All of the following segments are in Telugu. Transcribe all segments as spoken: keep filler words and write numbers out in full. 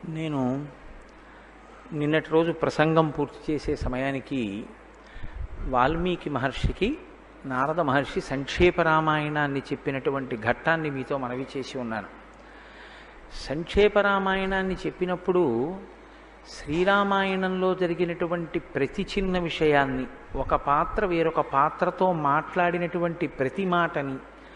నేను నిన్నటి రోజు ప్రసంగం పూర్తి చేసే సమయానికి వాల్మీకి మహర్షికి నారద మహర్షి సంక్షేప రామాయణాన్ని చెప్పినటువంటి ఘట్టాన్ని మీతో మనవి చేసి ఉన్నాను. సంక్షేప రామాయణాన్ని చెప్పినప్పుడు శ్రీరామాయణంలో జరిగినటువంటి ప్రతి చిన్న విషయాన్ని, ఒక పాత్ర వేరొక పాత్రతో మాట్లాడినటువంటి ప్రతి మాటని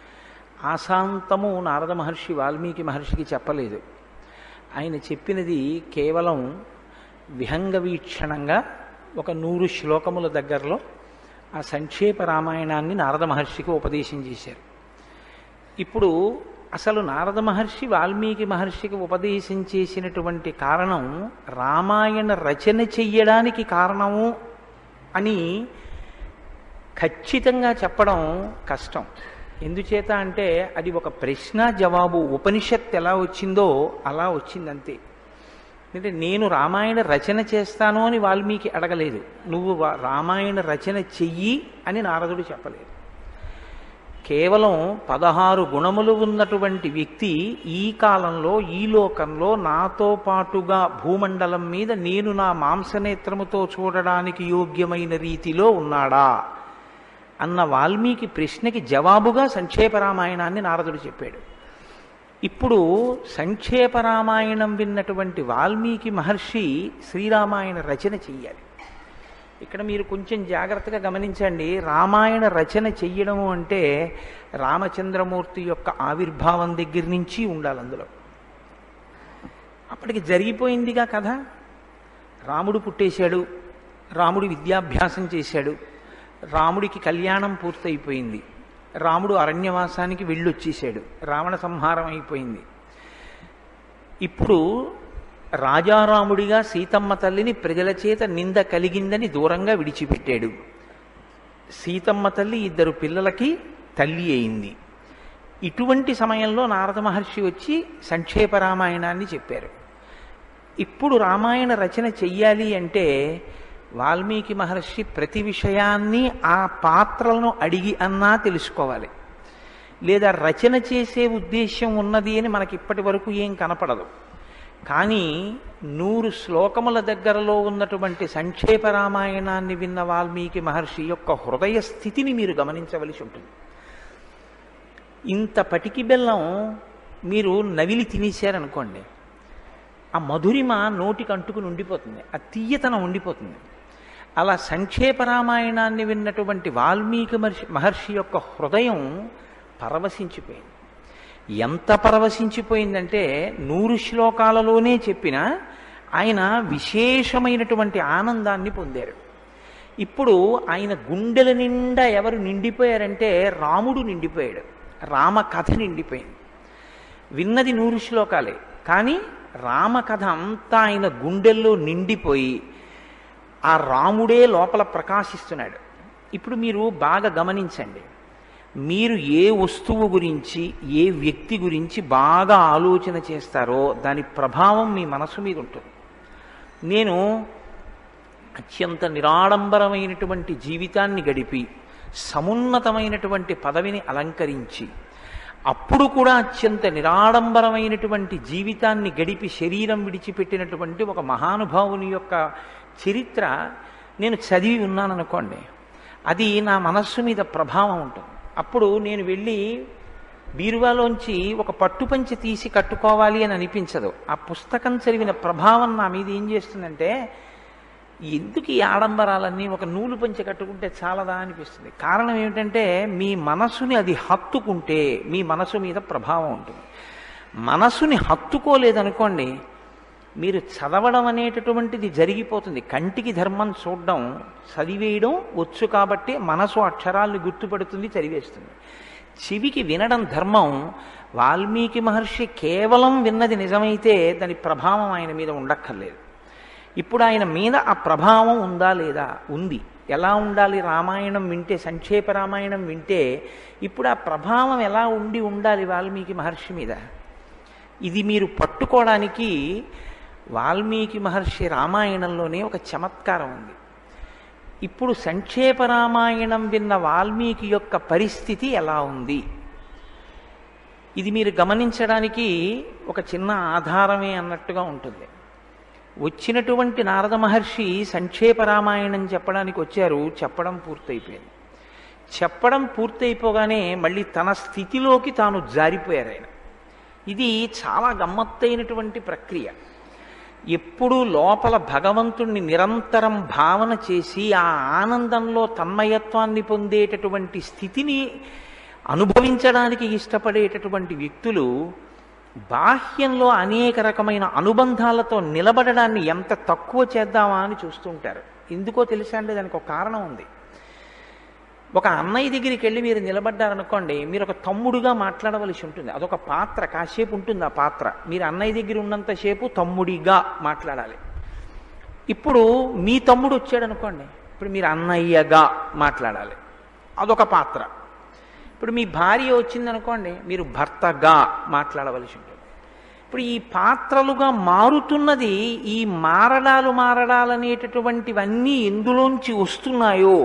ఆశాంతము నారద మహర్షి వాల్మీకి మహర్షికి చెప్పలేదు. ఆయన చెప్పినది కేవలం విహంగ వీక్షణంగా ఒక నూరు శ్లోకముల దగ్గరలో ఆ సంక్షేప రామాయణాన్ని నారద మహర్షికి ఉపదేశం చేశారు. ఇప్పుడు అసలు నారద మహర్షి వాల్మీకి మహర్షికి ఉపదేశం చేసినటువంటి కారణం రామాయణ రచన చెయ్యడానికి కారణము అని ఖచ్చితంగా చెప్పడం కష్టం. ఎందుచేత అంటే అది ఒక ప్రశ్న జవాబు, ఉపనిషత్ ఎలా వచ్చిందో అలా వచ్చిందంతే. అంటే నేను రామాయణ రచన చేస్తాను అని వాల్మీకి అడగలేదు, నువ్వు రామాయణ రచన చెయ్యి అని నారదుడు చెప్పలేదు. కేవలం పదహారు గుణములు ఉన్నటువంటి వ్యక్తి ఈ కాలంలో ఈ లోకంలో నాతో పాటుగా భూమండలం మీద నేను నా మాంసనేత్రముతో చూడడానికి యోగ్యమైన రీతిలో ఉన్నాడా అన్న వాల్మీకి ప్రశ్నకి జవాబుగా సంక్షేప రామాయణాన్ని నారదుడు చెప్పాడు. ఇప్పుడు సంక్షేప రామాయణం విన్నటువంటి వాల్మీకి మహర్షి శ్రీరామాయణ రచన చెయ్యాలి. ఇక్కడ మీరు కొంచెం జాగ్రత్తగా గమనించండి. రామాయణ రచన చెయ్యడము అంటే రామచంద్రమూర్తి యొక్క ఆవిర్భావం దగ్గర నుంచి ఉండాలి. అందులో అప్పటికి జరిగిపోయిందిగా కథ. రాముడు పుట్టేశాడు, రాముడు విద్యాభ్యాసం చేశాడు, రాముడికి కళ్యాణం పూర్తయిపోయింది, రాముడు అరణ్యవాసానికి వెళ్ళొచ్చేసాడు, రావణ సంహారం అయిపోయింది. ఇప్పుడు రాజారాముడిగా సీతమ్మ తల్లిని ప్రజల చేత నింద కలిగిందని దూరంగా విడిచిపెట్టాడు. సీతమ్మ తల్లి ఇద్దరు పిల్లలకి తల్లి అయింది. ఇటువంటి సమయంలో నారద మహర్షి వచ్చి సంక్షేప రామాయణాన్ని చెప్పారు. ఇప్పుడు రామాయణ రచన చెయ్యాలి అంటే వాల్మీకి మహర్షి ప్రతి విషయాన్ని ఆ పాత్రలను అడిగి అన్నా తెలుసుకోవాలి, లేదా రచన చేసే ఉద్దేశం ఉన్నది అని మనకి ఇప్పటి వరకు ఏం కనపడదు. కానీ నూరు శ్లోకముల దగ్గరలో ఉన్నటువంటి సంక్షేప రామాయణాన్ని విన్న వాల్మీకి మహర్షి యొక్క హృదయ స్థితిని మీరు గమనించవలసి ఉంటుంది. ఇంత పటికి బెల్లం మీరు నవిలి తినేశారనుకోండి, ఆ మధురిమ నోటికి అంటుకుని ఉండిపోతుంది, ఆ తీయతనం ఉండిపోతుంది. అలా సంక్షేప రామాయణాన్ని విన్నటువంటి వాల్మీకి మహర్షి మహర్షి యొక్క హృదయం పరవశించిపోయింది. ఎంత పరవశించిపోయిందంటే నూరు శ్లోకాలలోనే చెప్పిన ఆయన విశేషమైనటువంటి ఆనందాన్ని పొందారు. ఇప్పుడు ఆయన గుండెల నిండా ఎవరు నిండిపోయారంటే రాముడు నిండిపోయాడు, రామకథ నిండిపోయింది. విన్నది నూరు శ్లోకాలే, కానీ రామకథ అంతా ఆయన గుండెల్లో నిండిపోయి ఆ రాముడే లోపల ప్రకాశిస్తున్నాడు. ఇప్పుడు మీరు బాగా గమనించండి, మీరు ఏ వస్తువు గురించి ఏ వ్యక్తి గురించి బాగా ఆలోచన చేస్తారో దాని ప్రభావం మీ మనసు మీద ఉంటుంది. నేను అత్యంత నిరాడంబరమైనటువంటి జీవితాన్ని గడిపి సమున్నతమైనటువంటి పదవిని అలంకరించి అప్పుడు కూడా అత్యంత నిరాడంబరమైనటువంటి జీవితాన్ని గడిపి శరీరం విడిచిపెట్టినటువంటి ఒక మహానుభావుని యొక్క చరిత్ర నేను చదివి ఉన్నాననుకోండి, అది నా మనస్సు మీద ప్రభావం ఉంటుంది. అప్పుడు నేను వెళ్ళి బీరువాలోంచి ఒక పట్టుపంచె తీసి కట్టుకోవాలి అని అనిపించదు. ఆ పుస్తకం చదివిన ప్రభావం నా మీద ఏం చేస్తుందంటే, ఎందుకు ఈ ఆడంబరాలన్నీ, ఒక నూలు పంచె కట్టుకుంటే చాలదా అనిపిస్తుంది. కారణం ఏమిటంటే మీ మనసుని అది హత్తుకుంటే మీ మనసు మీద ప్రభావం ఉంటుంది. మనసుని హత్తుకోలేదనుకోండి, మీరు చదవడం అనేటటువంటిది జరిగిపోతుంది. కంటికి ధర్మం చూడడం, చదివేయడం వచ్చు కాబట్టి మనసు అక్షరాల్ని గుర్తుపడుతుంది, చదివేస్తుంది. చెవికి వినడం ధర్మం. వాల్మీకి మహర్షి కేవలం విన్నది నిజమైతే దాని ప్రభావం ఆయన మీద ఉండక్కర్లేదు. ఇప్పుడు ఆయన మీద ఆ ప్రభావం ఉందా లేదా? ఉంది. ఎలా ఉండాలి? రామాయణం వింటే, సంక్షేప రామాయణం వింటే ఇప్పుడు ఆ ప్రభావం ఎలా ఉండి ఉండాలి వాల్మీకి మహర్షి మీద? ఇది మీరు పట్టుకోవడానికి వాల్మీకి మహర్షి రామాయణంలోనే ఒక చమత్కారం ఉంది. ఇప్పుడు సంక్షేప రామాయణం విన్న వాల్మీకి యొక్క పరిస్థితి ఎలా ఉంది? ఇది మీరు గమనించడానికి ఒక చిన్న ఆధారమే అన్నట్టుగా ఉంటుంది. వచ్చినటువంటి నారద మహర్షి సంక్షేప రామాయణం చెప్పడానికి వచ్చారు. చెప్పడం పూర్తయిపోయింది. చెప్పడం పూర్తయిపోగానే మళ్ళీ తన స్థితిలోకి తాను జారిపోయారు ఆయన. ఇది చాలా గమ్మత్తైనటువంటి ప్రక్రియ. ఎప్పుడూ లోపల భగవంతుణ్ణి నిరంతరం భావన చేసి ఆ ఆనందంలో తన్మయత్వాన్ని పొందేటటువంటి స్థితిని అనుభవించడానికి ఇష్టపడేటటువంటి వ్యక్తులు బాహ్యంలో అనేక రకమైన అనుబంధాలతో నిలబడడాన్ని ఎంత తక్కువ చేద్దామా అని చూస్తుంటారు. ఎందుకో తెలుసా అండి? దానికి ఒక కారణం ఉంది. ఒక అన్నయ్య దగ్గరికి వెళ్ళి మీరు నిలబడ్డారనుకోండి, మీరు ఒక తమ్ముడుగా మాట్లాడవలసి ఉంటుంది. అదొక పాత్ర, కాసేపు ఉంటుంది ఆ పాత్ర. మీరు అన్నయ్య దగ్గర ఉన్నంతసేపు తమ్ముడిగా మాట్లాడాలి. ఇప్పుడు మీ తమ్ముడు వచ్చాడు అనుకోండి, ఇప్పుడు మీరు అన్నయ్యగా మాట్లాడాలి. అదొక పాత్ర. ఇప్పుడు మీ భార్య వచ్చిందనుకోండి, మీరు భర్తగా మాట్లాడవలసి ఉంటుంది. ఇప్పుడు ఈ పాత్రలుగా మారుతున్నది, ఈ మారడాలు మారడాలనేటటువంటివన్నీ ఎందులోంచి వస్తున్నాయో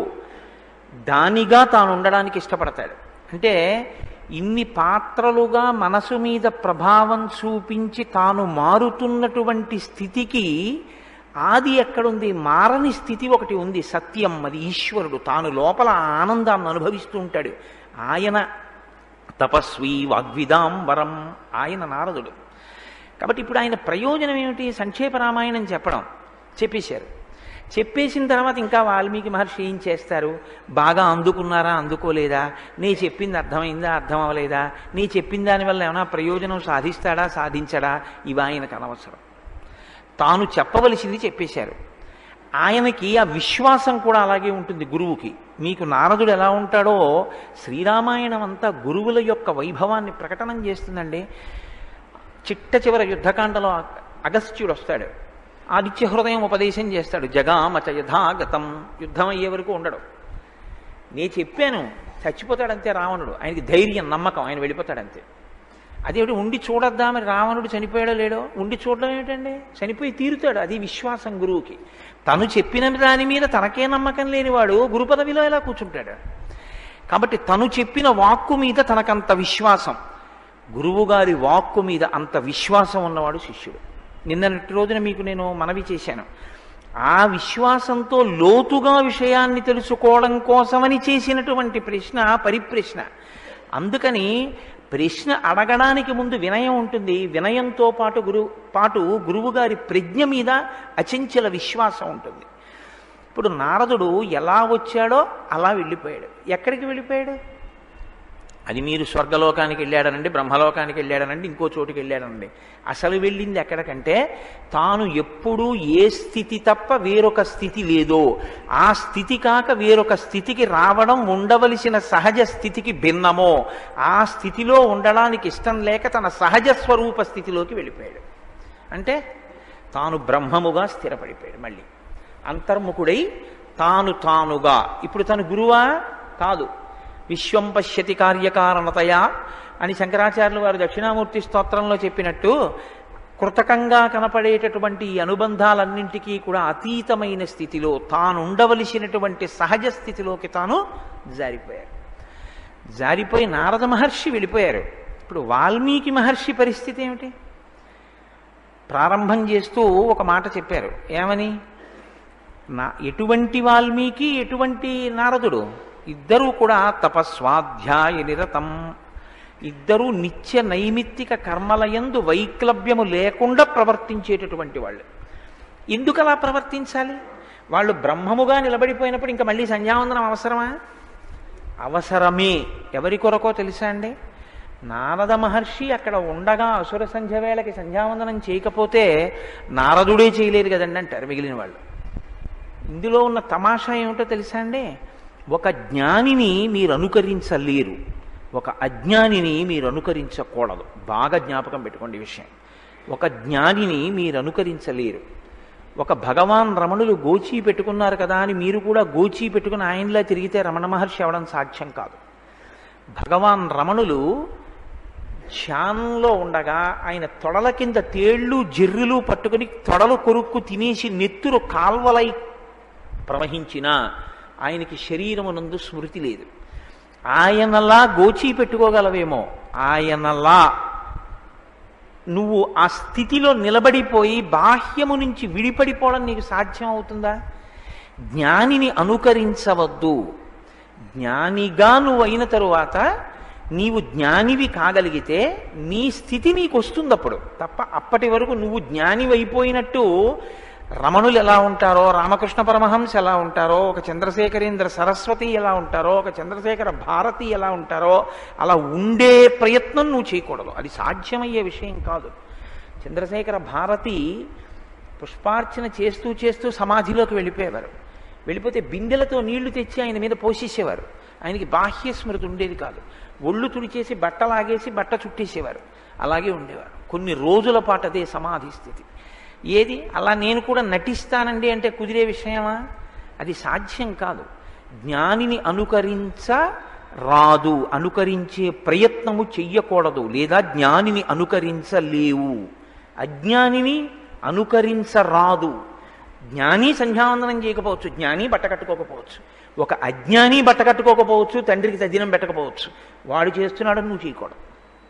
దానిగా తాను ఉండడానికి ఇష్టపడతాడు. అంటే ఇన్ని పాత్రలుగా మనసు మీద ప్రభావం చూపించి తాను మారుతున్నటువంటి స్థితికి ఆది ఎక్కడుంది? మారని స్థితి ఒకటి ఉంది, సత్యం. అది ఈశ్వరుడు. తాను లోపల ఆనందాన్ని అనుభవిస్తూ ఉంటాడు. ఆయన తపస్వి వాగ్విదాంబరం, ఆయన నారదుడు. కాబట్టి ఇప్పుడు ఆయన ప్రయోజనం ఏమిటి? సంక్షేప రామాయణం చెప్పడం. చెప్పేశారు. చెప్పేసిన తర్వాత ఇంకా వాల్మీకి మహర్షి ఏం చేస్తారు? బాగా అందుకున్నారా, అందుకోలేదా, నీ చెప్పింది అర్థమైందా, అర్థం అవ్వలేదా, నీ చెప్పిన దానివల్ల ఏమైనా ప్రయోజనం సాధిస్తాడా, సాధించడా, ఇవి ఆయనకు అనవసరం. తాను చెప్పవలసింది చెప్పేశారు. ఆయనకి ఆ విశ్వాసం కూడా అలాగే ఉంటుంది గురువుకి. మీకు నారదుడు ఎలా ఉంటాడో శ్రీరామాయణం అంతా గురువుల యొక్క వైభవాన్ని ప్రకటనం చేస్తుందండి. చిట్ట చివర యుద్ధకాండలో అగస్త్యుడు వస్తాడు. ఆదిత్య హృదయం ఉపదేశం చేస్తాడు. జగామచ యథాగతం. యుద్ధం అయ్యే వరకు ఉండడు. నేను చెప్పాను, చచ్చిపోతాడంతే రావణుడు. ఆయనకి ధైర్యం, నమ్మకం, ఆయన వెళ్ళిపోతాడంతే. అదేమిటి ఉండి చూడద్దా? మరి రావణుడు చనిపోయాడో లేడో? ఉండి చూడడం ఏమిటండి? చనిపోయి తీరుతాడు. అది విశ్వాసం గురువుకి. తను చెప్పిన దాని మీద తనకే నమ్మకం లేనివాడు గురు పదవిలో ఎలా కూర్చుంటాడు? కాబట్టి తను చెప్పిన వాక్కు మీద తనకంత విశ్వాసం, గురువుగారి వాక్కు మీద అంత విశ్వాసం ఉన్నవాడు శిష్యుడు. నిన్నటి రోజున మీకు నేను మనవి చేశాను. ఆ విశ్వాసంతో లోతుగా విషయాన్ని తెలుసుకోవడం కోసమని చేసినటువంటి ప్రశ్న పరిప్రశ్న. అందుకని ప్రశ్న అడగడానికి ముందు వినయం ఉంటుంది. వినయంతో పాటు గురు పాటు గురువుగారి ప్రజ్ఞ మీద అచంచల విశ్వాసం ఉంటుంది. ఇప్పుడు నారదుడు ఎలా వచ్చాడో అలా వెళ్ళిపోయాడు. ఎక్కడికి వెళ్ళిపోయాడు? అది మీరు స్వర్గలోకానికి వెళ్ళాడనండి, బ్రహ్మలోకానికి వెళ్ళాడనండి, ఇంకో చోటుకి వెళ్ళాడనండి. అసలు వెళ్ళింది ఎక్కడికంటే తాను ఎప్పుడూ ఏ స్థితి తప్ప వేరొక స్థితి లేదో ఆ స్థితి కాక వేరొక స్థితికి రావడం ఉండవలసిన సహజ స్థితికి భిన్నమో ఆ స్థితిలో ఉండడానికి ఇష్టం లేక తన సహజ స్వరూప స్థితిలోకి వెళ్ళిపోయాడు. అంటే తాను బ్రహ్మముగా స్థిరపడిపోయాడు. మళ్ళీ అంతర్ముఖుడై తాను తానుగా. ఇప్పుడు తను గురువా? కాదు. విశ్వం పశ్యతి కార్యకారణతయా అని శంకరాచార్యులు వారు దక్షిణామూర్తి స్తోత్రంలో చెప్పినట్టు కృతకంగా కనపడేటటువంటి ఈ అనుబంధాలన్నింటికీ కూడా అతీతమైన స్థితిలో తాను ఉండవలసినటువంటి సహజ స్థితిలోకి తాను జారిపోయారు. జారిపోయి నారద మహర్షి వెళ్ళిపోయారు. ఇప్పుడు వాల్మీకి మహర్షి పరిస్థితి ఏమిటి? ప్రారంభం చేస్తూ ఒక మాట చెప్పారు. ఏమని? నా ఎటువంటి వాల్మీకి, ఎటువంటి నారదుడు? ఇద్దరూ కూడా తపస్వాధ్యాయ నిరతం. ఇద్దరూ నిత్య నైమిత్తిక కర్మలయందు వైక్లభ్యము లేకుండా ప్రవర్తించేటటువంటి వాళ్ళు. ఎందుకు అలా ప్రవర్తించాలి? వాళ్ళు బ్రహ్మముగా నిలబడిపోయినప్పుడు ఇంకా మళ్ళీ సంధ్యావందనం అవసరమా? అవసరమే. ఎవరి కొరకో తెలుసా అండి? నారద మహర్షి అక్కడ ఉండగా అసుర సంధ్య వేళకి సంధ్యావందనం చేయకపోతే నారదుడే చేయలేరు కదండి అంటారు మిగిలిన వాళ్ళు. ఇందులో ఉన్న తమాషా ఏమిటో తెలుసా అండి? ఒక జ్ఞానిని మీరు అనుకరించలేరు, ఒక అజ్ఞానిని మీరు అనుకరించకూడదు. బాగా జ్ఞాపకం పెట్టుకోండి ఈ విషయం. ఒక జ్ఞానిని మీరు అనుకరించలేరు. ఒక భగవాన్ రమణులు గోచీ పెట్టుకున్నారు కదా అని మీరు కూడా గోచీ పెట్టుకుని ఆయనలా తిరిగితే రమణ మహర్షి అవడం సాధ్యం కాదు. భగవాన్ రమణులు ధ్యానంలో ఉండగా ఆయన తొడల కింద తేళ్లు జెర్రులు పట్టుకుని తొడలు కొరుక్కు తినేసి నెత్తురు కాల్వలై ప్రవహించినా ఆయనకి శరీరమునందు స్మృతి లేదు. ఆయనలా గోచీ పెట్టుకోగలవేమో, ఆయనలా నువ్వు ఆ స్థితిలో నిలబడిపోయి బాహ్యము నుంచి విడిపడిపోవడం నీకు సాధ్యం అవుతుందా? జ్ఞానిని అనుకరించవద్దు. జ్ఞానిగా నువ్వు అయిన తరువాత నీవు జ్ఞానివి కాగలిగితే నీ స్థితి నీకు వస్తుంది అప్పుడు తప్ప. అప్పటి వరకు నువ్వు జ్ఞానివి అయిపోయినట్టు రమణులు ఎలా ఉంటారో, రామకృష్ణ పరమహంస ఎలా ఉంటారో, ఒక చంద్రశేఖరేంద్ర సరస్వతి ఎలా ఉంటారో, ఒక చంద్రశేఖర భారతి ఎలా ఉంటారో అలా ఉండే ప్రయత్నం నువ్వు చేయకూడదు. అది సాధ్యమయ్యే విషయం కాదు. చంద్రశేఖర భారతి పుష్పార్చన చేస్తూ చేస్తూ సమాధిలోకి వెళ్ళిపోయేవారు. వెళ్ళిపోతే బిందెలతో నీళ్లు తెచ్చి ఆయన మీద పోసేసేవారు. ఆయనకి బాహ్య స్మృతి ఉండేది కాదు. ఒళ్ళు తుడిచేసి బట్టలాగేసి బట్ట చుట్టేసేవారు. అలాగే ఉండేవారు కొన్ని రోజుల పాటు. అదే సమాధి స్థితి. ఏది అలా నేను కూడా నటిస్తానండి అంటే కుదిరే విషయమా? అది సాధ్యం కాదు. జ్ఞానిని అనుకరించ రాదు, అనుకరించే ప్రయత్నము చెయ్యకూడదు, లేదా జ్ఞానిని అనుకరించలేవు. అజ్ఞానిని అనుకరించరాదు. జ్ఞాని సంధ్యావందనం చేయకపోవచ్చు, జ్ఞాని బట్ట కట్టుకోకపోవచ్చు, ఒక అజ్ఞాని బట్ట కట్టుకోకపోవచ్చు, తండ్రికి తద్దినం పెట్టకపోవచ్చు. వాడు చేస్తున్నాడని నువ్వు చేయకూడదు.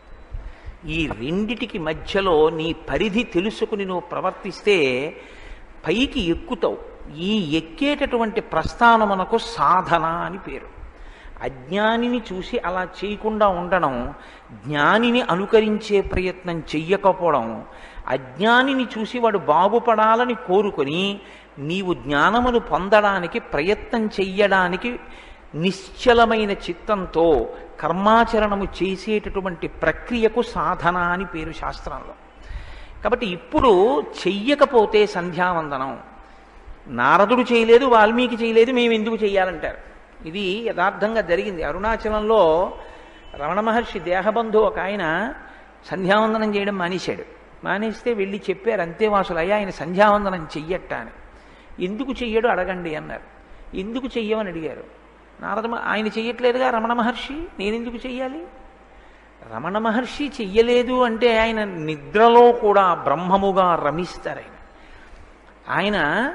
ఈ రెండిటికి మధ్యలో నీ పరిధి తెలుసుకుని నువ్వు ప్రవర్తిస్తే పైకి ఎక్కుతావు. ఈ ఎక్కేటటువంటి ప్రస్థానమునకు సాధన అని పేరు. అజ్ఞానిని చూసి అలా చేయకుండా ఉండడం, జ్ఞానిని అనుకరించే ప్రయత్నం చెయ్యకపోవడం, అజ్ఞానిని చూసి వాడు బాగుపడాలని కోరుకొని నీవు జ్ఞానమును పొందడానికి ప్రయత్నం చెయ్యడానికి నిశ్చలమైన చిత్తంతో కర్మాచరణము చేసేటటువంటి ప్రక్రియకు సాధన అని పేరు శాస్త్రంలో. కాబట్టి ఇప్పుడు చెయ్యకపోతే సంధ్యావందనం నారదుడు చేయలేదు, వాల్మీకి చేయలేదు, మేము ఎందుకు చెయ్యాలంటారు. ఇది యథార్థంగా జరిగింది. అరుణాచలంలో రమణ మహర్షి దేహబంధు ఒక ఆయన సంధ్యావందనం చేయడం మానేశాడు. మానేస్తే వెళ్ళి చెప్పారు అంతేవాసులు, అయ్యా ఆయన సంధ్యావందనం చెయ్యట్ట అని. ఎందుకు చెయ్యడు అడగండి అన్నారు. ఎందుకు చెయ్యమని అడిగారు. నారద ఆయన చెయ్యట్లేదుగా రమణ మహర్షి, నేనెందుకు చెయ్యాలి? రమణ మహర్షి చెయ్యలేదు అంటే ఆయన నిద్రలో కూడా బ్రహ్మముగా రమిస్తారు. ఆయన ఆయన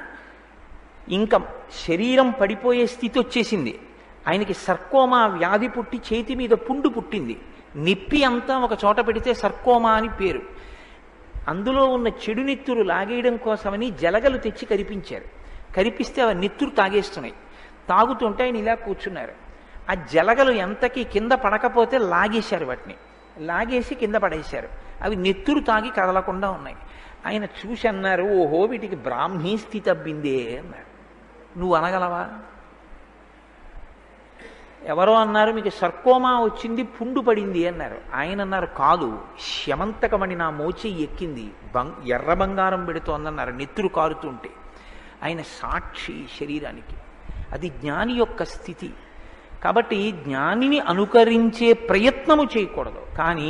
ఇంకా శరీరం పడిపోయే స్థితి వచ్చేసింది. ఆయనకి సర్కోమా వ్యాధి పుట్టి చేతి మీద పుండు పుట్టింది. నిప్పి అంతా ఒక చోట పెడితే సర్కోమా అని పేరు. అందులో ఉన్న చెడు నెత్తురు లాగేయడం కోసమని జలగలు తెచ్చి కరిపించారు. కరిపిస్తే అవి నెత్తురు తాగేస్తున్నాయి. తాగుతుంటే ఆయన ఇలా కూర్చున్నారు. ఆ జలగలు ఎంతకి కింద పడకపోతే లాగేశారు, వాటిని లాగేసి కింద పడేశారు. అవి నెత్తురు తాగి కదలకుండా ఉన్నాయి. ఆయన చూసి అన్నారు, ఓహో వీటికి బ్రాహ్మీ స్థితి అబ్బిందే అన్నారు. నువ్వు అనగలవా? ఎవరో అన్నారు మీకు సర్కోమా వచ్చింది, పుండు పడింది అన్నారు. ఆయన అన్నారు కాదు, శమంతకమణి నా మోచి ఎక్కింది, బంగ్ ఎర్ర బంగారం పెడుతోందన్నారు నెత్తురు కారుతుంటే. ఆయన సాక్షి శరీరానికి. అది జ్ఞాని యొక్క స్థితి. కాబట్టి జ్ఞానిని అనుకరించే ప్రయత్నము చేయకూడదు. కానీ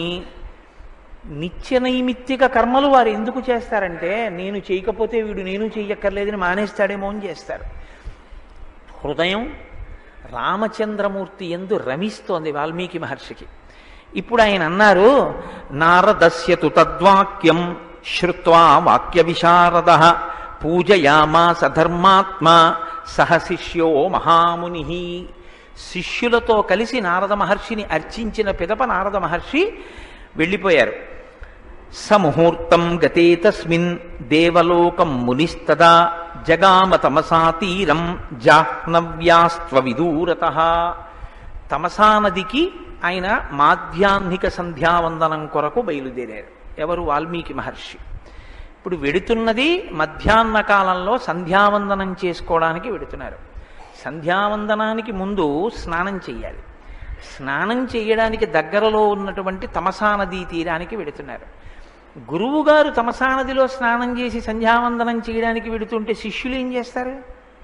నిత్యనైమిత్తిక కర్మలు వారు ఎందుకు చేస్తారంటే నేను చేయకపోతే వీడు నేను చెయ్యక్కర్లేదని మానేస్తాడేమో అని చేస్తారు. హృదయం రామచంద్రమూర్తి యందు రమిస్తోంది వాల్మీకి మహర్షికి. ఇప్పుడు ఆయన అన్నారు, నారదస్యతు తద్వాక్యం శ్రుత్వా వాక్య విశారద పూజయామాస ధర్మాత్మ సహ శిష్యో మహాముని. శిష్యులతో కలిసి నారద మహర్షిని అర్చించిన పిదప నారద మహర్షి వెళ్ళిపోయారు. సముహూర్తం గతే తస్మిన్ దేవలోకం మునిస్తదా జగామ తమసా తీరం జాహ్నవ్యాస్త్వ విదూరతః. తమసా నదికి ఆయన మాధ్యాహ్నిక సంధ్యావందనం కొరకు బయలుదేరారు. ఎవరు? వాల్మీకి మహర్షి. ఇప్పుడు వెడుతున్నది మధ్యాహ్న కాలంలో సంధ్యావందనం చేసుకోవడానికి వెడుతున్నారు. సంధ్యావందనానికి ముందు స్నానం చెయ్యాలి. స్నానం చేయడానికి దగ్గరలో ఉన్నటువంటి తమసా నదీ తీరానికి వెడుతున్నారు. గురువుగారు తమసా నదిలో స్నానం చేసి సంధ్యావందనం చేయడానికి వెడుతుంటే శిష్యులు ఏం చేస్తారు?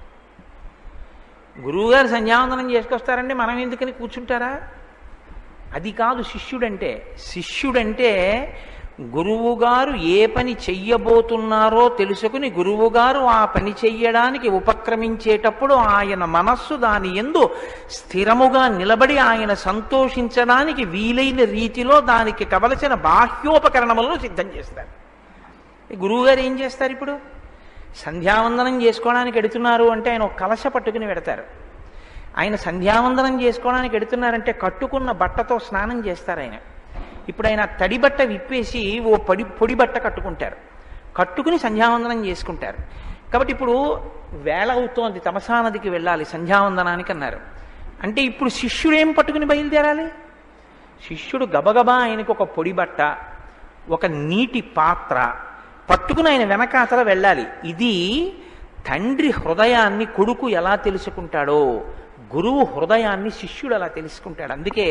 గురువుగారు సంధ్యావందనం చేసుకొస్తారంటే మనం ఎందుకని కూర్చుంటారా? అది కాదు శిష్యుడంటే. శిష్యుడంటే గురువుగారు ఏ పని చెయ్యబోతున్నారో తెలుసుకుని గురువుగారు ఆ పని చెయ్యడానికి ఉపక్రమించేటప్పుడు ఆయన మనస్సు దాని యందు స్థిరముగా నిలబడి ఆయన సంతోషించడానికి వీలైన రీతిలో దానికి కావలసిన బాహ్యోపకరణములను సిద్ధం చేస్తారు. గురువుగారు ఏం చేస్తారు? ఇప్పుడు సంధ్యావందనం చేసుకోవడానికి ఎడుతున్నారు అంటే ఆయన ఒక కలశ పట్టుకుని పెడతారు. ఆయన సంధ్యావందనం చేసుకోవడానికి ఎడుతున్నారంటే కట్టుకున్న బట్టతో స్నానం చేస్తారు. ఆయన ఇప్పుడు ఆయన తడి బట్ట విప్పేసి ఓ పడి పొడి బట్ట కట్టుకుంటారు, కట్టుకుని సంధ్యావందనం చేసుకుంటారు. కాబట్టి ఇప్పుడు వేళ అవుతోంది, తమసా నదికి వెళ్ళాలి సంధ్యావందనానికి అన్నారు. అంటే ఇప్పుడు శిష్యుడు ఏం పట్టుకుని బయలుదేరాలి? శిష్యుడు గబగబా ఆయనకు ఒక పొడి బట్ట, ఒక నీటి పాత్ర పట్టుకుని ఆయన వెనకాతల వెళ్ళాలి. ఇది తండ్రి హృదయాన్ని కొడుకు ఎలా తెలుసుకుంటాడో గురువు హృదయాన్ని శిష్యుడు అలా తెలుసుకుంటాడు. అందుకే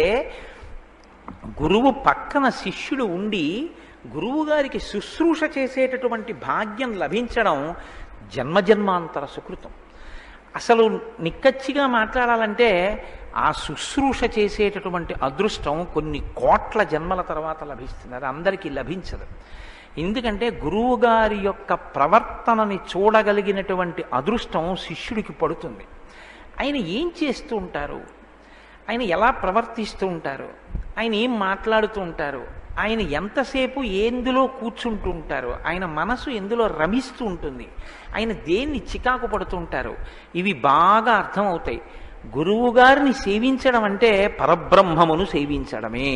గురువు పక్కన శిష్యుడు ఉండి గురువు గారికి శుశ్రూష చేసేటటువంటి భాగ్యం లభించడం జన్మజన్మాంతర సుకృతం. అసలు నిక్కచ్చిగా మాట్లాడాలంటే ఆ శుశ్రూష చేసేటటువంటి అదృష్టం కొన్ని కోట్ల జన్మల తర్వాత లభిస్తుంది, అది అందరికీ లభించదు. ఎందుకంటే గురువు గారి యొక్క ప్రవర్తనని చూడగలిగినటువంటి అదృష్టం శిష్యుడికి పడుతుంది. ఆయన ఏం చేస్తూ ఉంటారు, ఆయన ఎలా ప్రవర్తిస్తూ ఉంటారు, ఆయన ఏం మాట్లాడుతూ ఉంటారు, ఆయన ఎంతసేపు ఎందులో కూర్చుంటూ ఉంటారు, ఆయన మనసు ఎందులో రమిస్తూ ఉంటుంది, ఆయన దేన్ని చికాకు పడుతూ ఉంటారు, ఇవి బాగా అర్థమవుతాయి. గురువుగారిని సేవించడం అంటే పరబ్రహ్మమును సేవించడమే.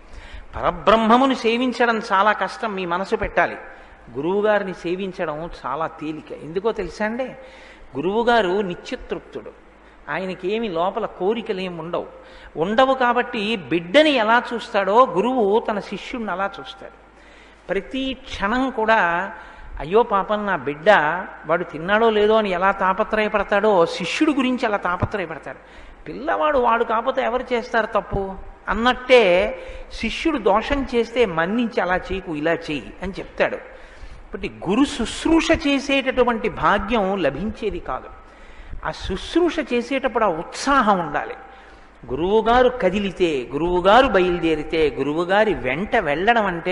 పరబ్రహ్మమును సేవించడం చాలా కష్టం, మీ మనసు పెట్టాలి. గురువుగారిని సేవించడం చాలా తేలిక. ఎందుకో తెలుసా అండి? గురువుగారు నిత్యతృప్తుడు, ఆయనకేమి లోపల కోరికలు ఏమి ఉండవు. ఉండవు కాబట్టి బిడ్డని ఎలా చూస్తాడో గురువు తన శిష్యుడిని అలా చూస్తాడు. ప్రతి క్షణం కూడా అయ్యో పాపం నా బిడ్డ వాడు తిన్నాడో లేదో అని ఎలా తాపత్రయపడతాడో శిష్యుడి గురించి అలా తాపత్రయపడతాడు. పిల్లవాడు వాడు కాకపోతే ఎవరు చేస్తారు తప్పు అన్నట్టే శిష్యుడు దోషం చేస్తే మన్నించి అలా చేయకు ఇలా చేయి అని చెప్తాడు. కాబట్టి గురు శుశ్రూష చేసేటటువంటి భాగ్యం లభించేది కాదు. ఆ శుశ్రూష చేసేటప్పుడు ఆ ఉత్సాహం ఉండాలి. గురువుగారు కదిలితే, గురువుగారు బయలుదేరితే, గురువుగారి వెంట వెళ్ళడం అంటే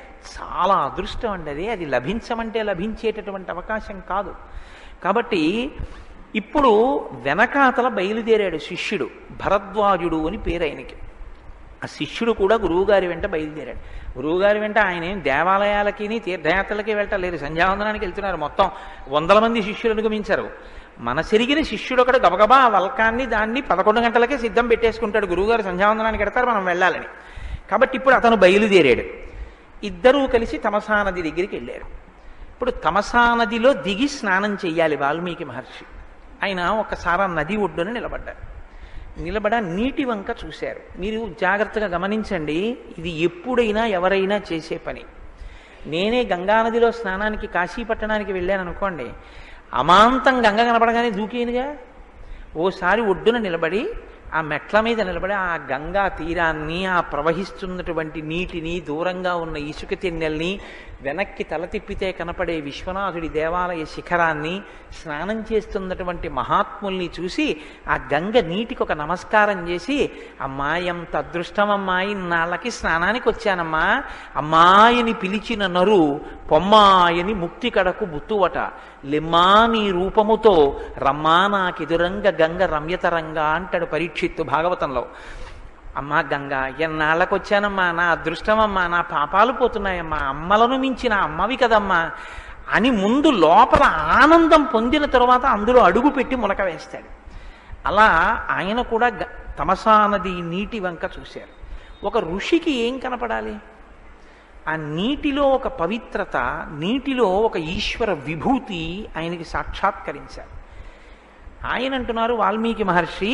చాలా అదృష్టం అండి. అది అది లభించమంటే లభించేటటువంటి అవకాశం కాదు. కాబట్టి ఇప్పుడు వెనకాతల బయలుదేరాడు శిష్యుడు, భరద్వాజుడు అని పేరు ఆయనకి. ఆ శిష్యుడు కూడా గురువుగారి వెంట బయలుదేరాడు. గురువుగారి వెంట ఆయన ఏం దేవాలయాలకి తీర్థయాత్రలకి వెళ్ళటలేదు, సంధ్యావందనానికి వెళ్తున్నారు. మొత్తం వందల మంది శిష్యులు అనుగమించారు. మన సెరిగిన శిష్యుడు ఒకడు గబగబా ఆ వల్కాన్ని దాన్ని పదకొండు గంటలకే సిద్ధం పెట్టేసుకుంటాడు, గురువుగారు సంధ్యావందనానికి ఎడతారు మనం వెళ్ళాలని. కాబట్టి ఇప్పుడు అతను బయలుదేరాడు. ఇద్దరూ కలిసి తమసా నది దగ్గరికి వెళ్ళారు. ఇప్పుడు తమసా నదిలో దిగి స్నానం చెయ్యాలి వాల్మీకి మహర్షి. ఆయన ఒకసారి ఆ నది ఒడ్డున నిలబడ్డారు. నిలబడ నీటి వంక చూశారు. మీరు జాగ్రత్తగా గమనించండి, ఇది ఎప్పుడైనా ఎవరైనా చేసే పని. నేనే గంగానదిలో స్నానానికి కాశీ పట్టణానికి వెళ్ళాను అనుకోండి, అమాంతం గంగ కనపడగానే దూకేనుగా. ఓసారి ఒడ్డున నిలబడి ఆ మెట్ల మీద నిలబడి ఆ గంగా తీరాన్ని, ఆ ప్రవహిస్తున్నటువంటి నీటిని, దూరంగా ఉన్న ఇసుక తిన్నెల్ని, వెనక్కి తల తిప్పితే కనపడే విశ్వనాథుడి దేవాలయ శిఖరాన్ని, స్నానం చేస్తున్నటువంటి మహాత్ముల్ని చూసి ఆ గంగ నీటికి ఒక నమస్కారం చేసి, అమ్మా ఎంత అదృష్టమమ్మాయి, నాళ్ళకి స్నానానికి వచ్చానమ్మా, అమ్మాయిని పిలిచిన నరు పొమ్మాయని ముక్తి కడకు బుత్తువట, లిమ్మా నీ రూపముతో రమ్మా నాకెదురంగ గంగ రమ్యతరంగా అంటాడు పరీక్షిత్తు భాగవతంలో. అమ్మా గంగా, ఎన్నాళ్ళకు వచ్చానమ్మా, నా అదృష్టమమ్మా, నా పాపాలు పోతున్నాయమ్మా, అమ్మలను మించిన అమ్మవి కదమ్మా అని ముందు లోపల ఆనందం పొందిన తరువాత అందులో అడుగు పెట్టి ములక వేస్తాడు. అలా ఆయన కూడా తమసా నది నీటి వంక చూశారు. ఒక ఋషికి ఏం కనపడాలి? ఆ నీటిలో ఒక పవిత్రత, నీటిలో ఒక ఈశ్వర విభూతి ఆయనకి సాక్షాత్కరించారు. ఆయన అంటున్నారు వాల్మీకి మహర్షి,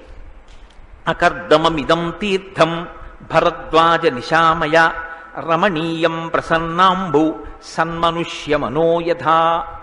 అకర్దమమిదం తీర్థం భరద్వాజ నిశామయ రమణీయం ప్రసన్నాంబు సన్మనుష్య మనోయథా.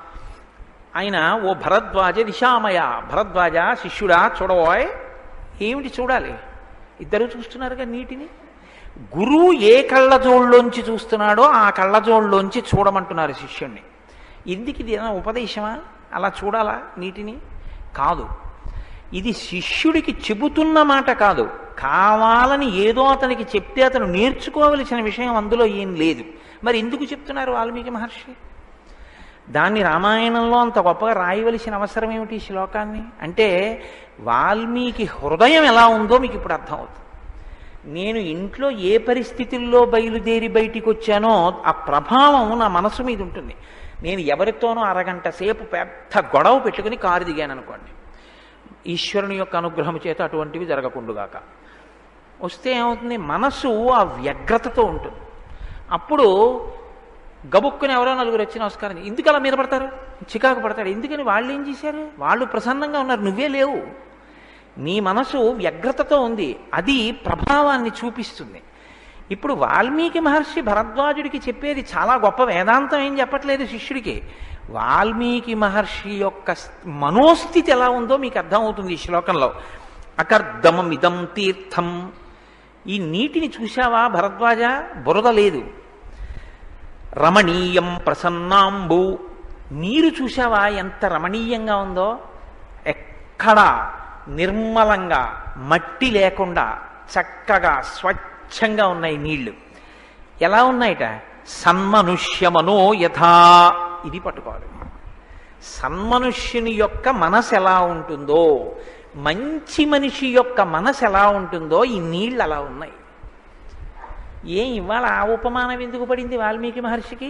ఆయన ఓ భరద్వాజ నిశామయ, భరద్వాజ శిష్యుడా చూడబోయ్. ఏమిటి చూడాలి? ఇద్దరు చూస్తున్నారుగా నీటిని. గురువు ఏ కళ్ళజోళ్ళలోంచి చూస్తున్నాడో ఆ కళ్ళజోళ్ళలోంచి చూడమంటున్నారు శిష్యుణ్ణి. ఎందుకు ఇది ఏదైనా ఉపదేశమా? అలా చూడాలా నీటిని? కాదు. ఇది శిష్యుడికి చెబుతున్న మాట కాదు, కావాలని ఏదో అతనికి చెప్తే అతను నేర్చుకోవలసిన విషయం అందులో ఏం లేదు. మరి ఎందుకు చెప్తున్నారు వాల్మీకి మహర్షి? దాన్ని రామాయణంలో అంత గొప్పగా రాయవలసిన అవసరం ఏమిటి ఈ శ్లోకాన్ని? అంటే వాల్మీకి హృదయం ఎలా ఉందో మీకు ఇప్పుడు అర్థమవుతుంది. నేను ఇంట్లో ఏ పరిస్థితుల్లో బయలుదేరి బయటికి వచ్చానో ఆ ప్రభావం నా మనసు మీద ఉంటుంది. నేను ఎవరితోనో అరగంట సేపు పెద్ద గొడవ పెట్టుకుని కారు దిగాను అనుకోండి, ఈశ్వరుని యొక్క అనుగ్రహం చేత అటువంటివి జరగకుండుగాక. వస్తే ఏమవుతుంది, మనస్సు ఆ వ్యగ్రతతో ఉంటుంది. అప్పుడు గబుక్కుని ఎవరో నలుగురు వచ్చి నమస్కారం, ఎందుకు అలా మీద పడతారు, చికాకు పడతాడు. ఎందుకని వాళ్ళు ఏం చేశారు, వాళ్ళు ప్రసన్నంగా ఉన్నారు, నువ్వే లేవు. నీ మనసు వ్యగ్రతతో ఉంది, అది ప్రభావాన్ని చూపిస్తుంది. ఇప్పుడు వాల్మీకి మహర్షి భరద్వాజుడికి చెప్పేది చాలా గొప్ప వేదాంతం ఏం చెప్పట్లేదు శిష్యుడికి. వాల్మీకి మహర్షి యొక్క మనోస్థితి ఎలా ఉందో మీకు అర్థమవుతుంది ఈ శ్లోకంలో. అకర్దమమిదం తీర్థం, ఈ నీటిని చూశావా భరద్వాజ, బురద లేదు. రమణీయం ప్రసన్నాంబు, నీరు చూశావా ఎంత రమణీయంగా ఉందో, ఎక్కడా నిర్మలంగా మట్టి లేకుండా చక్కగా స్వచ్ఛంగా ఉన్నాయి నీళ్లు. ఎలా ఉన్నాయిట, సన్మనుష్యమనో యథా, ఇది పట్టుకోవాలి. సన్మనుష్యుని యొక్క మనసు ఎలా ఉంటుందో, మంచి మనిషి యొక్క మనసు ఎలా ఉంటుందో ఈ నీళ్ళు అలా ఉన్నాయి. ఏం ఇవాళ ఆ ఉపమానం ఎందుకు పడింది వాల్మీకి మహర్షికి?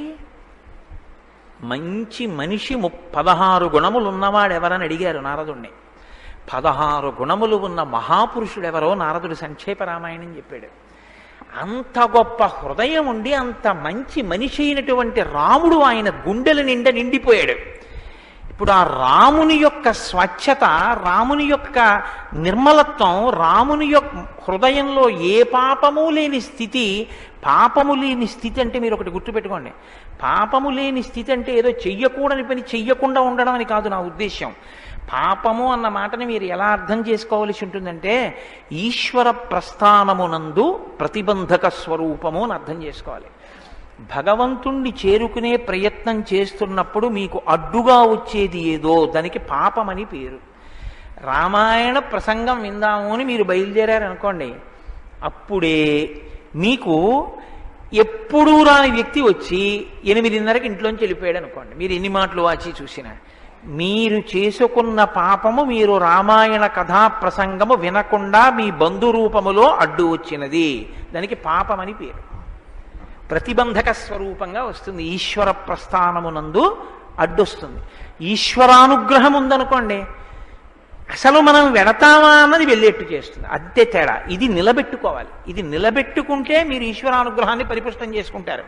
మంచి మనిషి ము పదహారు గుణములు ఉన్నవాడు ఎవరని అడిగారు నారదుణ్ణి. పదహారు గుణములు ఉన్న మహాపురుషుడు ఎవరో నారదుడు సంక్షేప రామాయణం చెప్పాడు. అంత గొప్ప హృదయం ఉండి అంత మంచి మనిషి అయినటువంటి రాముడు ఆయన గుండెల నిండా నిండిపోయాడు. ఇప్పుడు ఆ రాముని యొక్క స్వచ్ఛత, రాముని యొక్క నిర్మలత్వం, రాముని యొక్క హృదయంలో ఏ పాపము లేని స్థితి. పాపము లేని స్థితి అంటే మీరు ఒకటి గుర్తుపెట్టుకోండి, పాపము లేని స్థితి అంటే ఏదో చెయ్యకూడని పని చెయ్యకుండా ఉండడం అని కాదు నా ఉద్దేశ్యం. పాపము అన్న మాటని మీరు ఎలా అర్థం చేసుకోవలసి ఉంటుందంటే ఈశ్వర ప్రస్థానమునందు ప్రతిబంధక స్వరూపము అని అర్థం చేసుకోవాలి. భగవంతుణ్ణి చేరుకునే ప్రయత్నం చేస్తున్నప్పుడు మీకు అడ్డుగా వచ్చేది ఏదో దానికి పాపమని పేరు. రామాయణ ప్రసంగం విందాము అని మీరు బయలుదేరారనుకోండి, అప్పుడే మీకు ఎప్పుడూ రాని వ్యక్తి వచ్చి ఎనిమిదిన్నరకి ఇంట్లోంచి వెళ్ళిపోయాడు అనుకోండి, మీరు ఎన్ని మాటలు వాచి చూసినా మీరు చేసుకున్న పాపము మీరు రామాయణ కథా ప్రసంగము వినకుండా మీ బంధురూపములో అడ్డు వచ్చినది, దానికి పాపమని పేరు. ప్రతిబంధక స్వరూపంగా వస్తుంది, ఈశ్వర ప్రస్థానమునందు అడ్డొస్తుంది. ఈశ్వరానుగ్రహం ఉందనుకోండి, అసలు మనం వెడతామా అన్నది వెళ్ళేట్టు చేస్తుంది, అంతే తేడా. ఇది నిలబెట్టుకోవాలి, ఇది నిలబెట్టుకుంటే మీరు ఈశ్వరానుగ్రహాన్ని పరిపుష్టం చేసుకుంటారు.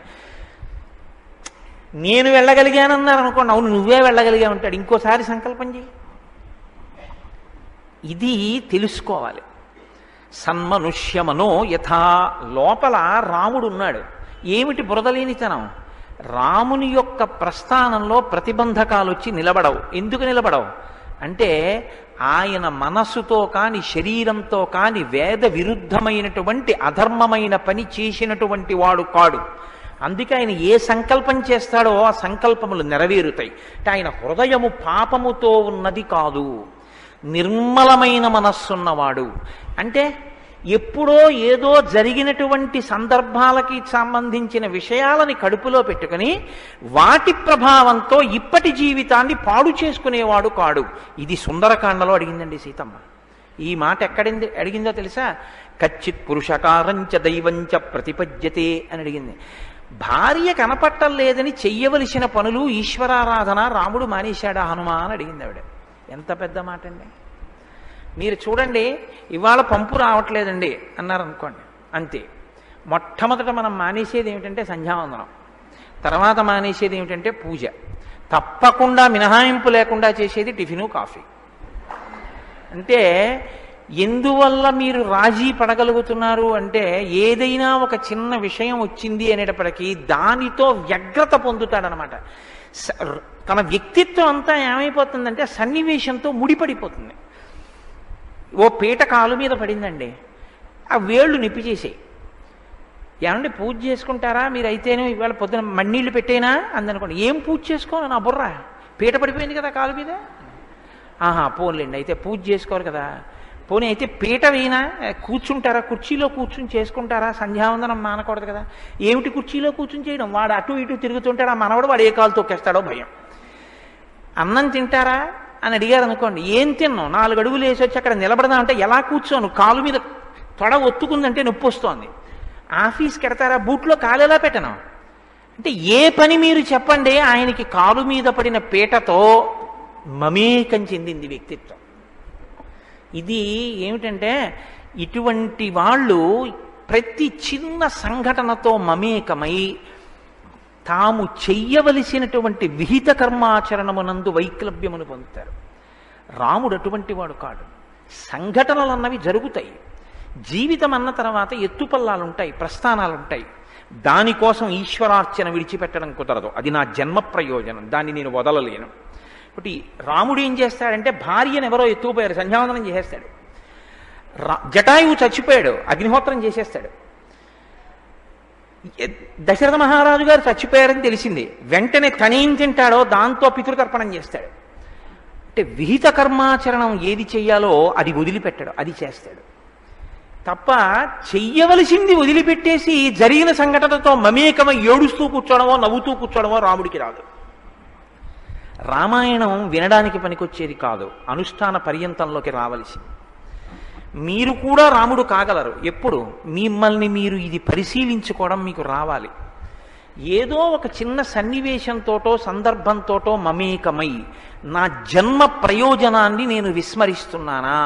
నేను వెళ్ళగలిగానన్నారు అనుకోండి, అవును నువ్వే వెళ్ళగలిగా ఉంటాడు, ఇంకోసారి సంకల్పం చేయి. ఇది తెలుసుకోవాలి. సన్మనుష్యమనో యథా, లోపల రాముడు ఉన్నాడు. ఏమిటి బురదలేనితనం? రాముని యొక్క ప్రస్థానంలో ప్రతిబంధకాలు వచ్చి నిలబడవు. ఎందుకు నిలబడవు అంటే ఆయన మనస్సుతో కాని శరీరంతో కాని వేద విరుద్ధమైనటువంటి అధర్మమైన పని చేసినటువంటి వాడు కాడు. అందుకే ఆయన ఏ సంకల్పం చేస్తాడో ఆ సంకల్పములు నెరవేరుతాయి. అంటే ఆయన హృదయము పాపముతో ఉన్నది కాదు, నిర్మలమైన మనస్సున్నవాడు. అంటే ఎప్పుడో ఏదో జరిగినటువంటి సందర్భాలకి సంబంధించిన విషయాలని కడుపులో పెట్టుకుని వాటి ప్రభావంతో ఇప్పటి జీవితాన్ని పాడు చేసుకునేవాడు కాడు. ఇది సుందరకాండలో అడిగిందండి సీతమ్మ. ఈ మాట ఎక్కడింది అడిగిందో తెలుసా? కచ్చిత్ పురుషకారంచ దైవంచ ప్రతిపద్యతే అని అడిగింది. భార్య కనపట్టలేదని చెయ్యవలసిన పనులు ఈశ్వరారాధన రాముడు మానేశాడా హనుమా అని అడిగింది ఆవిడ. ఎంత పెద్ద మాట అండి. మీరు చూడండి, ఇవాళ పంపు రావట్లేదండి అన్నారనుకోండి, అంతే. మొట్టమొదట మనం మానేసేది ఏమిటంటే సంధ్యావందనం, తర్వాత మానేసేది ఏమిటంటే పూజ, తప్పకుండా మినహాయింపు లేకుండా చేసేది టిఫిను కాఫీ. అంటే ఎందువల్ల మీరు రాజీ పడగలుగుతున్నారు అంటే ఏదైనా ఒక చిన్న విషయం వచ్చింది అనేటప్పటికీ దానితో వ్యగ్రత పొందుతాడనమాట. తన వ్యక్తిత్వం అంతా ఏమైపోతుందంటే సన్నివేశంతో ముడిపడిపోతుంది. ఓ పీట కాలు మీద పడిందండి, ఆ వేళ్ళు నిప్పి చేసేయి. ఏమంటే పూజ చేసుకుంటారా మీరు అయితేనే ఇవాళ పొద్దున మన్నీళ్ళు పెట్టేనా అందనుకోండి. ఏం పూజ చేసుకోను నా బుర్ర, పీట పడిపోయింది కదా కాలు మీద. ఆహా పోన్లేండి, అయితే పూజ చేసుకోరు కదా. పోనీ అయితే పీట వేయినా కూర్చుంటారా, కుర్చీలో కూర్చుని చేసుకుంటారా, సంధ్యావందనం మానకూడదు కదా. ఏమిటి కుర్చీలో కూర్చుని చేయడం, వాడు అటు ఇటు తిరుగుతుంటాడు, ఆ మనవడు వాడు ఏ కాలు తొక్కేస్తాడో భయం. అన్నం తింటారా అని అడిగారు అనుకోండి, ఏం తిన్నావు, నాలుగు అడుగులు వేసి వచ్చి అక్కడ నిలబడదా అంటే ఎలా కూర్చోను, కాలు మీద తొడ ఒత్తుకుందంటే నొప్పి వస్తోంది. ఆఫీస్కి ఎడతారా, బూట్లో కాలు ఎలా పెట్టను అంటే ఏ పని మీరు చెప్పండి, ఆయనకి కాలు మీద పడిన పీటతో మమేకం చెందింది వ్యక్తిత్వం. ఇది ఏమిటంటే ఇటువంటి వాళ్ళు ప్రతి చిన్న సంఘటనతో మమేకమై తాము చెయ్యవలసినటువంటి విహిత కర్మాచరణమునందు వైక్లభ్యమును పొందుతారు. రాముడు అటువంటి వాడు కాడు. సంఘటనలు అన్నవి జరుగుతాయి. జీవితం అన్న తర్వాత ఎత్తుపల్లాలుంటాయి, ప్రస్థానాలుంటాయి. దానికోసం ఈశ్వరార్చన విడిచిపెట్టడం కుదరదు. అది నా జన్మ ప్రయోజనం, దాన్ని నేను వదలలేను. ఒకటి రాముడు ఏం చేస్తాడంటే భార్యను ఎవరో ఎత్తుకుపోయారు, సంధ్యావందనం చేసేస్తాడు. జటాయువు చచ్చిపోయాడు, అగ్నిహోత్రం చేసేస్తాడు. దశరథ మహారాజు గారు చచ్చిపోయారని తెలిసింది, వెంటనే తనేం తింటాడో దాంతో పితృతర్పణం చేస్తాడు. అంటే విహిత కర్మాచరణం ఏది చెయ్యాలో అది వదిలిపెట్టాడు, అది చేస్తాడు తప్ప చెయ్యవలసింది వదిలిపెట్టేసి జరిగిన సంఘటనతో మమేకమై ఏడుస్తూ కూర్చోవడమో నవ్వుతూ కూర్చోవడమో రాముడికి రాదు. రామాయణం వినడానికి పనికొచ్చేది కాదు, అనుష్ఠాన పర్యంతంలోకి రావలసింది. మీరు కూడా రాముడు కాగలరు. ఎప్పుడు మిమ్మల్ని మీరు ఇది పరిశీలించుకోవడం మీకు రావాలి. ఏదో ఒక చిన్న సన్నివేశంతోటో సందర్భంతోటో మమేకమై నా జన్మ ప్రయోజనాన్ని నేను విస్మరిస్తున్నానా?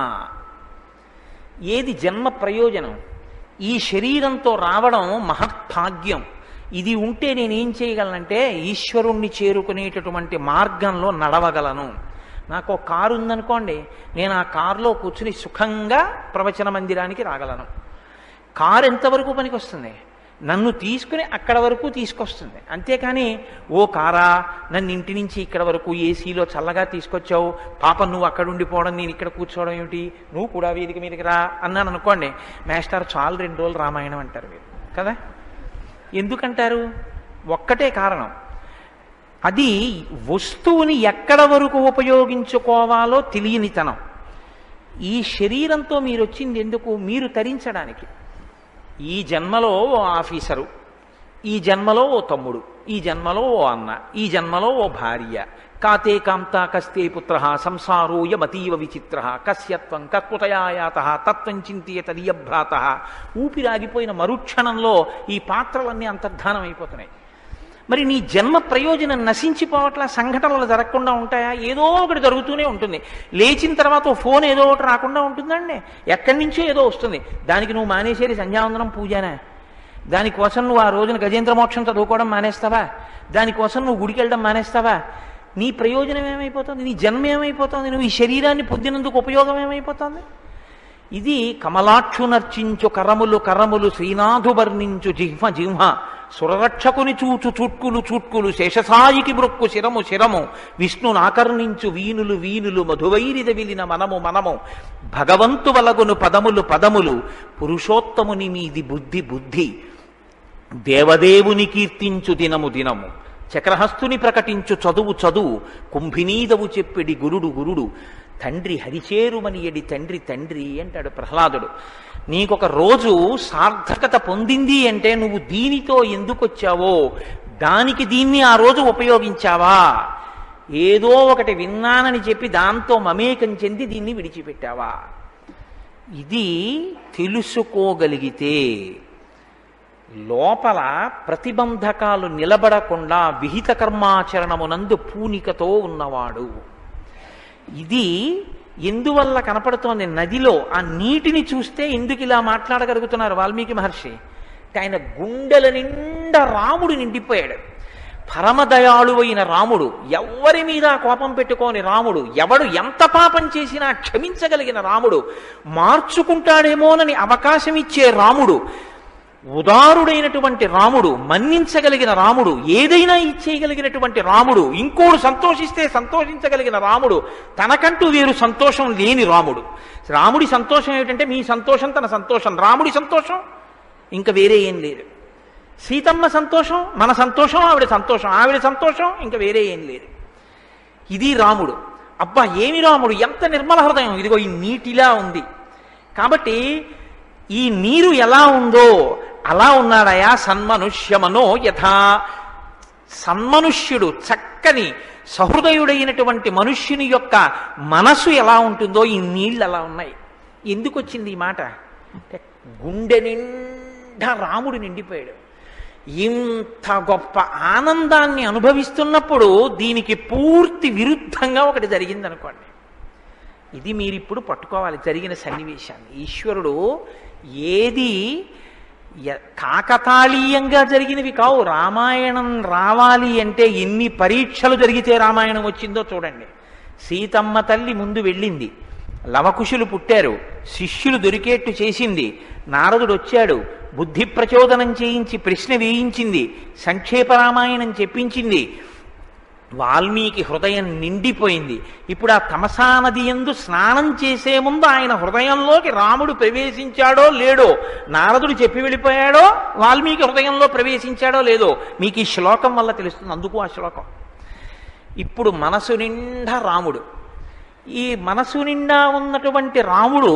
ఏది జన్మ ప్రయోజనం? ఈ శరీరంతో రావడం మహత్భాగ్యం. ఇది ఉంటే నేనేం చేయగలనంటే ఈశ్వరుణ్ణి చేరుకునేటటువంటి మార్గంలో నడవగలను. నాకు ఒక కారు ఉందనుకోండి, నేను ఆ కారులో కూర్చుని సుఖంగా ప్రవచన మందిరానికి రాగలను. కారు ఎంతవరకు పనికొస్తుంది? నన్ను తీసుకుని అక్కడ వరకు తీసుకొస్తుంది. అంతేకాని ఓ కారా నన్ను ఇంటి నుంచి ఇక్కడ వరకు ఏసీలో చల్లగా తీసుకొచ్చావు, పాప నువ్వు అక్కడ ఉండిపోవడం నేను ఇక్కడ కూర్చోవడం ఏమిటి, నువ్వు కూడా వేదిక మీదకి రా అన్నాను అనుకోండి, మేస్టార్ చాలు రెండు రోజులు రామాయణం అంటారు మీరు కదా. ఎందుకంటారు? ఒక్కటే కారణం, అది వస్తువుని ఎక్కడ వరకు ఉపయోగించుకోవాలో తెలియనితనం. ఈ శరీరంతో మీరు వచ్చింది ఎందుకు? మీరు తరించడానికి. ఈ జన్మలో ఓ ఆఫీసరు, ఈ జన్మలో ఓ తమ్ముడు, ఈ జన్మలో ఓ అన్న, ఈ జన్మలో ఓ భార్య. కాతే కాంతా కస్తే పుత్ర సంసారోయమతీవ విచిత్ర కస్యత్వం కత్వతయాయాత తత్వం చింతియత దియభ్రాత. ఊపిరాగిపోయిన మరుక్షణంలో ఈ పాత్రలన్నీ అంతర్ధానం అయిపోతున్నాయి. మరి నీ జన్మ ప్రయోజనం నశించిపోవట్లా? సంఘటనలు జరగకుండా ఉంటాయా? ఏదో ఒకటి జరుగుతూనే ఉంటుంది. లేచిన తర్వాత ఓ ఫోన్ ఏదో ఒకటి రాకుండా ఉంటుందండి, ఎక్కడి నుంచో ఏదో వస్తుంది. దానికి నువ్వు మానేసేది సంధ్యావందనం పూజనా? దానికోసం నువ్వు ఆ రోజున గజేంద్ర మోక్షం చదువుకోవడం మానేస్తావా? దానికోసం నువ్వు గుడికి వెళ్ళడం మానేస్తావా? నీ ప్రయోజనం ఏమైపోతుంది? నీ జన్మ ఏమైపోతుంది? నువ్వు ఈ శరీరాన్ని పొందినందుకు ఉపయోగం ఏమైపోతుంది? ఇది కమలాక్షు నర్చించు కరములు కరములు శ్రీనాథు వర్ణించు జిహ్మ జిహ్మ సురరక్షకుని చూచు చుట్కులు చుట్కులు శేషసాయికి మృక్కు శిరము శిరము విష్ణును ఆకర్ణించు వీనులు వీనులు మధువైరిద విలిన మనము మనము భగవంతు వలగును పదములు పదములు పురుషోత్తముని మీది బుద్ధి బుద్ధి దేవదేవుని కీర్తించు దినము దినము చక్రహస్తుని ప్రకటించు చదువు చదువు కుంభినీదవు చెప్పెడి గురుడు గురుడు తండ్రి హరిచేరుమని ఎడి తండ్రి తండ్రి అంటాడు ప్రహ్లాదుడు. నీకొక రోజు సార్థకత పొందింది అంటే నువ్వు దీనితో ఎందుకు వచ్చావో దానికి దీన్ని ఆ రోజు ఉపయోగించావా? ఏదో ఒకటి విన్నానని చెప్పి దాంతో మమేకం చెంది దీన్ని విడిచిపెట్టావా? ఇది తెలుసుకోగలిగితే లోపల ప్రతిబంధకాలు నిలబడకుండా విహిత కర్మాచరణమునందు పూనికతో ఉన్నవాడు. ఇది ఎందువల్ల కనపడుతోంది? నదిలో ఆ నీటిని చూస్తే ఎందుకు ఇలా మాట్లాడగలుగుతున్నారు వాల్మీకి మహర్షి? ఆయన గుండెల నిండా రాముడు నిండిపోయాడు. పరమదయాళువైన రాముడు, ఎవ్వరి మీద కోపం పెట్టుకోని రాముడు, ఎవడు ఎంత పాపం చేసినా క్షమించగలిగిన రాముడు, మార్చుకుంటాడేమోనని అవకాశం ఇచ్చే రాముడు, ఉదారుడైనటువంటి రాముడు, మన్నించగలిగిన రాముడు, ఏదైనా ఇచ్చేయగలిగినటువంటి రాముడు, ఇంకోడు సంతోషిస్తే సంతోషించగలిగిన రాముడు, తనకంటూ వేరు సంతోషం లేని రాముడు. రాముడి సంతోషం ఏమిటంటే మీ సంతోషం తన సంతోషం, రాముడి సంతోషం ఇంకా వేరే ఏం లేదు. సీతమ్మ సంతోషం మన సంతోషం, ఆవిడ సంతోషం ఆవిడ సంతోషం, ఇంకా వేరే ఏం లేదు. ఇది రాముడు. అబ్బా ఏమి రాముడు, ఎంత నిర్మల హృదయం! ఇదిగో ఈ నీటిలా ఉంది. కాబట్టి ఈ నీరు ఎలా ఉందో అలా ఉన్నాడయా సన్మనుష్యమనో యథా. సన్మనుష్యుడు, చక్కని సహృదయుడైనటువంటి మనుష్యుని యొక్క మనసు ఎలా ఉంటుందో ఈ నీళ్ళు అలా ఉన్నాయి. ఎందుకు వచ్చింది ఈ మాట? గుండె నిండా రాముడు నిండిపోయాడు. ఇంత గొప్ప ఆనందాన్ని అనుభవిస్తున్నప్పుడు దీనికి పూర్తి విరుద్ధంగా ఒకటి జరిగిందనుకోండి. ఇది మీరిప్పుడు పట్టుకోవాలి జరిగిన సన్నివేశాన్ని. ఈశ్వరుడు ఏది కాకతాళీయంగా జరిగినవి కావు. రామాయణం రావాలి అంటే ఎన్ని పరీక్షలు జరిగితే రామాయణం వచ్చిందో చూడండి. సీతమ్మ తల్లి ముందు వెళ్ళింది, లవకుశులు పుట్టారు, శిష్యులు దొరికేట్టు చేసింది, నారదుడు వచ్చాడు, బుద్ధి ప్రచోదనం చేయించి ప్రశ్న వేయించింది, సంక్షేప రామాయణం చెప్పించింది, వాల్మీకి హృదయం నిండిపోయింది. ఇప్పుడు ఆ తమసా నది యందు స్నానం చేసే ముందు ఆయన హృదయంలోకి రాముడు ప్రవేశించాడో లేడో, నారదుడు చెప్పి వెళ్ళిపోయాడో, వాల్మీకి హృదయంలో ప్రవేశించాడో లేదో మీకు ఈ శ్లోకం వల్ల తెలుస్తుంది. అందుకు ఆ శ్లోకం. ఇప్పుడు మనసు నిండా రాముడు. ఈ మనసు నిండా ఉన్నటువంటి రాముడు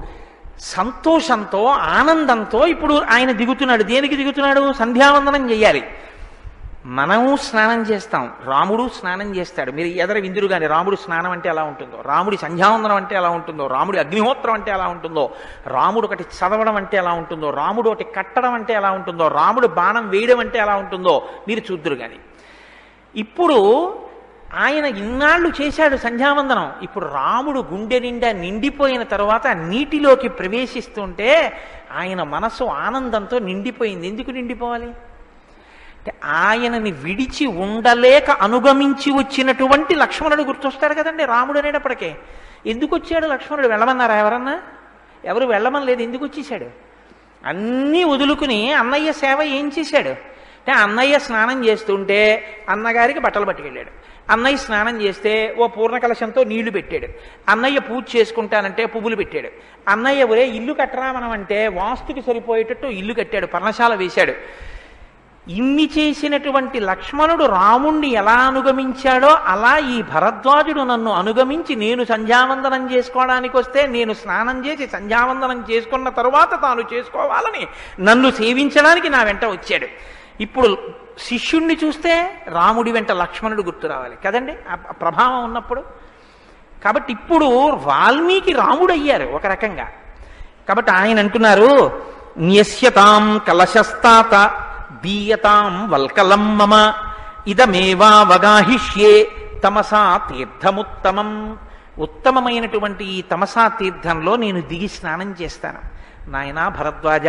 సంతోషంతో ఆనందంతో ఇప్పుడు ఆయన దిగుతున్నాడు. దేనికి దిగుతున్నాడు? సంధ్యావందనం చేయాలి. మనము స్నానం చేస్తాం, రాముడు స్నానం చేస్తాడు. మీరు ఎదర విందురు కానీ రాముడు స్నానం అంటే ఎలా ఉంటుందో, రాముడి సంధ్యావందనం అంటే ఎలా ఉంటుందో, రాముడి అగ్నిహోత్రం అంటే ఎలా ఉంటుందో, రాముడు ఒకటి చదవడం అంటే ఎలా ఉంటుందో, రాముడు ఒకటి కట్టడం అంటే ఎలా ఉంటుందో, రాముడు బాణం వేయడం అంటే ఎలా ఉంటుందో మీరు చూద్దురు కానీ. ఇప్పుడు ఆయన ఇన్నాళ్ళు చేశాడు సంధ్యావందనం. ఇప్పుడు రాముడు గుండె నిండా నిండిపోయిన తరువాత నీటిలోకి ప్రవేశిస్తుంటే ఆయన మనసు ఆనందంతో నిండిపోయింది. ఎందుకు నిండిపోవాలి అంటే ఆయనని విడిచి ఉండలేక అనుగమించి వచ్చినటువంటి లక్ష్మణుడు గుర్తొస్తాడు కదండి. రాముడు అనేటప్పటికే ఎందుకు వచ్చాడు లక్ష్మణుడు? వెళ్ళమన్నారా ఎవరన్నా? ఎవరు వెళ్ళమని లేదు. ఎందుకు వచ్చేసాడు? అన్నీ వదులుకుని అన్నయ్య సేవ ఏం చేశాడు అంటే అన్నయ్య స్నానం చేస్తుంటే అన్నగారికి బట్టలు పట్టుకెళ్ళాడు, అన్నయ్య స్నానం చేస్తే ఓ పూర్ణ కలశంతో నీళ్లు పెట్టాడు, అన్నయ్య పూజ చేసుకుంటానంటే పువ్వులు పెట్టాడు, అన్నయ్య ఒరే ఇల్లు కట్టరా మనం అంటే వాస్తుకి సరిపోయేటట్టు ఇల్లు కట్టాడు, పర్ణశాల వేశాడు. ఇన్ని చేసినటువంటి లక్ష్మణుడు రాముణ్ణి ఎలా అనుగమించాడో అలా ఈ భరద్వాజుడు నన్ను అనుగమించి నేను సంధ్యావందనం చేసుకోవడానికి వస్తే నేను స్నానం చేసి సంధ్యావందనం చేసుకున్న తరువాత తాను చేసుకోవాలని నన్ను సేవించడానికి నా వెంట వచ్చాడు. ఇప్పుడు శిష్యుణ్ణి చూస్తే రాముడి వెంట లక్ష్మణుడు గుర్తు రావాలి కదండి ఆ ప్రభావం ఉన్నప్పుడు. కాబట్టి ఇప్పుడు వాల్మీకి రాముడు అయ్యారు ఒక రకంగా. కాబట్టి ఆయన అంటున్నారు, న్యస్యతాం కలశస్తాత దీయతాం వల్కలం మమ ఇదమేవావగాహిష్యే తమసా తీర్థముత్తమం. ఉత్తమమైనటువంటి ఈ తమసా తీర్థంలో నేను దిగి స్నానం చేస్తాను. నాయనా భరద్వాజ,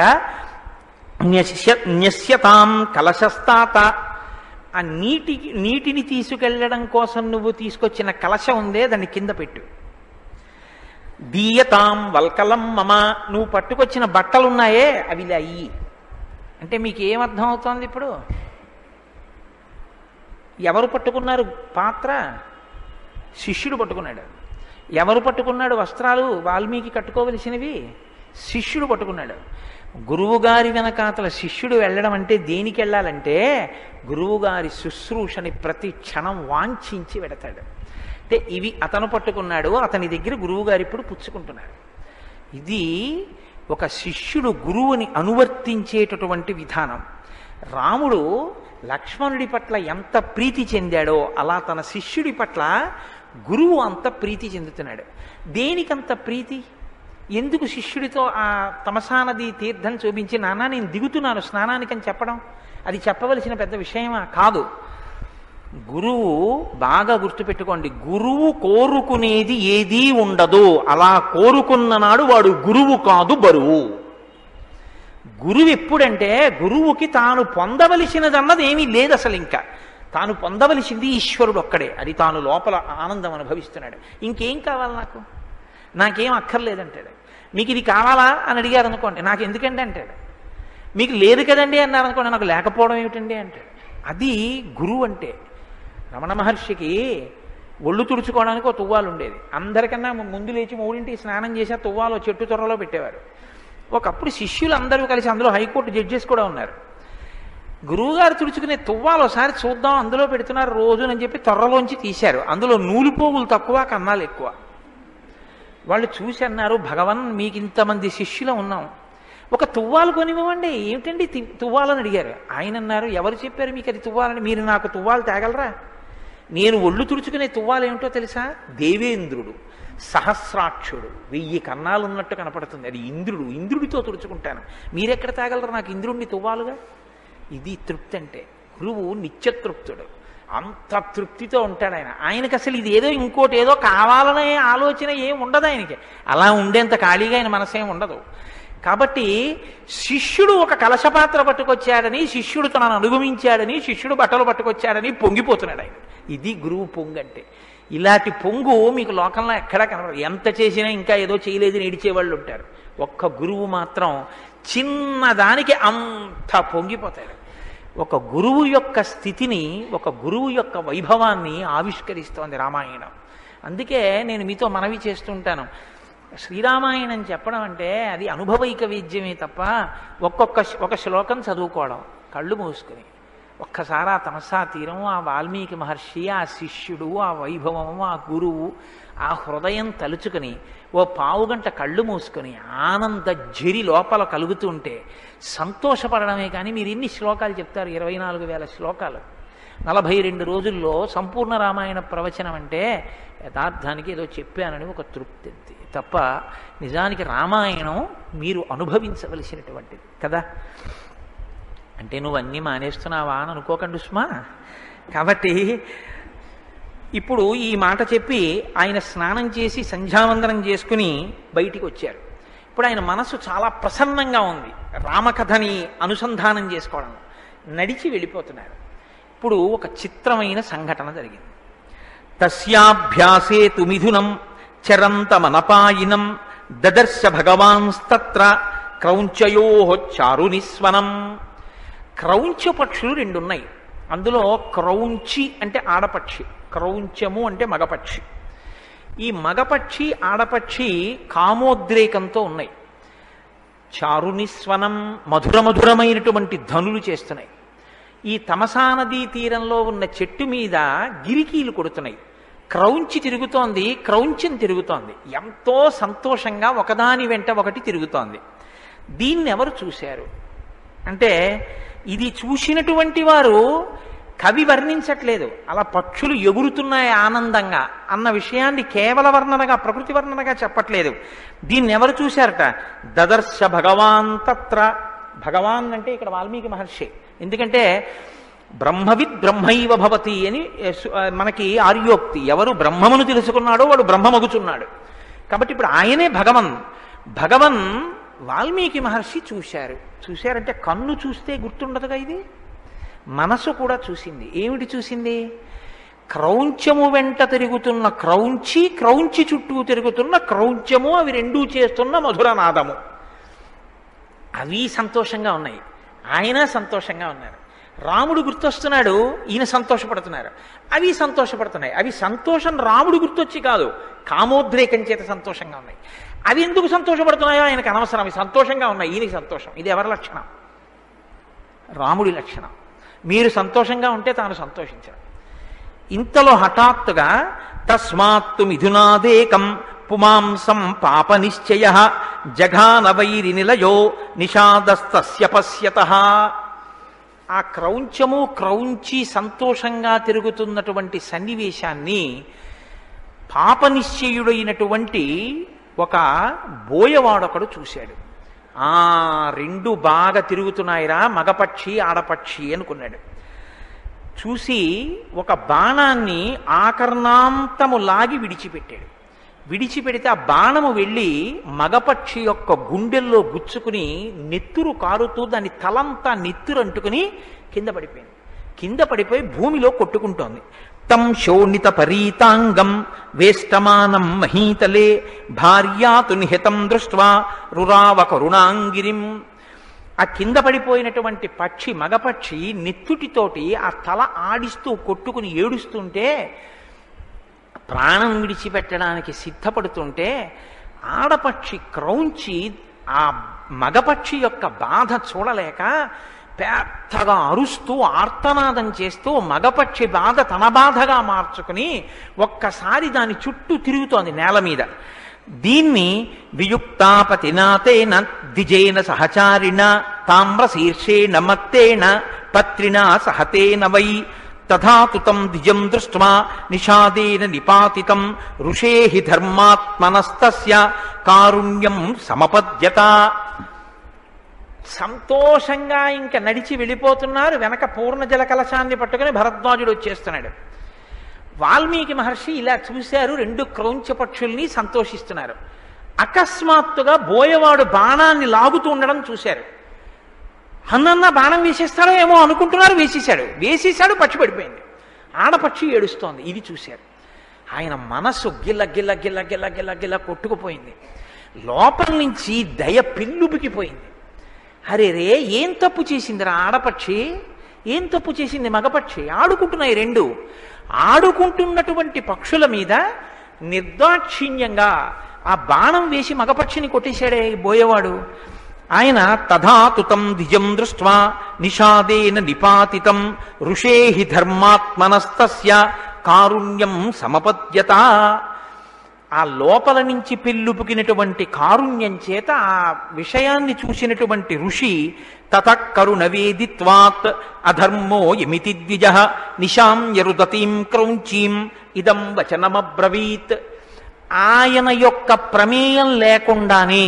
న్యస్య న్యస్యతాం కలశస్తాత, ఆ నీటి నీటిని తీసుకెళ్లడం కోసం నువ్వు తీసుకొచ్చిన కలశం ఉందే దాన్ని కింద పెట్టు. దీయతాం వల్కలం మమ, నువ్వు పట్టుకొచ్చిన బట్టలున్నాయే అవి ఇలా అయ్యి అంటే మీకు ఏమర్థం అవుతోంది? ఇప్పుడు ఎవరు పట్టుకున్నారు పాత్ర? శిష్యుడు పట్టుకున్నాడు. ఎవరు పట్టుకున్నాడు వస్త్రాలు వాల్మీకి కట్టుకోవలసినవి? శిష్యుడు పట్టుకున్నాడు. గురువుగారి వెనకాతల శిష్యుడు వెళ్ళడం అంటే దేనికి వెళ్ళాలంటే గురువుగారి శుశ్రూషని ప్రతి క్షణం వాంఛించి వెడతాడు. అంటే ఇవి అతను పట్టుకున్నాడు, అతని దగ్గర గురువుగారు ఇప్పుడు పుచ్చుకుంటున్నాడు. ఇది ఒక శిష్యుడు గురువుని అనువర్తించేటటువంటి విధానం. రాముడు లక్ష్మణుడి పట్ల ఎంత ప్రీతి చెందాడో అలా తన శిష్యుడి పట్ల గురువు అంత ప్రీతి చెందుతున్నాడు. దేనికంత ప్రీతి? ఎందుకు శిష్యుడితో ఆ తమసానది తీర్థం చూపించి నాన్న నేను దిగుతున్నాను స్నానానికని చెప్పడం అది చెప్పవలసిన పెద్ద విషయమా? కాదు. గురువు బాగా గుర్తుపెట్టుకోండి, గురువు కోరుకునేది ఏదీ ఉండదు. అలా కోరుకున్న నాడు వాడు గురువు కాదు, బరువు. గురువు ఎప్పుడంటే గురువుకి తాను పొందవలసినదన్నది ఏమీ లేదు అసలు. ఇంకా తాను పొందవలసింది ఈశ్వరుడు ఒక్కడే. అది తాను లోపల ఆనందం అనుభవిస్తున్నాడు. ఇంకేం కావాలి నాకు? నాకేం అక్కర్లేదంటాడు. మీకు ఇది కావాలా అని అడిగారు అనుకోండి, నాకు ఎందుకండి అంటాడు. మీకు లేదు కదండి అన్నారు అనుకోండి, నాకు లేకపోవడం ఏమిటండి అంటాడు. అది గురువు అంటే. రమణ మహర్షికి ఒళ్ళు తుడుచుకోవడానికి ఒక తువ్వాలు ఉండేది. అందరికన్నా ముందు లేచి మూడింటికి స్నానం చేసి ఆ తువ్వాలు చెట్టు త్వరలో పెట్టేవారు. ఒకప్పుడు శిష్యులు అందరూ కలిసి అందులో హైకోర్టు జడ్జెస్ కూడా ఉన్నారు. గురువుగారు తుడుచుకునే తువ్వాలు ఒకసారి చూద్దాం అందులో పెడుతున్నారు రోజునని చెప్పి త్వరలోంచి తీశారు. అందులో నూలు పోగులు తక్కువ, కన్నాలు ఎక్కువ. వాళ్ళు చూసి అన్నారు, భగవన్ మీకు ఇంతమంది శిష్యులు ఉన్నాం, ఒక తువ్వాలు కొనివ్వండి. ఏమిటండి తువ్వాలని అడిగారు. ఆయన అన్నారు, ఎవరు చెప్పారు మీకు అది తువ్వాలని? మీరు నాకు తువ్వాలు తేగలరా? నేను ఒళ్ళు తుడుచుకునే తువ్వాలు ఏమిటో తెలుసా? దేవేంద్రుడు సహస్రాక్షుడు, వెయ్యి కన్నాలు ఉన్నట్టు కనపడుతుంది, అది ఇంద్రుడు. ఇంద్రుడితో తుడుచుకుంటాను. మీరెక్కడ తేగలరు నాకు ఇంద్రుడిని తువ్వాలుగా? ఇది తృప్తి అంటే. గురువు నిత్యతృప్తుడు. అంత తృప్తితో ఉంటాడు ఆయన. ఆయనకి అసలు ఇది ఏదో ఇంకోటి ఏదో కావాలనే ఆలోచన ఏం ఉండదు ఆయనకి. అలా ఉండేంత ఖాళీగా ఆయన మనసేం ఉండదు. కాబట్టి శిష్యుడు ఒక కలశపాత్ర పట్టుకొచ్చాడని, శిష్యుడు తనను అనుభవించాడని, శిష్యుడు బట్టలు పట్టుకొచ్చాడని పొంగిపోతున్నాడు ఆయన. ఇది గురువు పొంగు అంటే. ఇలాంటి పొంగు మీకు లోకంలో ఎక్కడా కనబడదు. ఎంత చేసినా ఇంకా ఏదో చేయలేదని ఏడిచేవాళ్ళు ఉంటారు. ఒక్క గురువు మాత్రం చిన్నదానికి అంత పొంగిపోతాడు. ఒక గురువు యొక్క స్థితిని, ఒక గురువు యొక్క వైభవాన్ని ఆవిష్కరిస్తోంది రామాయణం. అందుకే నేను మీతో మనవి చేస్తుంటాను, శ్రీరామాయణం చెప్పడం అంటే అది అనుభవైక వేద్యమే తప్ప ఒక్కొక్క ఒక శ్లోకం చదువుకోవడం కళ్ళు మూసుకుని, ఒక్కసారి ఆ తమసా తీరం, ఆ వాల్మీకి మహర్షి, ఆ శిష్యుడు, ఆ వైభవము, ఆ గురువు, ఆ హృదయం తలుచుకుని ఓ పావుగంట కళ్ళు మూసుకొని ఆనంద ఝరి లోపల కలుగుతుంటే సంతోషపడడమే. కానీ మీరు ఎన్ని శ్లోకాలు చెప్తారు? ఇరవై నాలుగు వేల శ్లోకాలు నలభై రెండు రోజుల్లో సంపూర్ణ రామాయణ ప్రవచనం అంటే యథార్థానికి ఏదో చెప్పానని ఒక తృప్తి తప్ప నిజానికి రామాయణం మీరు అనుభవించవలసినటువంటిది కదా. అంటే నువ్వు అన్నీ మానేస్తున్నావా అని అనుకోకండి సుమా. కాబట్టి ఇప్పుడు ఈ మాట చెప్పి ఆయన స్నానం చేసి సంధ్యావందనం చేసుకుని బయటికి వచ్చారు. ఇప్పుడు ఆయన మనసు చాలా ప్రసన్నంగా ఉంది రామకథని అనుసంధానం చేసుకోవడం. నడిచి వెళ్ళిపోతున్నారు. ఇప్పుడు ఒక చిత్రమైన సంఘటన జరిగింది. తస్యాభ్యాసే తు మిథునం చరంతమనపాయినం దదర్శ భగవాన్స్తత్ర క్రౌంచయో చారునిస్వనం. క్రౌంచ పక్షులు రెండున్నాయి. అందులో క్రౌంచి అంటే ఆడపక్షి, క్రౌంచము అంటే మగపక్షి. ఈ మగపక్షి ఆడపక్షి కామోద్రేకంతో ఉన్నాయి. చారునిస్వనం మధుర మధురమైనటువంటి ధనులు చేస్తున్నాయి. ఈ తమసా నదీ తీరంలో ఉన్న చెట్టు మీద గిరికీలు కొడుతున్నాయి. క్రౌంచి తిరుగుతోంది, క్రౌంచిని తిరుగుతోంది. ఎంతో సంతోషంగా ఒకదాని వెంట ఒకటి తిరుగుతోంది. దీన్ని ఎవరు చూశారు అంటే, ఇది చూసినటువంటి వారు కవి వర్ణించట్లేదు. అలా పక్షులు ఎగురుతున్నాయి ఆనందంగా అన్న విషయాన్ని కేవల వర్ణనగా, ప్రకృతి వర్ణనగా చెప్పట్లేదు. దీన్ని ఎవరు చూశారట? దదర్శ భగవాన్ తత్ర. భగవాన్ అంటే ఇక్కడ వాల్మీకి మహర్షి. ఎందుకంటే బ్రహ్మవిద్ బ్రహ్మైవ భవతి అని మనకి ఆర్యోక్తి. ఎవరు బ్రహ్మమును తెలుసుకున్నాడో వాడు బ్రహ్మమగుచున్నాడు. కాబట్టి ఇప్పుడు ఆయనే భగవన్. భగవన్ వాల్మీకి మహర్షి చూశారు. చూశారంటే కన్ను చూస్తే గుర్తుండదుగా, ఇది మనసు కూడా చూసింది. ఏమిటి చూసింది? క్రౌంచము వెంట తిరుగుతున్న క్రౌంచి, క్రౌంచి చుట్టూ తిరుగుతున్న క్రౌంచము, అవి రెండూ చేస్తున్న మధురనాదము. అవి సంతోషంగా ఉన్నాయి. ఆయన సంతోషంగా ఉన్నారు. రాముడు గుర్తొస్తున్నాడు, ఈయన సంతోషపడుతున్నారు. అవి సంతోషపడుతున్నాయి. అవి సంతోషం రాముడు గుర్తొచ్చి కాదు, కామోద్రేకం చేత సంతోషంగా ఉన్నాయి. అవి ఎందుకు సంతోషపడుతున్నాయో ఆయనకు అనవసరం. అవి సంతోషంగా ఉన్నాయి, ఈయనకి సంతోషం. ఇది ఎవరి లక్షణం? రాముడి లక్షణం. మీరు సంతోషంగా ఉంటే తాను సంతోషించడం. ఇంతలో హఠాత్తుగా తస్మాత్తు మిథునాదేకం పుమాంసం పాప నిశ్చయ జఘాన వైరి నిలయో నిషాదస్తస్య పశ్యతః. ఆ క్రౌంచము క్రౌంచి సంతోషంగా తిరుగుతున్నటువంటి సన్నివేశాన్ని పాపనిశ్చయుడైనటువంటి ఒక బోయవాడొకడు చూశాడు. ఆ రెండు బాగా తిరుగుతున్నాయిరా, మగపక్షి ఆడపక్షి అనుకున్నాడు. చూసి ఒక బాణాన్ని ఆకర్ణాంతము లాగి విడిచిపెట్టాడు. విడిచిపెడితే ఆ బాణము వెళ్ళి మగపక్షి యొక్క గుండెల్లో గుచ్చుకుని నెత్తురు కారుతూ దాని తలంతా నెత్తురు అంటుకుని కింద పడిపోయింది. కింద పడిపోయి భూమిలో కొట్టుకుంటోంది. తం శోణిత పరీతాంగం వేష్టమానం మహీతలే భార్యాతు నిహితం దృష్ట్వా రురావ కరుణాంగిరిం. ఆ కింద పడిపోయినటువంటి పక్షి, మగపక్షి నెత్తుటితోటి ఆ తల ఆడిస్తూ కొట్టుకుని ఏడుస్తుంటే, ప్రాణం విడిచిపెట్టడానికి సిద్ధపడుతుంటే, ఆడపక్షి క్రౌంచి ఆ మగపక్షి యొక్క బాధ చూడలేక పెద్దగా అరుస్తూ ఆర్తనాదం చేస్తూ మగపక్షి బాధ తన బాధగా మార్చుకుని ఒక్కసారి దాని చుట్టూ తిరుగుతోంది నేల మీద. దీన్ని వియుక్తాపతినాతేన ద్విజేన సహచారిణ తామ్రశీర్షేణ మత్తేన పత్రినా సహతేన వై తథాతుతం ద్విజం దృష్ట్వా నిషాదేన నిపాతితం ఋషేహి ధర్మాత్మనస్తస్య కారుణ్యం సమపద్యత. సంతోషంగా ఇంకా నడిచి వెళ్ళిపోతున్నారు. వెనక పూర్ణ జల కలశాన్ని పట్టుకుని భరద్వాజుడు వచ్చేస్తున్నాడు. వాల్మీకి మహర్షి ఇలా చూశారు, రెండు క్రౌంచ పక్షుల్ని సంతోషిస్తున్నారు. అకస్మాత్తుగా బోయవాడు బాణాన్ని లాగుతూ ఉండడం చూశారు. అన్నన్న బాణం వేసేస్తాడో ఏమో అనుకుంటున్నారు, వేసేశాడు వేసేశాడు పక్షి పడిపోయింది. ఆడపక్షి ఏడుస్తోంది. ఇది చూశారు. ఆయన మనస్సు గిల్ల గిల్ల గిల్ల గిల్ల గిల్ల గిల్ల కొట్టుకుపోయింది. లోపల నుంచి దయ పిల్లుబికిపోయింది. అరే రే, ఏం తప్పు చేసిందిరా ఆడపక్షి, ఏం తప్పు చేసింది మగపక్షి? ఆడుకుంటున్నాయి రెండు. ఆడుకుంటున్నటువంటి పక్షుల మీద నిర్దాక్షిణ్యంగా ఆ బాణం వేసి మగపక్షిని కొట్టేశాడే బోయేవాడు. ఆయన తథాతుతం దిజం దృష్ట్వా నిషాదేన నిపాతితం ఋషేహి ధర్మాత్మనస్తస్య కారుణ్యం సమపద్యత. ఆ లోపల నుంచి పెళ్ళుపుకినటువంటి కారుణ్యం చేత ఆ విషయాన్ని చూసినటువంటి ఋషి తతఃకరుణవేదిత్వాత్ అధర్మో యమితి ద్విజః నిశాంయరుదతీం క్రౌంచీం ఇదం వచనమబ్రవీత్. ఆయన యొక్క ప్రమేయం లేకుండానే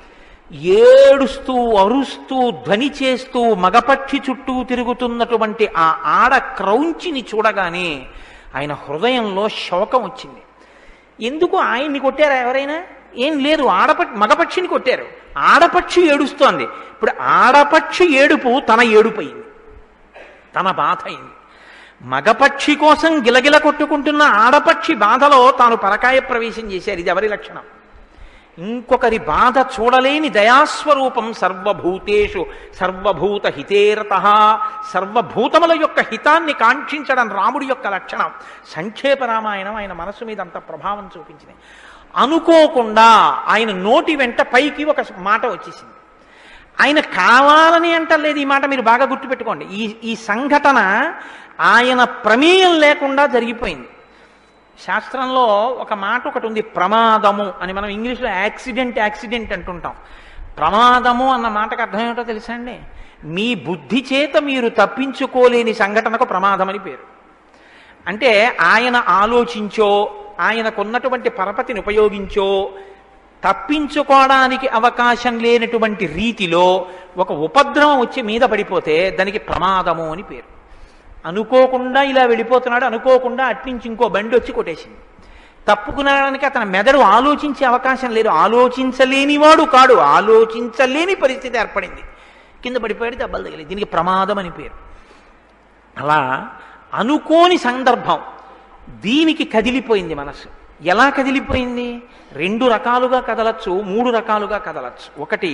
ఏడుస్తూ అరుస్తూ ధ్వని చేస్తూ మగపక్షి చుట్టూ తిరుగుతున్నటువంటి ఆ ఆడ క్రౌంచిని చూడగానే ఆయన హృదయంలో శోకం వచ్చింది. ఎందుకు ఆయన్ని కొట్టారా ఎవరైనా? ఏం లేదు, ఆడపక్షి మగపక్షిని కొట్టారు. ఆడపక్షి ఏడుస్తోంది. ఇప్పుడు ఆడపక్షి ఏడుపు తన ఏడుపు అయింది, తన బాధ అయింది. మగపక్షి కోసం గిలగిల కొట్టుకుంటున్న ఆడపక్షి బాధలో తాను పరకాయ ప్రవేశం చేశారు. ఇది ఎవరి లక్షణం? ఇంకొకరి బాధ చూడలేని దయాస్వరూపం. సర్వభూతేషు సర్వభూత హితేరతః. సర్వభూతముల యొక్క హితాన్ని కాంక్షించడం రాముడి యొక్క లక్షణం. సంక్షేప రామాయణం ఆయన మనసు మీద అంత ప్రభావం చూపించింది. అనుకోకుండా ఆయన నోటి వెంట పైకి ఒక మాట వచ్చేసింది. ఆయన కావాలని అంటలేదు ఈ మాట, మీరు బాగా గుర్తుపెట్టుకోండి. ఈ ఈ సంఘటన ఆయన ప్రమేయం లేకుండా జరిగిపోయింది. శాస్త్రంలో ఒక మాట ఒకటి ఉంది, ప్రమాదము అని. మనం ఇంగ్లీష్లో యాక్సిడెంట్ యాక్సిడెంట్ అంటుంటాం. ప్రమాదము అన్న మాటకు అర్థం ఏమిటో తెలుసా అండి? మీ బుద్ధి చేత మీరు తప్పించుకోలేని సంఘటనకు ప్రమాదం అని పేరు. అంటే ఆయన ఆలోచించో ఆయనకున్నటువంటి పరపతిని ఉపయోగించో తప్పించుకోవడానికి అవకాశం లేనటువంటి రీతిలో ఒక ఉపద్రవం వచ్చి మీద పడిపోతే దానికి ప్రమాదము అని పేరు. అనుకోకుండా ఇలా వెళ్ళిపోతున్నాడు, అనుకోకుండా అట్నుంచి ఇంకో బండి వచ్చి కొట్టేసింది. తప్పుకునడానికి అతని మెదడు ఆలోచించే అవకాశం లేదు. ఆలోచించలేనివాడు కాడు, ఆలోచించలేని పరిస్థితి ఏర్పడింది. కింద పడిపోయాడు, దెబ్బలు తగిలి. దీనికి ప్రమాదం అని పేరు. అలా అనుకోని సందర్భం, దీనికి కదిలిపోయింది మనసు. ఎలా కదిలిపోయింది? రెండు రకాలుగా కదలచ్చు, మూడు రకాలుగా కదలచ్చు. ఒకటి,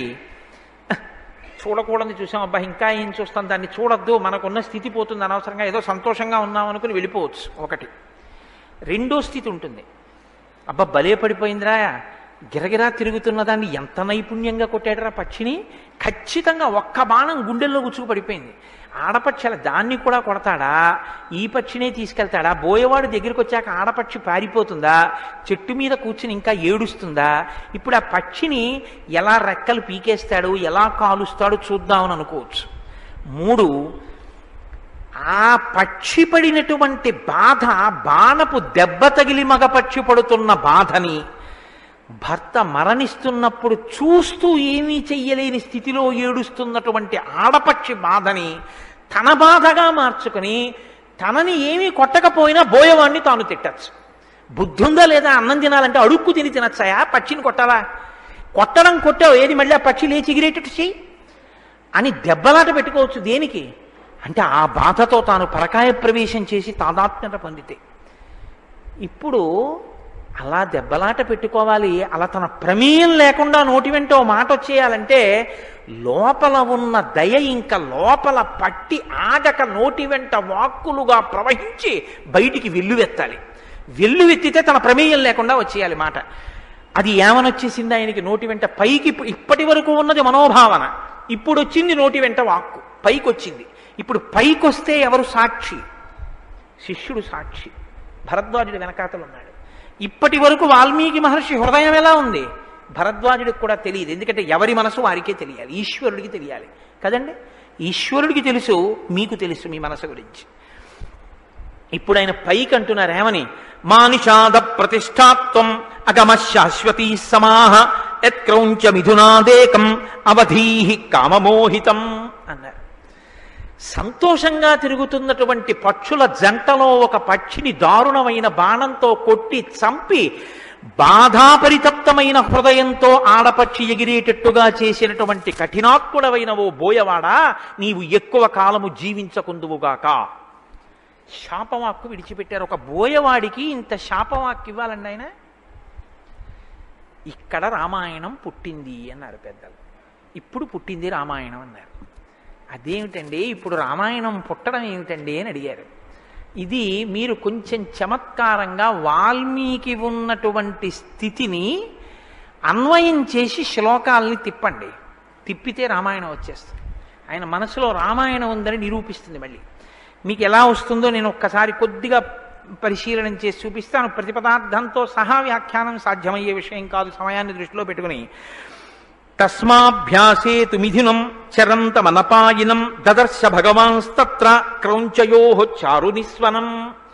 చూడకూడని చూసాం, అబ్బా ఇంకా ఏం చూస్తాం, దాన్ని చూడొద్దు, మనకున్న స్థితి పోతుంది, అనవసరంగా ఏదో సంతోషంగా ఉన్నాం అనుకుని వెళ్ళిపోవచ్చు ఒకటి. రెండో స్థితి ఉంటుంది, అబ్బా భలే పడిపోయిందిరా, గిరగిరా తిరుగుతున్న దాన్ని ఎంత నైపుణ్యంగా కొట్టాడరా పక్షిని, ఖచ్చితంగా ఒక్క బాణం గుండెల్లో గుచ్చుకు పడిపోయింది. ఆడపక్షి దాన్ని కూడా కొడతాడా, ఈ పక్షినే తీసుకెళ్తాడా? బోయేవాడు దగ్గరికి వచ్చాక ఆడపక్షి పారిపోతుందా, చెట్టు మీద కూర్చుని ఇంకా ఏడుస్తుందా? ఇప్పుడు ఆ పక్షిని ఎలా రెక్కలు పీకేస్తాడు, ఎలా కాలుస్తాడు చూద్దామని అనుకోవచ్చు. మూడు, ఆ పక్షి పడినటువంటి బాధ, బాణపు దెబ్బ తగిలి మగపక్షి పడుతున్న బాధని భర్త మరణిస్తున్నప్పుడు చూస్తూ ఏమీ చెయ్యలేని స్థితిలో ఏడుస్తున్నటువంటి ఆడపక్షి బాధని తన బాధగా మార్చుకుని తనని ఏమీ కొట్టకపోయినా బోయవాణ్ణి తాను తిట్టచ్చు. బుద్ధుందా లేదా? అన్నం తినాలంటే అడుక్కు తిని తినచ్చాయా? పక్షిని కొట్టావా? కొట్టడం కొట్టావు, ఏది మళ్ళీ ఆ పక్షి లేచి ఎగిరేటట్టు చెయ్యి అని దెబ్బలాట పెట్టుకోవచ్చు. దేనికి అంటే ఆ బాధతో తాను పరకాయ ప్రవేశం చేసి తాదాత్మ్యత పొందితే. ఇప్పుడు అలా దెబ్బలాట పెట్టుకోవాలి, అలా తన ప్రమేయం లేకుండా నోటి వెంట ఓ మాట వచ్చేయాలంటే లోపల ఉన్న దయ ఇంకా లోపల పట్టి ఆగక నోటి వెంట వాక్కులుగా ప్రవహించి బయటికి వెల్లువెత్తాలి. వెల్లువెత్తితే తన ప్రమేయం లేకుండా వచ్చేయాలి మాట. అది ఏమని వచ్చేసింది ఆయనకి నోటి వెంట? పైకి ఇప్పటి వరకు ఉన్నది మనోభావన, ఇప్పుడు వచ్చింది నోటి వెంట వాక్కు, పైకి వచ్చింది. ఇప్పుడు పైకి వస్తే ఎవరు సాక్షి? శిష్యుడు సాక్షి, భరద్వాజుడు వెనకాతలు ఉన్నాడు. ఇప్పటి వరకు వాల్మీకి మహర్షి హృదయం ఎలా ఉంది భరద్వాజుడికి కూడా తెలియదు. ఎందుకంటే ఎవరి మనసు వారికే తెలియాలి, ఈశ్వరుడికి తెలియాలి కదండి. ఈశ్వరుడికి తెలుసు, మీకు తెలుసు మీ మనసు గురించి. ఇప్పుడు ఆయన పైకి అంటున్నారు ఏమని? మానిషాద ప్రతిష్టాత్వం అగమ శాశ్వతీ సమాహ యత్క్రౌంచ మిథునాదేకం అవధీహి కామమోహితం అన్నారు. సంతోషంగా తిరుగుతున్నటువంటి పక్షుల జంటలో ఒక పక్షిని దారుణమైన బాణంతో కొట్టి చంపి బాధాపరితప్తమైన హృదయంతో ఆడపక్షి ఎగిరేటట్టుగా చేసినటువంటి కఠినాత్ముడవైన ఓ బోయవాడా, నీవు ఎక్కువ కాలము జీవించకుందువుగాక. శాపవాక్కు విడిచిపెట్టారు. ఒక బోయవాడికి ఇంత శాపవాక్కు ఇవ్వాలండి ఆయన? ఇక్కడ రామాయణం పుట్టింది అన్నారు పెద్దలు. ఇప్పుడు పుట్టింది రామాయణం అన్నారు. అదేమిటండి ఇప్పుడు రామాయణం పుట్టడం ఏమిటండి అని అడిగారు. ఇది మీరు కొంచెం చమత్కారంగా వాల్మీకి ఉన్నటువంటి స్థితిని అన్వయం చేసి శ్లోకాలని తిప్పండి. తిప్పితే రామాయణం వచ్చేస్తుంది. ఆయన మనసులో రామాయణం ఉందని నిరూపిస్తుంది. మళ్ళీ మీకు ఎలా వస్తుందో నేను ఒక్కసారి కొద్దిగా పరిశీలన చేసి చూపిస్తాను. ప్రతిపదార్థంతో సహా వ్యాఖ్యానం సాధ్యమయ్యే విషయం కాదు, సమయాన్ని దృష్టిలో పెట్టుకుని. తస్మాభ్యాసేతు మిథునం చరంతమనపాయినం దదర్శ భగవాన్స్తత్ర క్రౌంచయోః చారునిస్వనం.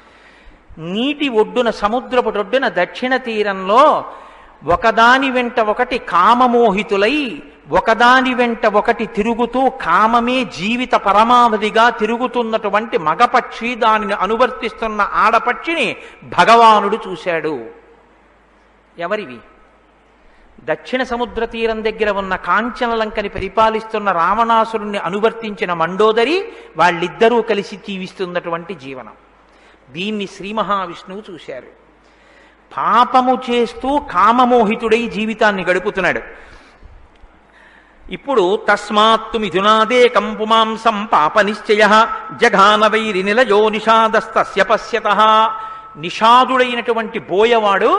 నీటి ఒడ్డున, సముద్రపు ఒడ్డున దక్షిణ తీరంలో ఒకదాని వెంట ఒకటి కామమోహితులై ఒకదాని వెంట ఒకటి తిరుగుతూ కామమే జీవిత పరమావధిగా తిరుగుతున్నటువంటి మగపక్షి, దానిని అనువర్తిస్తున్న ఆడపక్షిని భగవానుడు చూశాడు. ఎవరివి? దక్షిణ సముద్ర తీరం దగ్గర ఉన్న కాంచనలంకని పరిపాలిస్తున్న రావణాసురుణ్ణి అనువర్తించిన మండోదరి, వాళ్ళిద్దరూ కలిసి జీవిస్తున్నటువంటి జీవనం. దీన్ని శ్రీ మహావిష్ణువు చూశారు. పాపము చేస్తూ కామమోహితుడై జీవితాన్ని గడుపుతున్నాడు. ఇప్పుడు తస్మాత్తు మిథునాదేకం పుమాంసం పాప నిశ్చయ జఘాన వైరి నిలయో నిషాదస్తస్య పశ్యతః. నిషాదుడైనటువంటి బోయవాడు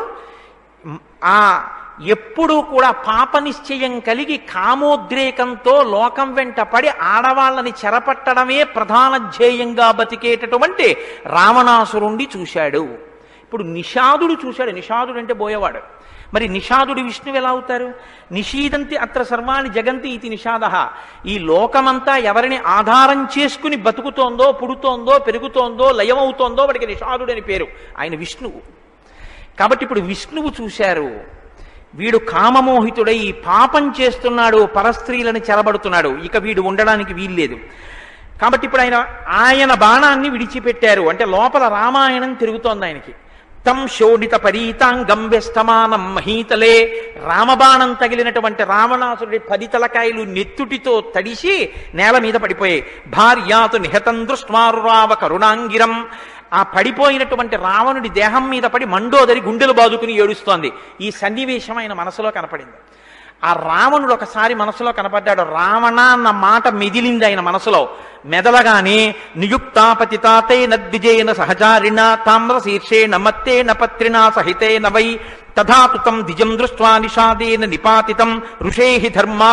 ఆ ఎప్పుడూ కూడా పాప నిశ్చయం కలిగి కామోద్రేకంతో లోకం వెంట పడి ఆడవాళ్ళని చెరపట్టడమే ప్రధాన ధ్యేయంగా బతికేటటువంటి రావణాసురుణ్ణి చూశాడు. ఇప్పుడు నిషాదుడు చూశాడు. నిషాదుడు అంటే బోయవాడు. మరి నిషాదుడు విష్ణువు ఎలా అవుతారు? నిషీదంతి అత్ర సర్వాణి జగంతి ఇది నిషాద. ఈ లోకమంతా ఎవరిని ఆధారం చేసుకుని బతుకుతోందో, పుడుతోందో, పెరుగుతోందో, లయమవుతోందో వాడికి నిషాదుడు అని పేరు. ఆయన విష్ణువు. కాబట్టి ఇప్పుడు విష్ణువు చూశారు. వీడు కామమోహితుడై పాపం చేస్తున్నాడు, పరస్త్రీలను చెరబడుతున్నాడు, ఇక వీడు ఉండడానికి వీల్లేదు. కాబట్టి ఇప్పుడు ఆయన ఆయన బాణాన్ని విడిచిపెట్టారు. అంటే లోపల రామాయణం తిరుగుతోంది ఆయనకి. తం శోణిత పరీతాంగం వ్యస్తమానం మహీతలే. రామబాణం తగిలినటువంటి రావణాసురుడి పది తలకాయలు నెత్తుటితో తడిసి నేల మీద పడిపోయాయి. భార్యాతు నిహతం దృష్ట్వారురావ కరుణాంగిరం. ఆ పడిపోయినటువంటి రావణుడి దేహం మీద పడి మండోదరి గుండెలు బాదుకుని ఏడుస్తోంది. ఈ సన్నివేశం ఆయన మనసులో కనపడింది. ఆ రావణుడు ఒకసారి మనసులో కనపడ్డాడు. రావణ అన్న మాట మెదిలింది ఆయన మనసులో. మెదలగానే నియుక్తాపతితాతే నద్విజేన సహచారిణ తామ్ర శీర్షేణ మత్తేన పత్రినా సహితేన వై తథాతుతం ద్విజం దృష్ట్వా నిషాదేన నిపాతితం ఋషేహి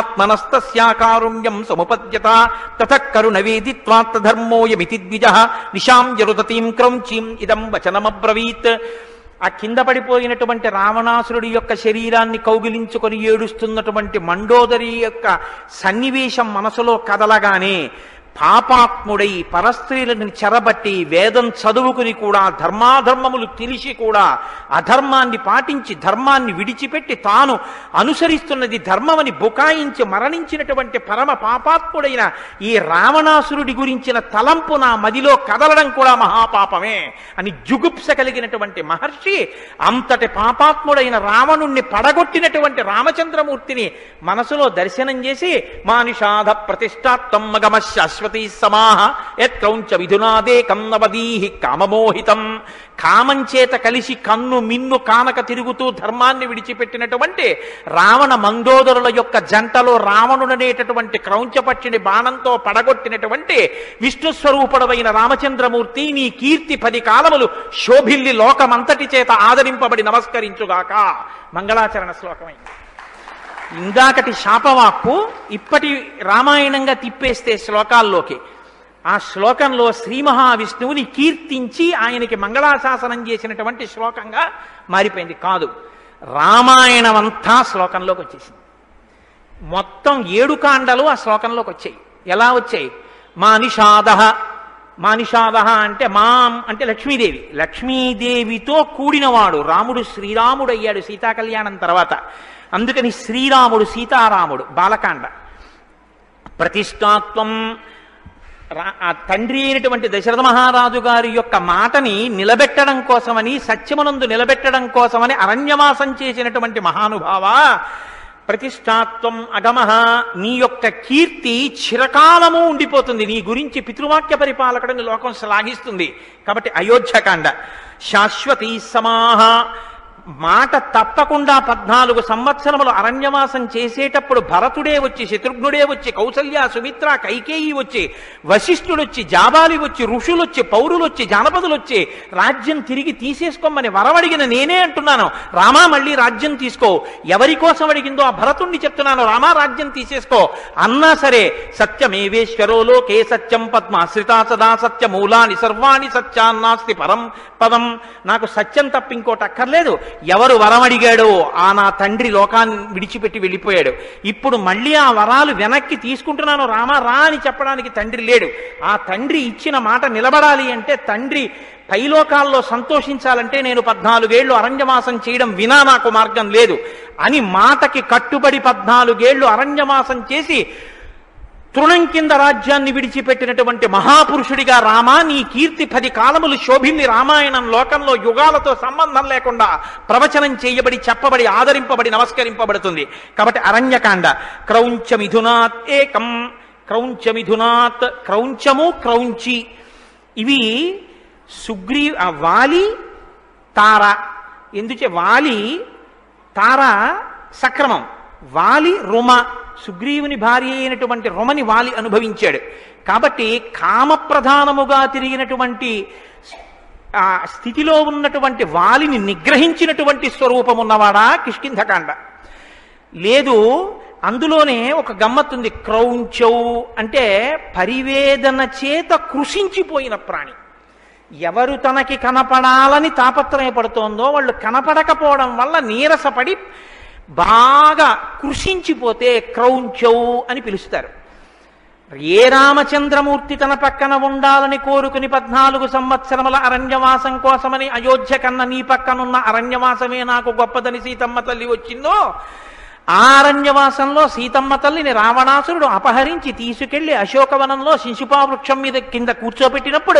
ధర్మాత్మనస్తస్యాకారుణ్యం సముపద్యత తతః కరుణవేదిత్వాత్తధర్మోయమితి ద్విజః నిశాం యరుదతీం క్రౌంచీం ఇదం వచనమబ్రవీత్. ఆ కింద పడిపోయినటువంటి రావణాసురుడి యొక్క శరీరాన్ని కౌగిలించుకొని ఏడుస్తున్నటువంటి మండోదరి యొక్క సన్నివేశం మనసులో కదలగానే పాపాత్ముడై పరస్త్రీలను చెరబట్టి వేదం చదువుకుని కూడా ధర్మాధర్మములు తెలిసి కూడా అధర్మాన్ని పాటించి ధర్మాన్ని విడిచిపెట్టి తాను అనుసరిస్తున్నది ధర్మమని బుకాయించి మరణించినటువంటి పరమ పాపాత్ముడైన ఈ రావణాసురుడి గురించిన తలంపు నా మదిలో కదలడం కూడా మహాపాపమే అని జుగుప్స కలిగినటువంటి మహర్షి అంతటి పాపాత్ముడైన రావణుణ్ణి పడగొట్టినటువంటి రామచంద్రమూర్తిని మనసులో దర్శనం చేసి మానిషాధ ప్రతిష్టాత్తం మగమ శాశ్వత సమాహ యత్క్రౌంచ విధునాదేకం నవదీహి కామమోహితం. కామం చేత కలిసి కన్ను మిన్ను కానక తిరుగుతూ ధర్మాన్ని విడిచిపెట్టినటువంటి రావణ మండోదరుల యొక్క జంటలో రావణుడనేటటువంటి క్రౌంచపక్షిని బాణంతో పడగొట్టినటువంటి విష్ణు స్వరూపుడవైన రామచంద్రమూర్తి నీ కీర్తి పది కాలములు శోభిల్లి లోకమంతటి చేత ఆదరింపబడి నమస్కరించుగాక. మంగళాచరణ శ్లోకమైంది. ఇందాకటి శాపవాక్కు ఇప్పటి రామాయణంగా తిప్పేస్తే శ్లోకాల్లోకి, ఆ శ్లోకంలో శ్రీ మహావిష్ణువుని కీర్తించి ఆయనకి మంగళాశాసనం చేసినటువంటి శ్లోకంగా మారిపోయింది. కాదు, రామాయణం అంతా శ్లోకంలోకి వచ్చేసింది. మొత్తం ఏడు కాండలు ఆ శ్లోకంలోకి వచ్చాయి. ఎలా వచ్చాయి? మా నిషాద మానిషాద అంటే మాం అంటే లక్ష్మీదేవి, లక్ష్మీదేవితో కూడినవాడు రాముడు. శ్రీరాముడు అయ్యాడు సీతా కళ్యాణం తర్వాత. అందుకని శ్రీరాముడు సీతారాముడు. బాలకాండ. ప్రతిష్టాత్వం ఆ తండ్రి అయినటువంటి దశరథ మహారాజు గారి యొక్క మాటని నిలబెట్టడం కోసమని, సత్యమునందు నిలబెట్టడం కోసమని అరణ్యవాసం చేసినటువంటి మహానుభావ. ప్రతిష్టాత్వం అగమః, నీ యొక్క కీర్తి చిరకాలము ఉండిపోతుంది. నీ గురించి పితృవాక్య పరిపాలకుడిని లోకం శ్లాఘిస్తుంది. కాబట్టి అయోధ్యకాండ. శాశ్వతీ సమాహ, మాట తప్పకుండా పద్నాలుగు సంవత్సరములు అరణ్యవాసం చేసేటప్పుడు భరతుడే వచ్చి, శత్రుఘ్నుడే వచ్చి, కౌసల్య, సుమిత్ర, కైకేయి వచ్చి, వశిష్ఠుడొచ్చి, జాబాలి వచ్చి, ఋషులొచ్చి, పౌరులొచ్చి, జానపదులొచ్చి రాజ్యం తిరిగి తీసేసుకోమని వరమడిగిన నేనే అంటున్నాను, రామా మళ్ళీ రాజ్యం తీసుకో. ఎవరి కోసం అడిగిందో ఆ భరతుణ్ణి చెప్తున్నాను, రామా రాజ్యం తీసేసుకో అన్నా సరే, సత్యమేవేశ్వరో లోకే సత్యం పద్మాశ్రితా సదా సత్యమూలాని సర్వాణి సత్యాన్నాస్తి పరం పదం. నాకు సత్యం తప్ప ఇంకోటి అక్కర్లేదు. ఎవరు వరం అడిగాడో ఆ నా తండ్రి లోకాన్ని విడిచిపెట్టి వెళ్ళిపోయాడు. ఇప్పుడు మళ్ళీ ఆ వరాలు వెనక్కి తీసుకుంటున్నాను, రామా రా అని చెప్పడానికి తండ్రి లేడు. ఆ తండ్రి ఇచ్చిన మాట నిలబడాలి అంటే, తండ్రి పైలోకాల్లో సంతోషించాలంటే నేను పద్నాలుగేళ్లు అరణ్యవాసం చేయడం వినా నాకు మార్గం లేదు అని మాటకి కట్టుబడి పద్నాలుగేళ్లు అరణ్యవాసం చేసి తృణం కింద రాజ్యాన్ని విడిచిపెట్టినటువంటి మహాపురుషుడిగా రామా, నీ కీర్తి పది కాలములు శోభింది. రామాయణం లోకంలో యుగాలతో సంబంధం లేకుండా ప్రవచనం చేయబడి, చెప్పబడి, ఆదరింపబడి, నమస్కరింపబడుతుంది. కాబట్టి అరణ్యకాండ. క్రౌంచ మిథునాత్ ఏకం, క్రౌంచ మిథునాత్, క్రౌంచము క్రౌంచి ఇవి సుగ్రీ వాలి తార. ఎందుచే వాలి తార సక్రమం, వాలి రుమ. సుగ్రీవుని భార్య అయినటువంటి రుమని వాలి అనుభవించాడు. కాబట్టి కామప్రధానముగా తిరిగినటువంటి ఆ స్థితిలో ఉన్నటువంటి వాలిని నిగ్రహించినటువంటి స్వరూపం ఉన్నవాడా కిష్కింధకాండ. లేదు, అందులోనే ఒక గమ్మత్తుంది. క్రౌంచౌ అంటే పరివేదన చేత కృషించిపోయిన ప్రాణి. ఎవరు తనకి కనపడాలని తాపత్రయపడుతోందో వాళ్ళు కనపడకపోవడం వల్ల నీరసపడి బాగా కృషించిపోతే క్రౌంచౌ అని పిలుస్తారు. ఏ రామచంద్రమూర్తి తన పక్కన ఉండాలని కోరుకుని పద్నాలుగు సంవత్సరముల అరణ్యవాసం కోసమని అయోధ్య కన్నా నీ పక్కనున్న అరణ్యవాసమే నాకు గొప్పదని సీతమ్మ తల్లి వచ్చిందో, ఆ అరణ్యవాసంలో సీతమ్మ తల్లిని రావణాసురుడు అపహరించి తీసుకెళ్లి అశోకవనంలో శిశుపావృక్షం మీద కింద కూర్చోబెట్టినప్పుడు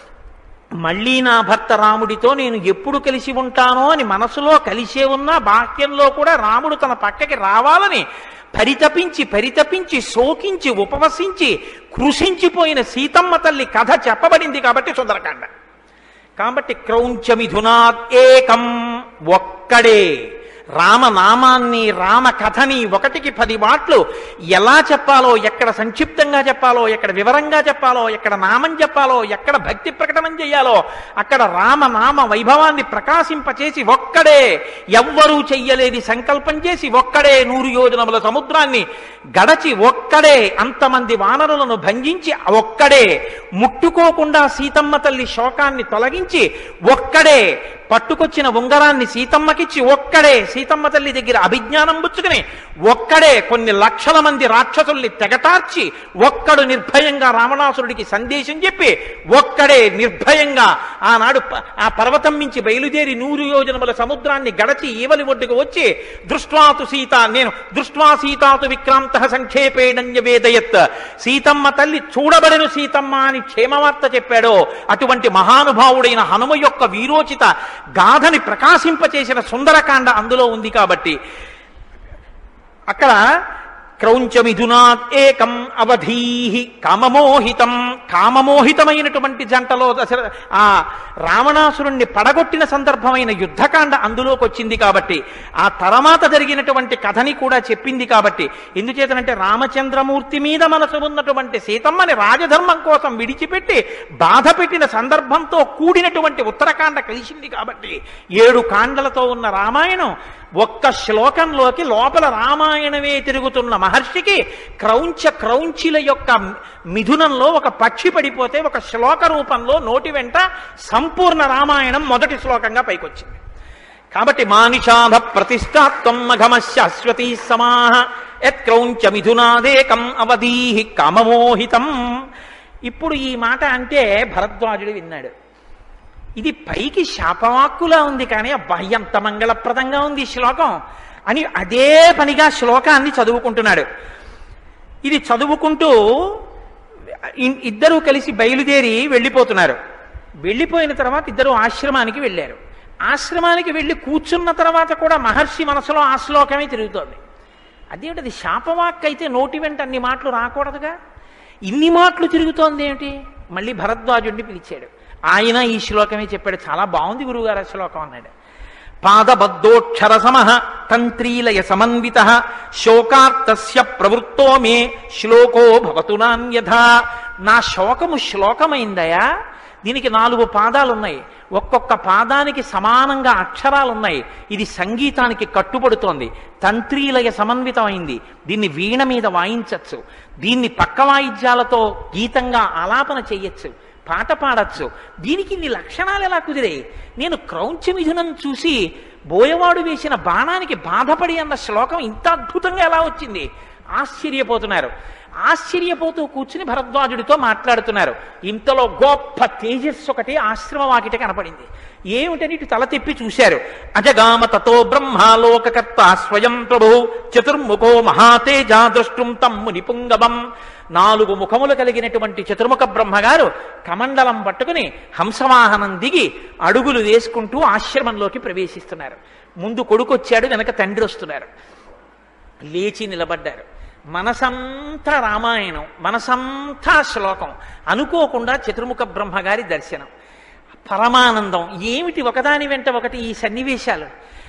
మళ్ళీ నా భర్త రాముడితో నేను ఎప్పుడు కలిసి ఉంటానో అని మనసులో కలిసే ఉన్నా బాహ్యంలో కూడా రాముడు తన పక్కకి రావాలని పరితపించి పరితపించి శోకించి ఉపవసించి కృషించిపోయిన సీతమ్మ తల్లి కథ చెప్పబడింది కాబట్టి సుందరకాండ. కాబట్టి క్రౌంచ మిథునాత్ ఏకం, ఒక్కడే రామనామాన్ని రామ కథని ఒకటికి పది మాటలు ఎలా చెప్పాలో, ఎక్కడ సంక్షిప్తంగా చెప్పాలో, ఎక్కడ వివరంగా చెప్పాలో, ఎక్కడ నామం చెప్పాలో, ఎక్కడ భక్తి ప్రకటనం చేయాలో అక్కడ రామనామ వైభవాన్ని ప్రకాశింపచేసి ఒక్కడే, ఎవ్వరూ చెయ్యలేది సంకల్పం చేసి ఒక్కడే నూరు యోజనముల సముద్రాన్ని గడచి ఒక్కడే అంతమంది వానరులను భంజించి ఒక్కడే ముట్టుకోకుండా సీతమ్మ తల్లి శోకాన్ని తొలగించి ఒక్కడే పట్టుకొచ్చిన ఉంగరాన్ని సీతమ్మకిచ్చి ఒక్కడే సీతమ్మ తల్లి దగ్గర అభిజ్ఞానం పుచ్చుకుని ఒక్కడే కొన్ని లక్షల మంది రాక్షసుల్ని తెగటార్చి ఒక్కడు నిర్భయంగా రావణాసురుడికి సందేశం చెప్పి ఒక్కడే నిర్భయంగా ఆనాడు ఆ పర్వతం నుంచి బయలుదేరి నూరు యోజనముల సముద్రాన్ని గడచి ఈవలి ఒడ్డుకు వచ్చి దృష్ట్వాతు సీత నేను దృష్ట్వా సీతాతు విక్రాంత సంక్షేపేణ్యవేదయత్, సీతమ్మ తల్లి చూడబడను సీతమ్మ అని క్షేమవార్త చెప్పాడో అటువంటి మహానుభావుడైన హనుమ యొక్క వీరోచిత గాథని ప్రకాశింపచేసిన సుందరకాండ అందులో ఉంది. కాబట్టి అక్కడ క్రౌంచమిథునాత్ ఏకం అవధీహి కామమోహితం, కామమోహితమైనటువంటి జంటలో దశర ఆ రావణాసురుణ్ణి పడగొట్టిన సందర్భమైన యుద్ధకాండ అందులోకి వచ్చింది. కాబట్టి ఆ తర్వాత జరిగినటువంటి కథని కూడా చెప్పింది. కాబట్టి ఎందుచేతనంటే రామచంద్రమూర్తి మీద మనసు ఉన్నటువంటి సీతమ్మని రాజధర్మం కోసం విడిచిపెట్టి బాధ పెట్టిన సందర్భంతో కూడినటువంటి ఉత్తరకాండ కలిసింది. కాబట్టి ఏడు కాండలతో ఉన్న రామాయణం ఒక్క శ్లోకంలోకి లోపల రామాయణమే తిరుగుతున్న మహర్షికి క్రౌంచ క్రౌంచిల యొక్క మిథునంలో ఒక పక్షి పడిపోతే ఒక శ్లోక రూపంలో నోటి వెంట సంపూర్ణ రామాయణం మొదటి శ్లోకంగా పైకొచ్చింది. కాబట్టి మానిషాధ ప్రతిష్టాత్వం మఘమ శాశ్వతీ సమాహ యత్క్రౌంచ మిథునాదేకం అవధీహి కామమోహితం. ఇప్పుడు ఈ మాట అంటే భరద్వాజుడు విన్నాడు. ఇది పైకి శాపవాక్కులా ఉంది, కానీ అబ్బా ఎంత మంగళప్రదంగా ఉంది ఈ శ్లోకం అని అదే పనిగా శ్లోకాన్ని చదువుకుంటున్నాడు. ఇది చదువుకుంటూ ఇద్దరూ కలిసి బయలుదేరి వెళ్ళిపోతున్నారు. వెళ్ళిపోయిన తర్వాత ఇద్దరు ఆశ్రమానికి వెళ్ళారు. ఆశ్రమానికి వెళ్ళి కూర్చున్న తర్వాత కూడా మహర్షి మనసులో ఆ శ్లోకమే తిరుగుతోంది. అదేమిటది శాపవాక్ అయితే నోటి వెంట అన్ని మాటలు రాకూడదుగా, ఇన్ని మాటలు తిరుగుతోంది ఏమిటి? మళ్ళీ భరద్వాజుడిని పిలిచాడు. ఆయన ఈ శ్లోకమే చెప్పాడు. చాలా బాగుంది గురువుగారు ఆ శ్లోకం అన్నాడు. పాదబద్ధోక్షర సమః తంత్రీలయ సమన్విత శోకార్తస్య ప్రవృత్తో మే శ్లోకో భవతు నాన్యథా. నా శోకము శ్లోకమైందయా. దీనికి నాలుగు పాదాలు ఉన్నాయి, ఒక్కొక్క పాదానికి సమానంగా అక్షరాలు ఉన్నాయి. ఇది సంగీతానికి కట్టుబడుతోంది, తంత్రీలయ సమన్వితమైంది. దీన్ని వీణ మీద వాయించచ్చు, దీన్ని పక్క వాయిద్యాలతో గీతంగా ఆలాపన చెయ్యొచ్చు, పాట పాడచ్చు. దీనికి ఇన్ని లక్షణాలు ఎలా కుదిరాయి? నేను క్రౌంచ మిథునం చూసి బోయవాడు వేసిన బాణానికి బాధపడి అన్న శ్లోకం ఇంత అద్భుతంగా ఎలా వచ్చింది? ఆశ్చర్యపోతున్నారు. ఆశ్చర్యపోతూ కూర్చుని భరద్వాజుడితో మాట్లాడుతున్నారు. ఇంతలో గొప్ప తేజస్సు ఒకటి ఆశ్రమ వాకిట కనపడింది. ఏమిటని ఇటు తల తిప్పి చూశారు. అజగామ తతో బ్రహ్మాలోకకర్త స్వయం ప్రభు చతుర్ముఖో మహాతేజా ద్రష్టుం తమ్ము నిపుంగమం. నాలుగు ముఖములు కలిగినటువంటి చతుర్ముఖ బ్రహ్మగారు కమండలం పట్టుకుని హంసవాహనం దిగి అడుగులు వేసుకుంటూ ఆశ్రమంలోకి ప్రవేశిస్తున్నారు. ముందు కొడుకొచ్చాడు, వెనక తండ్రి వస్తున్నారు. లేచి నిలబడ్డారు. మనసంతా రామాయణం, మనసంతా శ్లోకం. అనుకోకుండా చతుర్ముఖ బ్రహ్మగారి దర్శనం, పరమానందం. ఏమిటి ఒకదాని వెంట ఒకటి ఈ సన్నివేశాలు?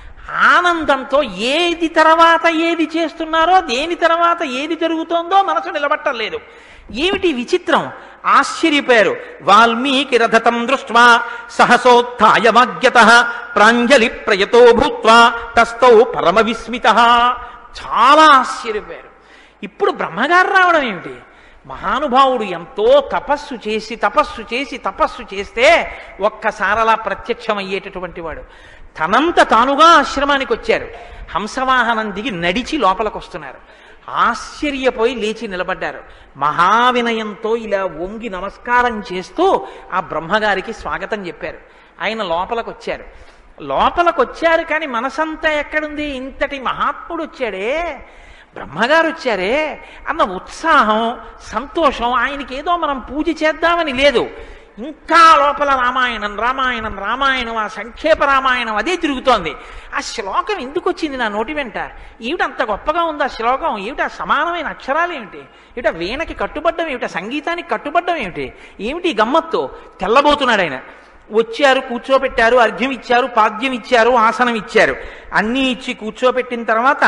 ఆనందంతో ఏది తర్వాత ఏది చేస్తున్నారో, దేని తర్వాత ఏది జరుగుతోందో మనసు నిలబట్టలేదు. ఏమిటి విచిత్రం? ఆశ్చర్యపోయారు. వాల్మీకి రథతం దృష్ట్వా సహసోత్థాయ వాగ్యతః ప్రాంజలి ప్రయతో భూత్వా తస్థౌ పరమ విస్మితః. చాలా ఆశ్చర్యపోయారు. ఇప్పుడు బ్రహ్మగారు రావడం ఏమిటి? మహానుభావుడు ఎంతో తపస్సు చేసి తపస్సు చేసి తపస్సు చేస్తే ఒక్కసారి అలా ప్రత్యక్షమయ్యేటటువంటి వాడు తనంత తానుగా ఆశ్రమానికి వచ్చారు. హంసవాహనం దిగి నడిచి లోపలికి వస్తున్నారు. ఆశ్చర్యపోయి లేచి నిలబడ్డారు. మహావినయంతో ఇలా వంగి నమస్కారం చేస్తూ ఆ బ్రహ్మగారికి స్వాగతం చెప్పారు. ఆయన లోపలికి వచ్చారు. లోపలికి వచ్చారు కానీ మనసంతా ఎక్కడుంది? ఇంతటి మహాత్ముడు వచ్చాడే, బ్రహ్మగారు వచ్చారే అన్న ఉత్సాహం, సంతోషం. ఆయనకి ఏదో మనం పూజ చేద్దామని లేదు. ఇంకా లోపల రామాయణం రామాయణం రామాయణం ఆ సంక్షేప రామాయణం అదే తిరుగుతోంది. ఆ శ్లోకం ఎందుకు వచ్చింది నా నోటి వెంట? ఏమిటి అంత గొప్పగా ఉంది ఆ శ్లోకం? ఏమిటి ఆ సమానమైన అక్షరాలు ఏమిటి? ఏమిటి వీణకి కట్టుబడ్డం ఏమిటి? సంగీతానికి కట్టుబడ్డం ఏమిటి? ఏమిటి గమ్మత్తు? తెల్లబోతున్నాడు ఆయన. వచ్చారు, కూర్చోబెట్టారు, అర్ఘ్యం ఇచ్చారు, పాద్యం ఇచ్చారు, ఆసనం ఇచ్చారు. అన్నీ ఇచ్చి కూర్చోబెట్టిన తర్వాత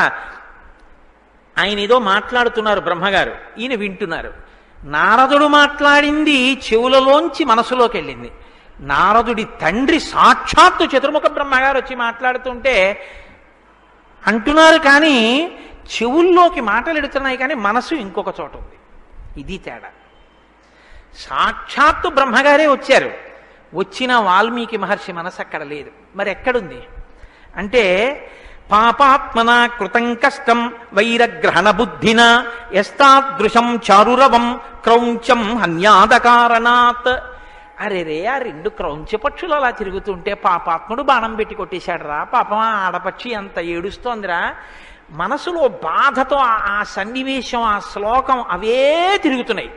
ఆయన ఏదో మాట్లాడుతున్నారు బ్రహ్మగారు. ఈయన వింటున్నారు. నారదుడు మాట్లాడింది చెవులలోంచి మనసులోకి వెళ్ళింది. నారదుడి తండ్రి సాక్షాత్తు చతుర్ముఖ బ్రహ్మగారు వచ్చి మాట్లాడుతుంటే అంటున్నారు, కానీ చెవుల్లోకి మాటలు ఎడుతున్నాయి, కానీ మనసు ఇంకొక చోట ఉంది. ఇది తేడా. సాక్షాత్తు బ్రహ్మగారే వచ్చారు. వచ్చిన వాల్మీకి మహర్షి మనసు అక్కడ లేదు. మరి ఎక్కడుంది అంటే, పాపాత్మనా కృతం కష్టం వైరగ్రహణ బుద్ధినా యస్తాదృశం చారురవం క్రౌంచం హన్యాదకారణాత్. అరే రే, ఆ రెండు క్రౌంచ పక్షులు అలా తిరుగుతుంటే పాపాత్ముడు బాణం పెట్టి కొట్టేశాడు రా, పాపం ఆ ఆడపక్షి అంత ఏడుస్తోందిరా. మనసులో బాధతో ఆ సన్నివేశం, ఆ శ్లోకం అవే తిరుగుతున్నాయి.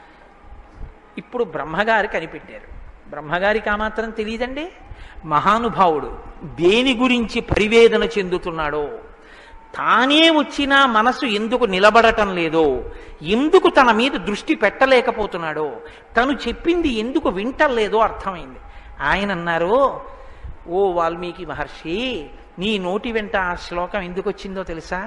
ఇప్పుడు బ్రహ్మగారు కనిపెట్టారు. బ్రహ్మగారికి ఆ మాత్రం తెలియదండి. మహానుభావుడు దేని గురించి పరివేదన చెందుతున్నాడో, తానే వచ్చినా మనసు ఎందుకు నిలబడటం లేదో, ఎందుకు తన మీద దృష్టి పెట్టలేకపోతున్నాడో, తను చెప్పింది ఎందుకు వింటలేదో అర్థమైంది. ఆయన అన్నారు, ఓ వాల్మీకి మహర్షి, నీ నోటి వెంట ఆ శ్లోకం ఎందుకు వచ్చిందో తెలుసా?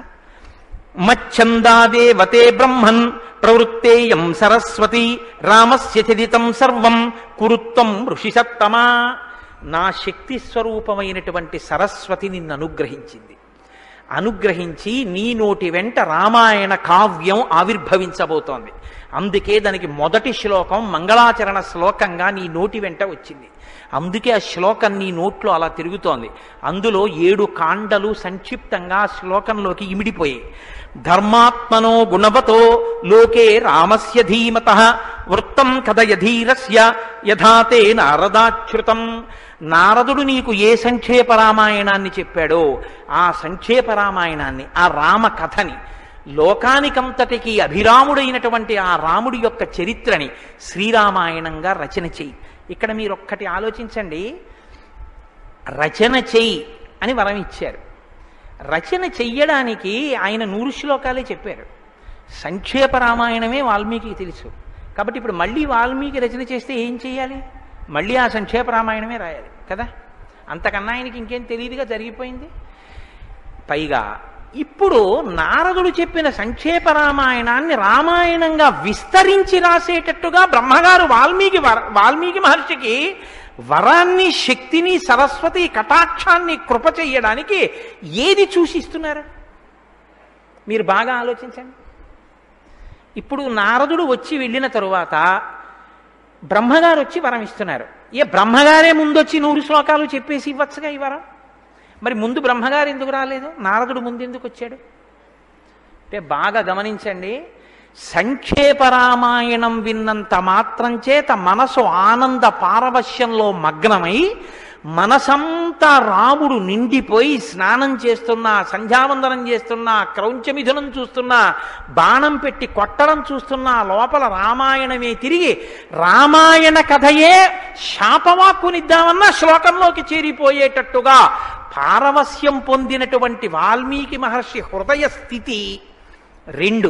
మచ్ఛందాదేవతే బ్రహ్మన్ ప్రవృత్తేయం సరస్వతి రామస్య చదితం సర్వం కురుత్వం ఋషిసత్తమా. నా శక్తి స్వరూపమైనటువంటి సరస్వతి నిన్ను అనుగ్రహించింది. అనుగ్రహించి నీ నోటి వెంట రామాయణ కావ్యం ఆవిర్భవించబోతోంది. అందుకే దానికి మొదటి శ్లోకం మంగళాచరణ శ్లోకంగా నీ నోటి వెంట వచ్చింది. అందుకే ఆ శ్లోకం నీ నోట్లో అలా తిరుగుతోంది. అందులో ఏడు కాండలు సంక్షిప్తంగా ఆ శ్లోకంలోకి ఇమిడిపోయాయి. ధర్మాత్మనో గుణవతో లోకే రామస్య ధీమతః వృత్తం కథయధీరస్య యథాతే నారదాచ్యుతం. నారదుడు నీకు ఏ సంక్షేప రామాయణాన్ని చెప్పాడో ఆ సంక్షేప రామాయణాన్ని, ఆ రామ కథని, లోకానికంతటికి అభిరాముడైనటువంటి ఆ రాముడి యొక్క చరిత్రని శ్రీరామాయణంగా రచన చెయ్యి. ఇక్కడ మీరు ఒక్కటి ఆలోచించండి. రచన చెయ్యి అని వరం ఇచ్చారు. రచన చెయ్యడానికి ఆయన నూరు శ్లోకాలే చెప్పారు. సంక్షేప రామాయణమే వాల్మీకి తెలుసు. కాబట్టి ఇప్పుడు మళ్ళీ వాల్మీకి రచన చేస్తే ఏం చేయాలి? మళ్ళీ ఆ సంక్షేప రామాయణమే రాయాలి కదా. అంతకన్నా ఆయనకి ఇంకేం తెలియదుగా, జరిగిపోయింది. పైగా ఇప్పుడు నారదుడు చెప్పిన సంక్షేప రామాయణాన్ని రామాయణంగా విస్తరించి రాసేటట్టుగా బ్రహ్మగారు వాల్మీకి వాల్మీకి మహర్షికి వరాన్ని, శక్తిని, సరస్వతి కటాక్షాన్ని కృప చెయ్యడానికి ఏది చూసిస్తున్నారు? మీరు బాగా ఆలోచించండి. ఇప్పుడు నారదుడు వచ్చి వెళ్ళిన తరువాత బ్రహ్మగారు వచ్చి వరం ఇస్తున్నారు. ఏ బ్రహ్మగారే ముందొచ్చి నూరు శ్లోకాలు చెప్పేసి ఇవ్వచ్చుగా ఈ వరం. మరి ముందు బ్రహ్మగారు ఎందుకు రాలేదు? నారదుడు ముందు ఎందుకు వచ్చాడు? అంటే బాగా గమనించండి. సంక్షేప రామాయణం విన్నంత మాత్రం చేత మనసు ఆనంద పారవశ్యంలో మగ్నమై మనసంతా రాముడు నిండిపోయి స్నానం చేస్తున్నా, సంధ్యావందనం చేస్తున్నా, క్రౌంచమిథునం చూస్తున్నా, బాణం పెట్టి కొట్టడం చూస్తున్నా, లోపల రామాయణమే తిరిగి రామాయణ కథయే శాపవాక్కునిద్దామన్నా శ్లోకంలోకి చేరిపోయేటట్టుగా పారవస్యం పొందినటువంటి వాల్మీకి మహర్షి హృదయ స్థితి రెండు.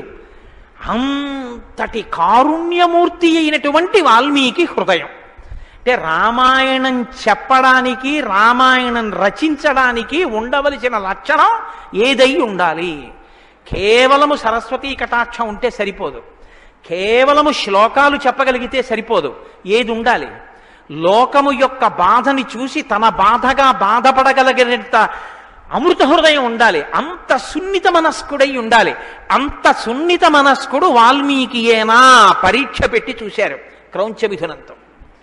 అంతటి కారుణ్యమూర్తి అయినటువంటి వాల్మీకి హృదయం. అంటే రామాయణం చెప్పడానికి, రామాయణం రచించడానికి ఉండవలసిన లక్షణం ఏదై ఉండాలి? కేవలము సరస్వతీ కటాక్షం ఉంటే సరిపోదు. కేవలము శ్లోకాలు చెప్పగలిగితే సరిపోదు. ఏది ఉండాలి? లోకము యొక్క బాధని చూసి తన బాధగా బాధపడగలిగినంత అమృత హృదయం ఉండాలి. అంత సున్నిత మనస్కుడై ఉండాలి. అంత సున్నిత మనస్కుడు వాల్మీకియేనా పరీక్ష పెట్టి చూశారు క్రౌంచమిథునంతో.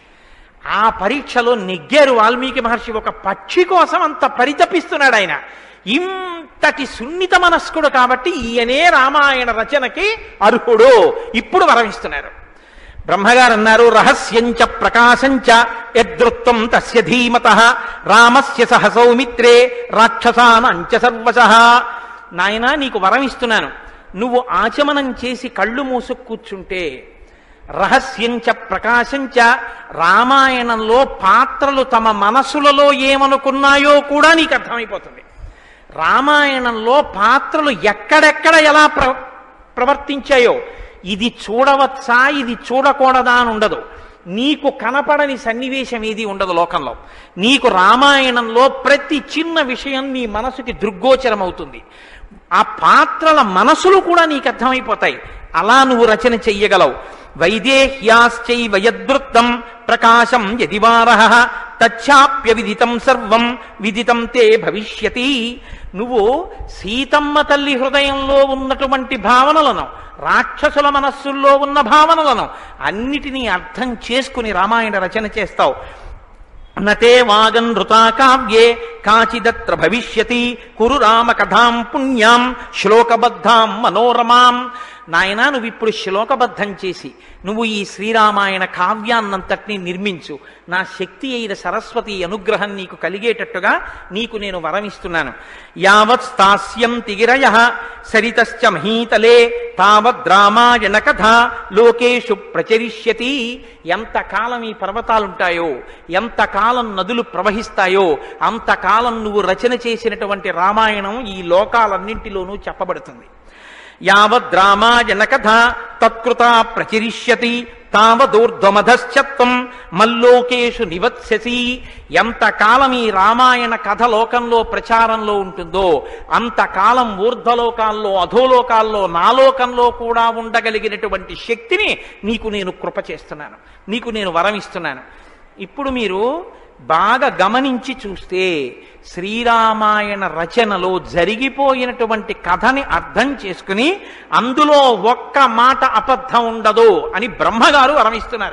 ఆ పరీక్షలో నెగ్గారు వాల్మీకి మహర్షి. ఒక పక్షి కోసం అంత పరితపిస్తున్నాడు ఆయన. ఇంతటి సున్నిత మనస్కుడు కాబట్టి ఈయనే రామాయణ రచనకి అర్హుడు. ఇప్పుడు వరమిస్తున్నారు. బ్రహ్మగారు అన్నారు, రహస్యంచ ప్రకాశంచ యదృత్తం తస్య ధీమతః రామస్య సహ సౌమిత్రే రాక్షసానంచ సర్వశః. నాయన నీకు వరం ఇస్తున్నాను. నువ్వు ఆచమనం చేసి కళ్ళు మూసు కూర్చుంటే రహస్యంచ ప్రకాశంచ, రామాయణంలో పాత్రలు తమ మనసులలో ఏమనుకున్నాయో కూడా నీకు అర్థమైపోతుంది. రామాయణంలో పాత్రలు ఎక్కడెక్కడ ఎలా ప్ర ప్రవర్తించాయో ఇది చూడవచ్చా, ఇది చూడకూడదా అని ఉండదు. నీకు కనపడని సన్నివేశం ఏది ఉండదు లోకంలో. నీకు రామాయణంలో ప్రతి చిన్న విషయం నీ మనసుకి దృగ్గోచరం అవుతుంది. ఆ పాత్రల మనసులు కూడా నీకు అర్థమైపోతాయి. అలా నువ్వు రచన చెయ్యగలవు. వైదేహ్యాశ్చైవ యద్వృత్తం ప్రకాశం యదివారః తచ్చాప్య విదితం సర్వం విదితం తే భవిష్యతి. నువ్వు సీతమ్మ తల్లి హృదయంలో ఉన్నటువంటి భావనలను, రాక్షసుల మనస్సుల్లో ఉన్న భావనలను అన్నిటినీ అర్థం చేసుకుని రామాయణ రచన చేస్తావు. నతే వాగన్ ఋతా కావ్యే కాచిదత్ర భవిష్యతి కురు రామ కథాం పుణ్యాం శ్లోకబద్ధాం మనోరమాం. నాయనా నువ్వు ఇప్పుడు శ్లోకబద్ధం చేసి నువ్వు ఈ శ్రీరామాయణ కావ్యాన్నంతటినీ నిర్మించు. నా శక్తి అయిన సరస్వతి అనుగ్రహం నీకు కలిగేటట్టుగా నీకు నేను వరమిస్తున్నాను. యావత్ స్థాస్యంతి గిరయః సరితశ్చ మహీతలే తావద్ రామాయణ కథ లోకేషు ప్రచరిష్యతి. ఎంతకాలం ఈ పర్వతాలుంటాయో, ఎంతకాలం నదులు ప్రవహిస్తాయో అంతకాలం నువ్వు రచన చేసినటువంటి రామాయణం ఈ లోకాలన్నింటిలోనూ చెప్పబడుతుంది. యావద్ రామాయణ కథ తత్కృత ప్రచరిష్యతి తావదూర్ధ్వమధశ్చత్వం మల్లోకేషు నివత్స్యసి. ఎంతకాలం ఈ రామాయణ కథ లోకంలో ప్రచారంలో ఉంటుందో అంతకాలం ఊర్ధ్వలోకాల్లో, అధోలోకాల్లో, నాలోకంలో కూడా ఉండగలిగినటువంటి శక్తిని నీకు నేను కృప చేస్తున్నాను, నీకు నేను వరం ఇస్తున్నాను. ఇప్పుడు మీరు బాగా గమనించి చూస్తే శ్రీరామాయణ రచనలో జరిగిపోయినటువంటి కథని అర్థం చేసుకుని అందులో ఒక్క మాట అబద్ధం ఉండదు అని బ్రహ్మగారు వరమిస్తున్నారు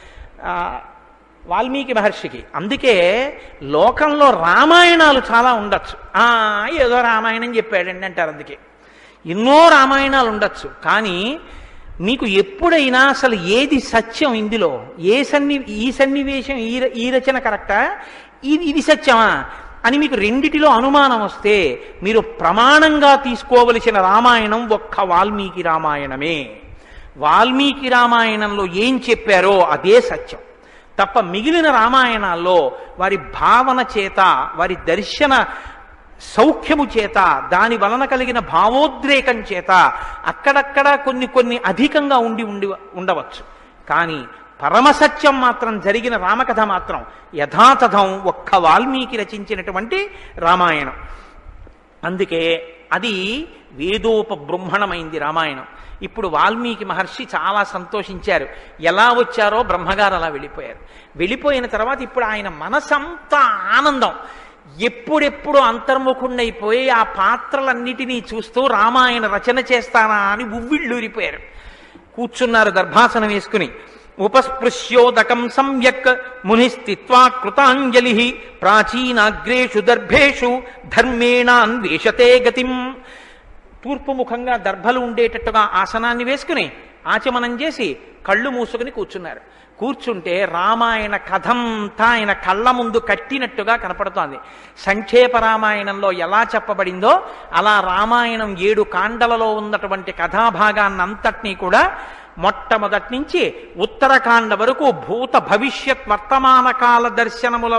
వాల్మీకి మహర్షికి. అందుకే లోకంలో రామాయణాలు చాలా ఉండొచ్చు. ఆ ఏదో రామాయణం చెప్పాడండి అంటారు. అందుకే ఎన్నో రామాయణాలు ఉండొచ్చు. కానీ మీకు ఎప్పుడైనా అసలు ఏది సత్యం, ఇందులో ఏ సన్ని ఈ సన్నివేశం ఈ ఈ రచన కరెక్టా, ఇది ఇది సత్యమా అని మీకు రెండిటిలో అనుమానం వస్తే మీరు ప్రమాణంగా తీసుకోవలసిన రామాయణం ఒక్క వాల్మీకి రామాయణమే. వాల్మీకి రామాయణంలో ఏం చెప్పారో అదే సత్యం తప్ప మిగిలిన రామాయణాల్లో వారి భావన చేత, వారి దర్శన సౌఖ్యము చేత, దాని వలన కలిగిన భావోద్రేకం చేత అక్కడక్కడ కొన్ని కొన్ని అధికంగా ఉండి ఉండి ఉండవచ్చు. కానీ పరమసత్యం మాత్రం జరిగిన రామకథ మాత్రం యథాతథం ఒక్క వాల్మీకి రచించినటువంటి రామాయణం. అందుకే అది వేదోపబృంహణమైంది రామాయణం. ఇప్పుడు వాల్మీకి మహర్షి చాలా సంతోషించారు. ఎలా వచ్చారో బ్రహ్మగారు అలా వెళ్ళిపోయారు. వెళ్ళిపోయిన తర్వాత ఇప్పుడు ఆయన మనసంతా ఆనందం. ఎప్పుడెప్పుడు అంతర్ముఖుణ్ణైపోయి ఆ పాత్రలన్నిటినీ చూస్తూ రామాయణ రచన చేస్తానా అని ఉవ్విళ్ళూరిపోయారు. కూర్చున్నారు దర్భాసనం వేసుకుని. ఉపస్పృశ్యోదకం సమ్యక్ మునిస్థిత్వా కృతాంజలి ప్రాచీనాగ్రేషు దర్భేషు ధర్మేణాన్వేషతే గతిం. తూర్పు ముఖంగా దర్భలు ఉండేటట్టుగా ఆసనాన్ని వేసుకుని ఆచమనం చేసి కళ్ళు మూసుకుని కూర్చున్నారు. కూర్చుంటే రామాయణ కథంతా ఆయన కళ్ళ ముందు కట్టినట్టుగా కనపడుతోంది. సంక్షేప రామాయణంలో ఎలా చెప్పబడిందో అలా రామాయణం ఏడు కాండలలో ఉన్నటువంటి కథాభాగాన్నంతటినీ కూడా మొట్టమొదటి నుంచి ఉత్తరకాండ వరకు భూత భవిష్యత్ వర్తమాన కాల దర్శనముల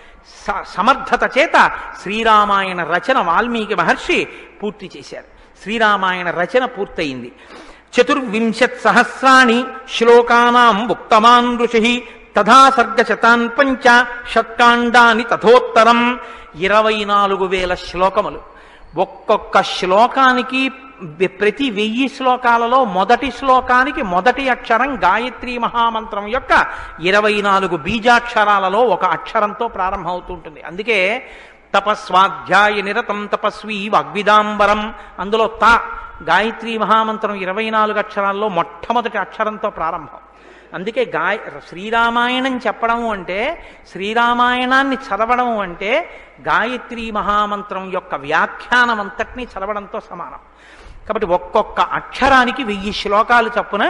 సమర్థత చేత శ్రీరామాయణ రచన వాల్మీకి మహర్షి పూర్తి చేశారు. శ్రీరామాయణ రచన పూర్తయింది. చతుర్వింశత్ సహస్రాణి శ్లోకానాం ఉక్తమాన్ ఋషి తథా సర్గశతాన్ పంచ షట్కాండాని తథోత్తరం. ఇరవై నాలుగు వేల శ్లోకములు. ఒక్కొక్క శ్లోకానికి ప్రతి వెయ్యి శ్లోకాలలో మొదటి శ్లోకానికి మొదటి అక్షరం గాయత్రీ మహామంత్రం యొక్క ఇరవై నాలుగు బీజాక్షరాలలో ఒక అక్షరంతో ప్రారంభమవుతుంటుంది. అందుకే తపస్వాధ్యాయ నిరతం తపస్వీ వాగ్విదాంబరం, అందులో త గాయత్రీ మహామంత్రం ఇరవై నాలుగు అక్షరాల్లో మొట్టమొదటి అక్షరంతో ప్రారంభం. అందుకే గాయ శ్రీరామాయణం చెప్పడము అంటే, శ్రీరామాయణాన్ని చదవడము అంటే గాయత్రీ మహామంత్రం యొక్క వ్యాఖ్యానం అంతటినీ చదవడంతో సమానం. కాబట్టి ఒక్కొక్క అక్షరానికి వెయ్యి శ్లోకాలు చప్పున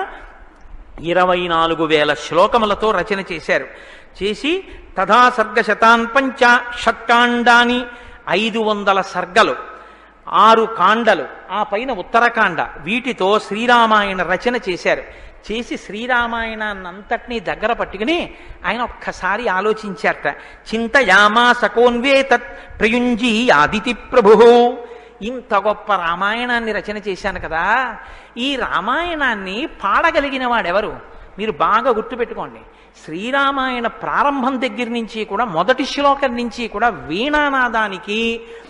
ఇరవై నాలుగు వేల శ్లోకములతో రచన చేశారు. చేసి తథా సర్గశతాన్ పంచ షట్కాండాని, ఐదు వందల సర్గలు, ఆరు కాండలు, ఆ పైన ఉత్తరకాండ, వీటితో శ్రీరామాయణ రచన చేశారు. చేసి శ్రీరామాయణాన్నంతటినీ దగ్గర పట్టుకుని ఆయన ఒక్కసారి ఆలోచించారట. చింతయామా సకోన్వేతత్ ప్రయుంజీ ఆదితి ప్రభు. ఇంత గొప్ప రామాయణాన్ని రచన చేశాను కదా, ఈ రామాయణాన్ని పాడగలిగిన వాడెవరు? మీరు బాగా గుర్తుపెట్టుకోండి. శ్రీరామాయణ ప్రారంభం దగ్గర నుంచి కూడా మొదటి శ్లోకం నుంచి కూడా వీణానాదానికి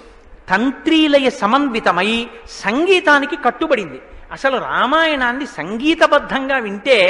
తంత్రీలయ సమన్వితమై సంగీతానికి కట్టుబడింది. అసలు రామాయణాన్ని సంగీతబద్ధంగా వింటే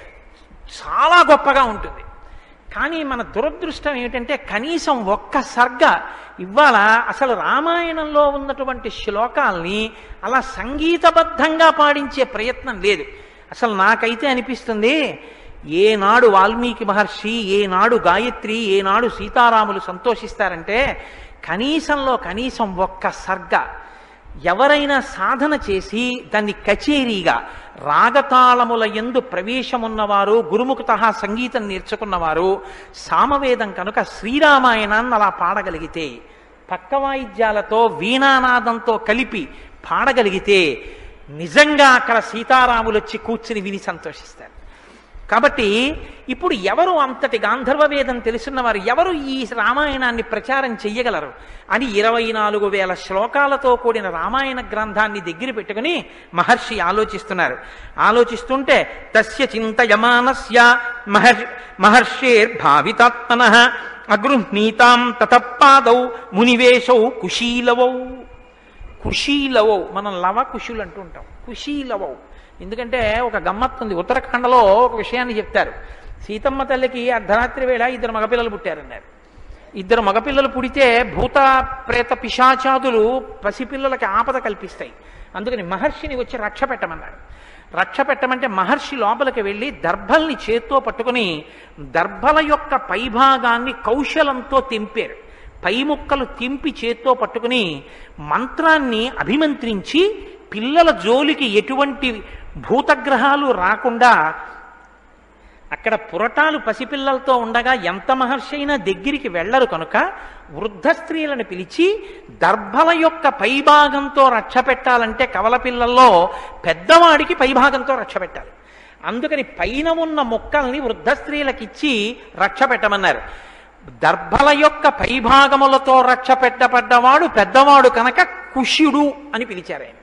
చాలా గొప్పగా ఉంటుంది. కానీ మన దురదృష్టం ఏమిటంటే కనీసం ఒక్క సర్గ ఇవాళ అసలు రామాయణంలో ఉన్నటువంటి శ్లోకాల్ని అలా సంగీతబద్ధంగా పాడించే ప్రయత్నం లేదు. అసలు నాకైతే అనిపిస్తుంది, ఏనాడు వాల్మీకి మహర్షి, ఏనాడు గాయత్రి, ఏనాడు సీతారాములు సంతోషిస్తారంటే కనీసంలో కనీసం ఒక్క సర్గ ఎవరైనా సాధన చేసి దాన్ని కచేరీగా రాగతాళముల యందు ప్రవేశమున్నవారు, గురుముఖత సంగీతం నేర్చుకున్నవారు, సామవేదం కనుక శ్రీరామాయణాన్ని అలా పాడగలిగితే, పక్క వాయిద్యాలతో వీణానాదంతో కలిపి పాడగలిగితే నిజంగా అక్కడ సీతారాములు వచ్చి కూర్చుని విని సంతోషిస్తారు. కాబట్టి ఇప్పుడు ఎవరు అంతటి గాంధర్వ వేదం తెలుసున్నవారు ఎవరు ఈ రామాయణాన్ని ప్రచారం చెయ్యగలరు అని ఇరవై నాలుగు వేల శ్లోకాలతో కూడిన రామాయణ గ్రంథాన్ని దగ్గర పెట్టుకుని మహర్షి ఆలోచిస్తున్నారు. ఆలోచిస్తుంటే తస్య చింతయమానస్య మహర్షి మహర్షేర్భావితాత్మనః అగృహ్ణీతాం తతపాదౌ మునివేశౌ కుశీలవౌ. కుశీలవౌ, మనం లవ కుశులు అంటూ ఉంటాం. కుశీలవౌ ఎందుకంటే ఒక గమ్మత్తుంది. ఉత్తరాఖండలో ఒక విషయాన్ని చెప్తారు. సీతమ్మ తల్లికి అర్ధరాత్రి వేళ ఇద్దరు మగపిల్లలు పుట్టారన్నారు. ఇద్దరు మగపిల్లలు పుడితే భూత ప్రేత పిశాచాదులు పసిపిల్లలకి ఆపద కల్పిస్తాయి. అందుకని మహర్షిని వచ్చి రక్ష పెట్టమన్నాడు. రక్ష పెట్టమంటే మహర్షి లోపలికి వెళ్ళి దర్భల్ని చేత్తో పట్టుకుని దర్భల యొక్క పైభాగాన్ని కౌశలంతో తెంపారు. పై ముక్కలు తెంపి చేత్తో పట్టుకుని మంత్రాన్ని అభిమంత్రించి పిల్లల జోలికి ఎటువంటి భూతగ్రహాలు రాకుండా, అక్కడ పురటాలు పసిపిల్లలతో ఉండగా ఎంత మహర్షి అయినా దగ్గరికి వెళ్ళరు కనుక వృద్ధ స్త్రీలను పిలిచి దర్భల యొక్క పైభాగంతో రక్ష పెట్టాలంటే కవల పిల్లల్లో పెద్దవాడికి పైభాగంతో రక్ష పెట్టాలి. అందుకని పైన ఉన్న మొక్కల్ని వృద్ధ స్త్రీలకిచ్చి రక్ష పెట్టమన్నారు. దర్భల యొక్క పైభాగములతో రక్ష పెట్టబడ్డవాడు పెద్దవాడు కనుక కుశుడు అని పిలిచారు ఆయన.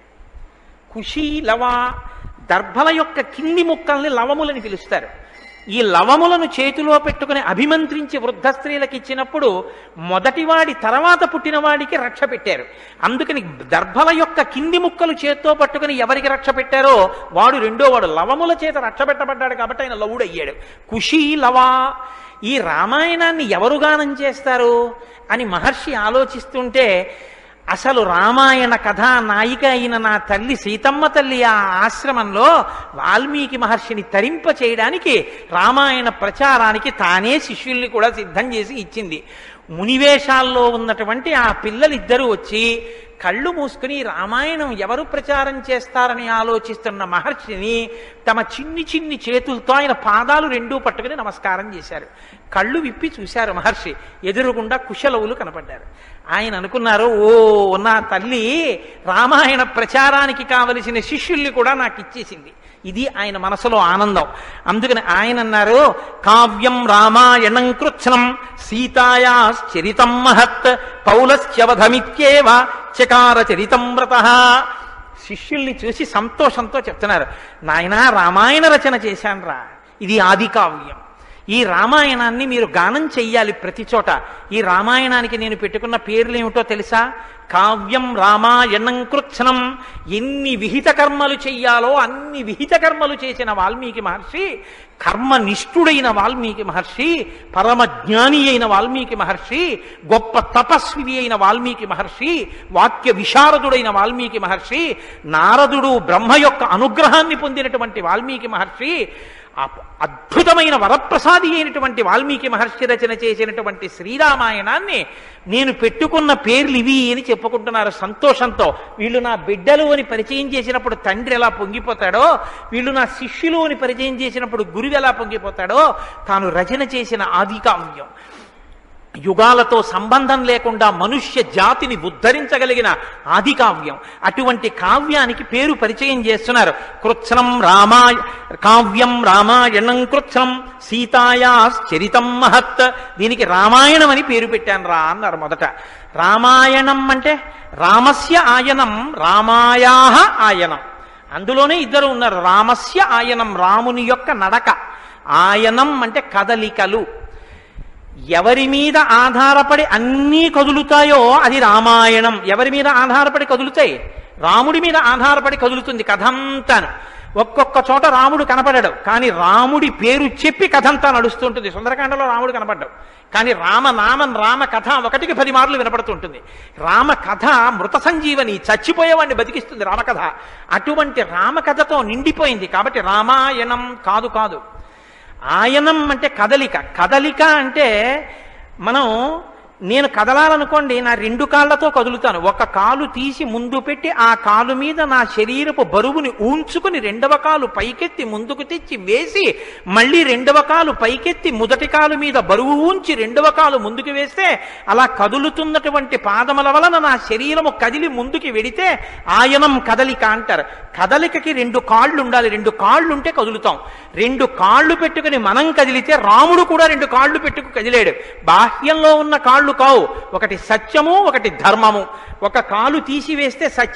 కుశీ లవ, దర్భల యొక్క కింది ముక్కల్ని లవములని పిలుస్తారు. ఈ లవములను చేతిలో పెట్టుకుని అభిమంత్రించి వృద్ధ స్త్రీలకు ఇచ్చినప్పుడు మొదటివాడి తర్వాత పుట్టినవాడికి రక్ష పెట్టారు. అందుకని దర్భల యొక్క కింది ముక్కలు చేత్తో పట్టుకుని ఎవరికి రక్ష పెట్టారో వాడు రెండో వాడు. లవముల చేత రక్ష పెట్టబడ్డాడు కాబట్టి ఆయన లవుడు అయ్యాడు. కుశీ లవా. ఈ రామాయణాన్ని ఎవరు గానం చేస్తారు అని మహర్షి ఆలోచిస్తుంటే, అసలు రామాయణ కథా నాయిక అయిన నా తల్లి సీతమ్మ తల్లి ఆ ఆశ్రమంలో వాల్మీకి మహర్షిని తరింప చేయడానికి రామాయణ ప్రచారానికి తానే శిష్యుల్ని కూడా సిద్ధం చేసి ఇచ్చింది. మునివేషాల్లో ఉన్నటువంటి ఆ పిల్లలిద్దరూ వచ్చి కళ్ళు మూసుకుని రామాయణం ఎవరు ప్రచారం చేస్తారని ఆలోచిస్తున్న మహర్షిని తమ చిన్ని చిన్ని చేతులతో ఆయన పాదాలు రెండూ పట్టుకుని నమస్కారం చేశారు. కళ్ళు విప్పి చూశారు మహర్షి. ఎదురుగుండా కుశలవులు కనపడ్డారు. ఆయన అనుకున్నారు, ఓ నా తల్లి రామాయణ ప్రచారానికి కావలసిన శిష్యుల్ని కూడా నాకు ఇచ్చేసింది. ఇది ఆయన మనసులో ఆనందం. అందుకని ఆయన అన్నారు, కావ్యం రామాయణం కృత్స్నం సీతాయాశ్చరితం మహత్ పౌలస్యవధమిత్యేవ చకార చరితం వ్రతః. శిష్యుల్ని చూసి సంతోషంతో చెప్తున్నారు, నాయనా రామాయణ రచన చేశానురా, ఇది ఆది కావ్యం. ఈ రామాయణాన్ని మీరు గానం చెయ్యాలి ప్రతి చోట. ఈ రామాయణానికి నేను పెట్టుకున్న పేర్లు ఏమిటో తెలుసా? కావ్యం రామాయణం కృత్స్నం. ఎన్ని విహిత కర్మలు చెయ్యాలో అన్ని విహిత కర్మలు చేసిన వాల్మీకి మహర్షి, కర్మనిష్ఠుడైన వాల్మీకి మహర్షి, పరమజ్ఞాని అయిన వాల్మీకి మహర్షి, గొప్ప తపస్వి అయిన వాల్మీకి మహర్షి, వాక్య విశారదుడైన వాల్మీకి మహర్షి, నారదుడు బ్రహ్మ యొక్క అనుగ్రహాన్ని పొందినటువంటి వాల్మీకి మహర్షి, అద్భుతమైన వరప్రసాది అయినటువంటి వాల్మీకి మహర్షి రచన చేసినటువంటి శ్రీరామాయణాన్ని నేను పెట్టుకున్న పేర్లు ఇవి అని చెప్పుకుంటున్నారు సంతోషంతో. వీళ్ళు నా బిడ్డలు అని పరిచయం చేసినప్పుడు తండ్రి ఎలా పొంగిపోతాడో, వీళ్ళు నా శిష్యులు అని పరిచయం చేసినప్పుడు గురువు ఎలా పొంగిపోతాడో, తాను రచన చేసిన ఆది కావ్యం, యుగాలతో సంబంధం లేకుండా మనుష్య జాతిని ఉద్ధరించగలిగిన ఆది కావ్యం. అటువంటి కావ్యానికి పేరు పరిచయం చేస్తున్నారు. కృత్స్నం రామాయ కావ్యం రామాయణం కృత్స్నం సీతాయాశ్చరితం మహత్. దీనికి రామాయణం అని పేరు పెట్టాను రా అన్నారు మొదట. రామాయణం అంటే రామస్య ఆయనం, రామాయాహ ఆయనం. అందులోనే ఇద్దరు ఉన్నారు. రామస్య ఆయనం, రాముని యొక్క నడక. ఆయనం అంటే కదలికలు. ఎవరి మీద ఆధారపడి అన్నీ కదులుతాయో అది రామాయణం. ఎవరి మీద ఆధారపడి కదులుతాయి? రాముడి మీద ఆధారపడి కదులుతుంది కథంతాను. ఒక్కొక్క చోట రాముడు కనపడడు, కానీ రాముడి పేరు చెప్పి కథంతా నడుస్తుంటుంది. సుందరకాండలో రాముడు కనపడ్డాడు, కానీ రామనామం రామ కథ ఒకటికి పది మార్లు వినపడుతుంటుంది. రామ కథ మృత సంజీవని, చచ్చిపోయేవాడిని బతికిస్తుంది రామకథ. అటువంటి రామకథతో నిండిపోయింది. కాబట్టి రామాయణం కాదు కాదు ఆయనం అంటే కదలిక. కదలిక అంటే మనం నేను కదలాలనుకోండి, నా రెండు కాళ్ళతో కదులుతాను. ఒక కాలు తీసి ముందు పెట్టి ఆ కాలు మీద నా శరీరపు బరువుని ఊంచుకుని రెండవ కాలు పైకెత్తి ముందుకు తెచ్చి వేసి మళ్ళీ రెండవ కాలు పైకెత్తి మొదటి కాలు మీద బరువు ఉంచి రెండవ కాలు ముందుకు వేస్తే అలా కదులుతున్నటువంటి పాదముల వలన నా శరీరము కదిలి ముందుకి వెడితే ఆయనం కదలిక అంటారు. కదలికకి రెండు కాళ్ళు ఉండాలి. రెండు కాళ్ళు ఉంటే కదులుతాం. రెండు కాళ్ళు పెట్టుకుని మనం కదిలితే రాముడు కూడా రెండు కాళ్ళు పెట్టుకు కదిలాడు. బాహ్యంలో ఉన్న కాళ్ళు కావు, ఒకటి సత్యము, ఒకటి ధర్మము. ఒక కాలు తీసివేస్తే సత్యం,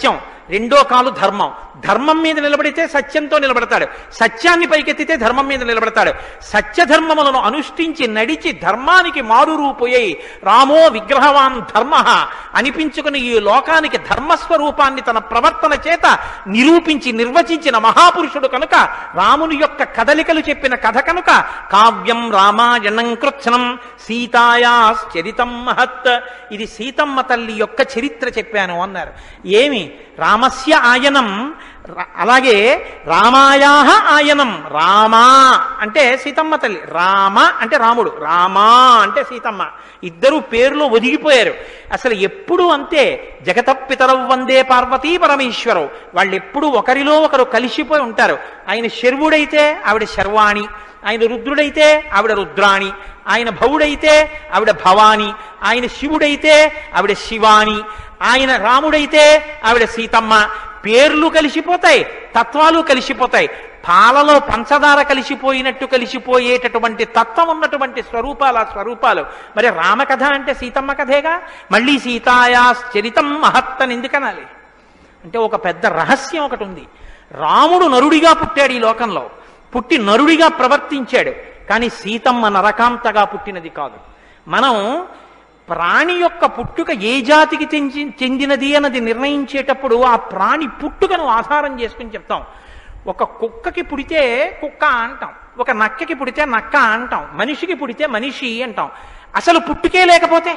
రెండో కాలు ధర్మం. ధర్మం మీద నిలబడితే సత్యంతో నిలబడతాడు, సత్యాన్ని పైకెత్తితే ధర్మం మీద నిలబడతాడు. సత్యధర్మములను అనుష్ఠించి నడిచి ధర్మానికి మారురూపోయై రామో విగ్రహవాన్ ధర్మ అనిపించుకుని ఈ లోకానికి ధర్మస్వరూపాన్ని తన ప్రవర్తన చేత నిరూపించి నిర్వచించిన మహాపురుషుడు కనుక, రాముని యొక్క కదలికలు చెప్పిన కథ కనుక కావ్యం రామాయణం కృత్స్నం సీతాయాశ్చరితం మహత్, ఇది సీతమ్మ తల్లి యొక్క చరిత్ర చెప్పాను అన్నారు. ఏమి రామస్య ఆయనం, అలాగే రామాయాహ ఆయనం. రామా అంటే సీతమ్మ తల్లి, రామ అంటే రాముడు, రామా అంటే సీతమ్మ. ఇద్దరు పేరులో ఒదిగిపోయారు. అసలు ఎప్పుడు అంతే, జగతపితరౌ వందే పార్వతీ పరమేశ్వరౌ, వాళ్ళు ఎప్పుడు ఒకరిలో ఒకరు కలిసిపోయి ఉంటారు. ఆయన శర్వుడైతే ఆవిడ శర్వాణి, ఆయన రుద్రుడైతే ఆవిడ రుద్రాణి, ఆయన భవుడైతే ఆవిడ భవాని, ఆయన శివుడైతే ఆవిడ శివాని, ఆయన రాముడైతే ఆవిడ సీతమ్మ. పేర్లు కలిసిపోతాయి, తత్వాలు కలిసిపోతాయి. పాలలో పంచదార కలిసిపోయినట్టు కలిసిపోయేటటువంటి తత్వం ఉన్నటువంటి స్వరూపాలు ఆ స్వరూపాలు. మరి రామకథ అంటే సీతమ్మ కథేగా. మళ్ళీ సీతాయాశ్చరితం మహత్ అని ఎందుకనాలి అంటే ఒక పెద్ద రహస్యం ఒకటి ఉంది. రాముడు నరుడిగా పుట్టాడు ఈ లోకంలో, పుట్టి నరుడిగా ప్రవర్తించాడు. కానీ సీతమ్మ నరకాంతగా పుట్టినది కాదు. మనం ప్రాణి యొక్క పుట్టుక ఏ జాతికి చెందినది అన్నది నిర్ణయించేటప్పుడు ఆ ప్రాణి పుట్టుకను ఆధారం చేసుకుని చెప్తాం. ఒక కుక్కకి పుడితే కుక్క అంటాం, ఒక నక్కకి పుడితే నక్క అంటాం, మనిషికి పుడితే మనిషి అంటాం. అసలు పుట్టుకే లేకపోతే,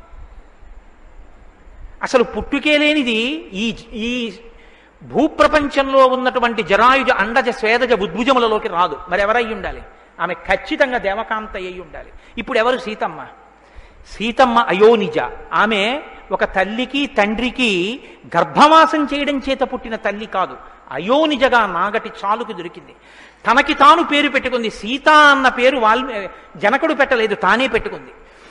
అసలు పుట్టుకే లేనిది ఈ ఈ భూప్రపంచంలో ఉన్నటువంటి జరాయుజ అండజ స్వేదజ ఉద్భుజములలోకి రాదు. మరి ఎవరై ఉండాలి? ఆమె ఖచ్చితంగా దేవకాంత అయి ఉండాలి. ఇప్పుడు ఎవరు సీతమ్మ? సీతమ్మ అయోనిజ. ఆమె ఒక తల్లికి తండ్రికి గర్భవాసం చేయడం చేత పుట్టిన తల్లి కాదు, అయోనిజగా నాగటి చాలుకు దొరికింది. తనకి తాను పేరు పెట్టుకుంది. సీత అన్న పేరు వాల్మీ జనకుడు పెట్టలేదు, తానే పెట్టుకుంది.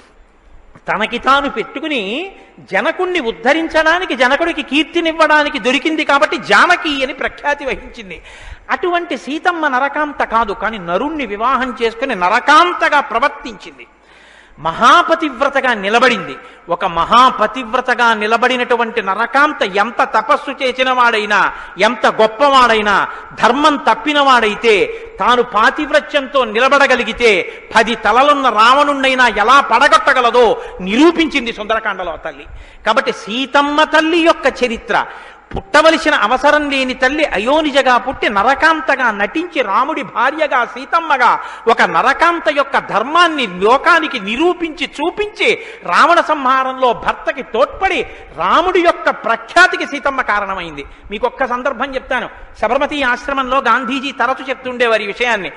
తనకి తాను పెట్టుకుని జనకుణ్ణి ఉద్ధరించడానికి, జనకుడికి కీర్తినివ్వడానికి దొరికింది కాబట్టి జానకి అని ప్రఖ్యాతి వహించింది. అటువంటి సీతమ్మ నరకాంత కాదు, కానీ నరుణ్ణి వివాహం చేసుకుని నరకాంతగా ప్రవర్తించింది. మహాపతివ్రతగా నిలబడింది. ఒక మహాపతివ్రతగా నిలబడినటువంటి నరకాంత ఎంత తపస్సు చేసిన వాడైనా, ఎంత గొప్పవాడైనా, ధర్మం తప్పినవాడైతే తాను పాతివ్రత్యంతో నిలబడగలిగితే పది తలలున్న రావణుణ్ణైనా ఎలా పడగొట్టగలదో నిరూపించింది సుందరకాండలో తల్లి. కాబట్టి సీతమ్మ తల్లి యొక్క చరిత్ర, పుట్టవలసిన అవసరం లేని తల్లి అయోనిజగా పుట్టి నరకాంతగా నటించి రాముడి భార్యగా సీతమ్మగా ఒక నరకాంత యొక్క ధర్మాన్ని లోకానికి నిరూపించి చూపించి రావణ సంహారంలో భర్తకి తోడ్పడి రాముడి యొక్క ప్రఖ్యాతికి సీతమ్మ కారణమైంది. మీకు ఒక్క సందర్భం చెప్తాను. సబర్మతి ఆశ్రమంలో గాంధీజీ తరచు చెప్తుండేవారు ఈ విషయాన్ని.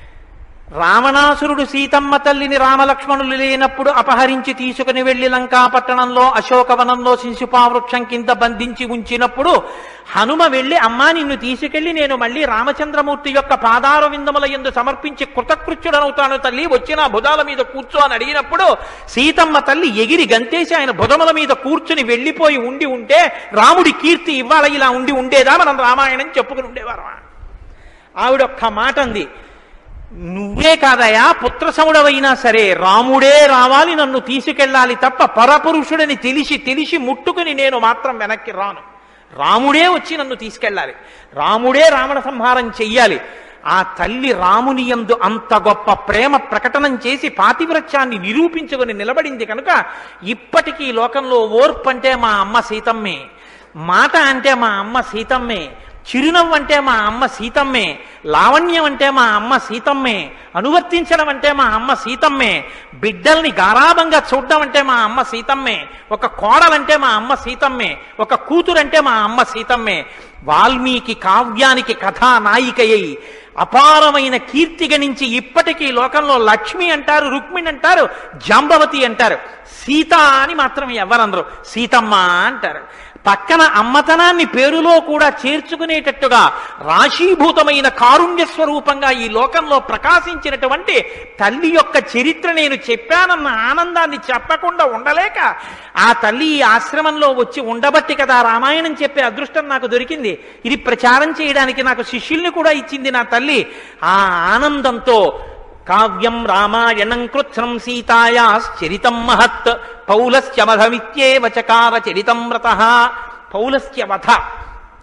రావణాసురుడు సీతమ్మ తల్లిని రామలక్ష్మణులు లేనప్పుడు అపహరించి తీసుకుని వెళ్లి లంకాపట్టణంలో అశోకవనంలో శిశుపావృక్షం కింద బంధించి ఉంచినప్పుడు హనుమ వెళ్లి, అమ్మా నిన్ను తీసుకెళ్లి నేను మళ్లీ రామచంద్రమూర్తి యొక్క పాదార విందముల యందు సమర్పించి కృతకృత్యుడనవుతాను తల్లి, వచ్చిన భుజాల మీద కూర్చో అని అడిగినప్పుడు సీతమ్మ తల్లి ఎగిరి గంతేసి ఆయన భుజముల మీద కూర్చుని వెళ్లిపోయి ఉండి ఉంటే రాముడి కీర్తి ఇవాళ ఇలా ఉండి ఉండేదా? మనం రామాయణం చెప్పుకుని ఉండేవారు. ఆవిడొక్క మాట అంది, నువ్వే కాదయా పుత్రసముడవైనా సరే రాముడే రావాలి, నన్ను తీసుకెళ్ళాలి తప్ప పరపురుషుడని తెలిసి తెలిసి ముట్టుకుని నేను మాత్రం వెనక్కి రాను. రాముడే వచ్చి నన్ను తీసుకెళ్ళాలి, రాముడే రావణ సంహారం చెయ్యాలి. ఆ తల్లి రాముని యందు అంత గొప్ప ప్రేమ ప్రకటనం చేసి పాతివ్రత్యాన్ని నిరూపించుకుని నిలబడింది కనుక ఇప్పటికీ లోకంలో ఓర్పు అంటే మా అమ్మ సీతమ్మే, మాట అంటే మా అమ్మ సీతమ్మే, చిరునవ్వు అంటే మా అమ్మ సీతమ్మే, లావణ్యం అంటే మా అమ్మ సీతమ్మే, అనువర్తించడం అంటే మా అమ్మ సీతమ్మే, బిడ్డల్ని గారాభంగా చూడడం అంటే మా అమ్మ సీతమ్మే, ఒక కోడలంటే మా అమ్మ సీతమ్మే, ఒక కూతురంటే మా అమ్మ సీతమ్మే. వాల్మీకి కావ్యానికి కథానాయికయ్యి అపారమైన కీర్తి గణించి ఇప్పటికీ లోకంలో లక్ష్మి అంటారు, రుక్మిణి అంటారు, జాంబవతి అంటారు. సీత అని మాత్రం ఎవరనరు, సీతమ్మ అంటారు. పక్కన అమ్మతనాన్ని పేరులో కూడా చేర్చుకునేటట్టుగా రాశీభూతమైన కారుణ్య స్వరూపంగా ఈ లోకంలో ప్రకాశించినటువంటి తల్లి యొక్క చరిత్ర నేను చెప్పానన్న ఆనందాన్ని చెప్పకుండా ఉండలేక ఆ తల్లి ఈ ఆశ్రమంలో వచ్చి ఉండబట్టి కదా రామాయణం చెప్పే అదృష్టం నాకు దొరికింది. ఇది ప్రచారం చేయడానికి నాకు శిష్యుల్ని కూడా ఇచ్చింది నా తల్లి. ఆ ఆనందంతో కావ్యం రామాయణం కృత్స్నం సీతాయాశ్చరితం మహత్ పౌలస్య వధమిత్యేవ చకార చరితం వ్రతః. పౌలస్య వధ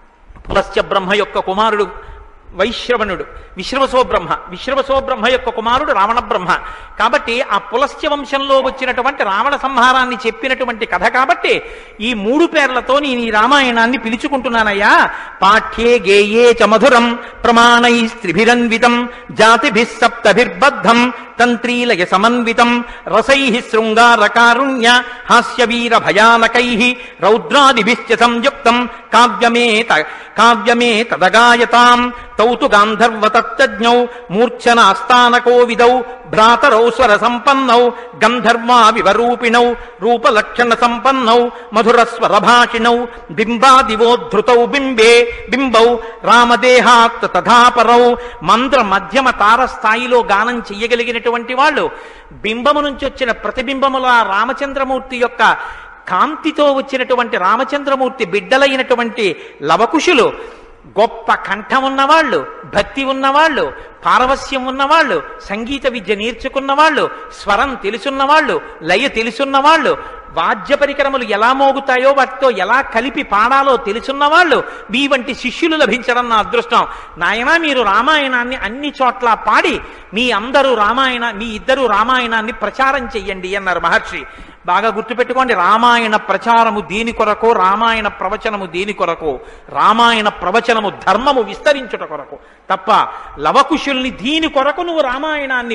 పులస్త్య బ్రహ్మ యొక్క కుమారుడు వైశ్రవణుడు, విశ్రవసో బ్రహ్మ, విశ్రవసో బ్రహ్మ యొక్క కుమారుడు రావణ బ్రహ్మ. కాబట్టి ఆ పులస్త్య వంశంలో వచ్చినటువంటి రావణ సంహారాన్ని చెప్పినటువంటి కథ కాబట్టి ఈ మూడు పేర్లతో నేను ఈ రామాయణాన్ని పిలుచుకుంటున్నానయ్యా. పాఠ్యే గేయే చ మధురం ప్రమాణై స్త్రిభిరన్వితం జాతిభిః సప్తభిర్బద్ధం తంత్రీలయ సమన్వితం రసై శృంగారకారుణ్య హాస్యవీర భయానకై రౌద్రాదిభిశ్చ సంయుక్తం కావ్యమేత కావ్యమే తదగాయతాం తౌతు గాంధర్వతజ్ఞౌ మూర్ఛనాస్థానకోవిదౌ భ్రాతరౌ స్వర సంపన్నౌ గంధర్వా వివరూపిణౌ రూపలక్షణ సంపన్నౌ మధురస్వరభాషిణౌ బింబాదివోద్ధృతౌ బింబే బింబౌ రామదేహాత్ తథాపరౌ. మంత్ర మధ్యమ తారస్థాయిలో గానం చెయ్యగలిగినటువంటి వాళ్ళు, బింబము నుంచి వచ్చిన ప్రతిబింబముల రామచంద్రమూర్తి యొక్క కాంతితో వచ్చినటువంటి రామచంద్రమూర్తి బిడ్డలైనటువంటి లవకుశులు, గొప్ప కంఠం ఉన్నవాళ్ళు, భక్తి ఉన్నవాళ్ళు, పారవస్యం ఉన్నవాళ్ళు, సంగీత విద్య నేర్చుకున్నవాళ్ళు, స్వరం తెలుసున్నవాళ్ళు, లయ తెలుసున్నవాళ్ళు, వాద్య పరికరములు ఎలా మోగుతాయో వాటితో ఎలా కలిపి పాడాలో తెలుసున్నవాళ్ళు మీ వంటి శిష్యులు లభించడం నా అదృష్టం. నాయనా, మీరు రామాయణాన్ని అన్ని చోట్ల పాడి మీ అందరూ రామాయణ మీ ఇద్దరు రామాయణాన్ని ప్రచారం చెయ్యండి అన్నారు మహర్షి. బాగా గుర్తుపెట్టుకోండి, రామాయణ ప్రచారము దీని కొరకు, రామాయణ ప్రవచనము దీని కొరకు. రామాయణ ప్రవచనము ధర్మము విస్తరించుట కొరకు తప్ప లవకుశుల్ని దీని కొరకు నువ్వు రామాయణాన్ని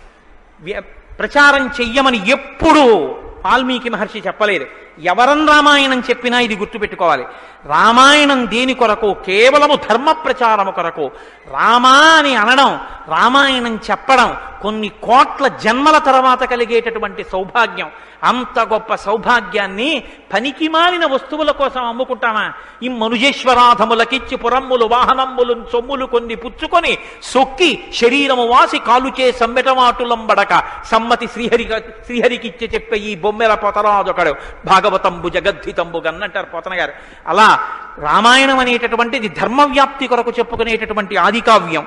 ప్రచారం చెయ్యమని ఎప్పుడూ వాల్మీకి మహర్షి చెప్పలేదు. ఎవరం రామాయణం చెప్పినా ఇది గుర్తుపెట్టుకోవాలి. రామాయణం దేని కొరకు? కేవలము ధర్మ ప్రచారము కొరకు. రామా అని అనడం, రామాయణం చెప్పడం కొన్ని కోట్ల జన్మల తర్వాత కలిగేటటువంటి సౌభాగ్యం. అంత గొప్ప సౌభాగ్యాన్ని పనికి మాలిన వస్తువుల కోసం అమ్ముకుంటామా? ఈ మనుజేశ్వరాధములకిచ్చి పురమ్ములు వాహనమ్ములు సొమ్ములు కొన్ని పుచ్చుకొని సొక్కి శరీరము వాసి కాలుచే సమ్మెటమాటులంబడక సమ్మతి శ్రీహరి శ్రీహరికిచ్చి చెప్పే ఈ బొమ్మెల పొతరాజొకడు భాగవతంబు జగద్ధితంబు గన్నంటారు పోతన గారు. అలా రామాయణం అనేటటువంటిది ధర్మవ్యాప్తి కొరకు చెప్పుకునేటటువంటి ఆదికావ్యం.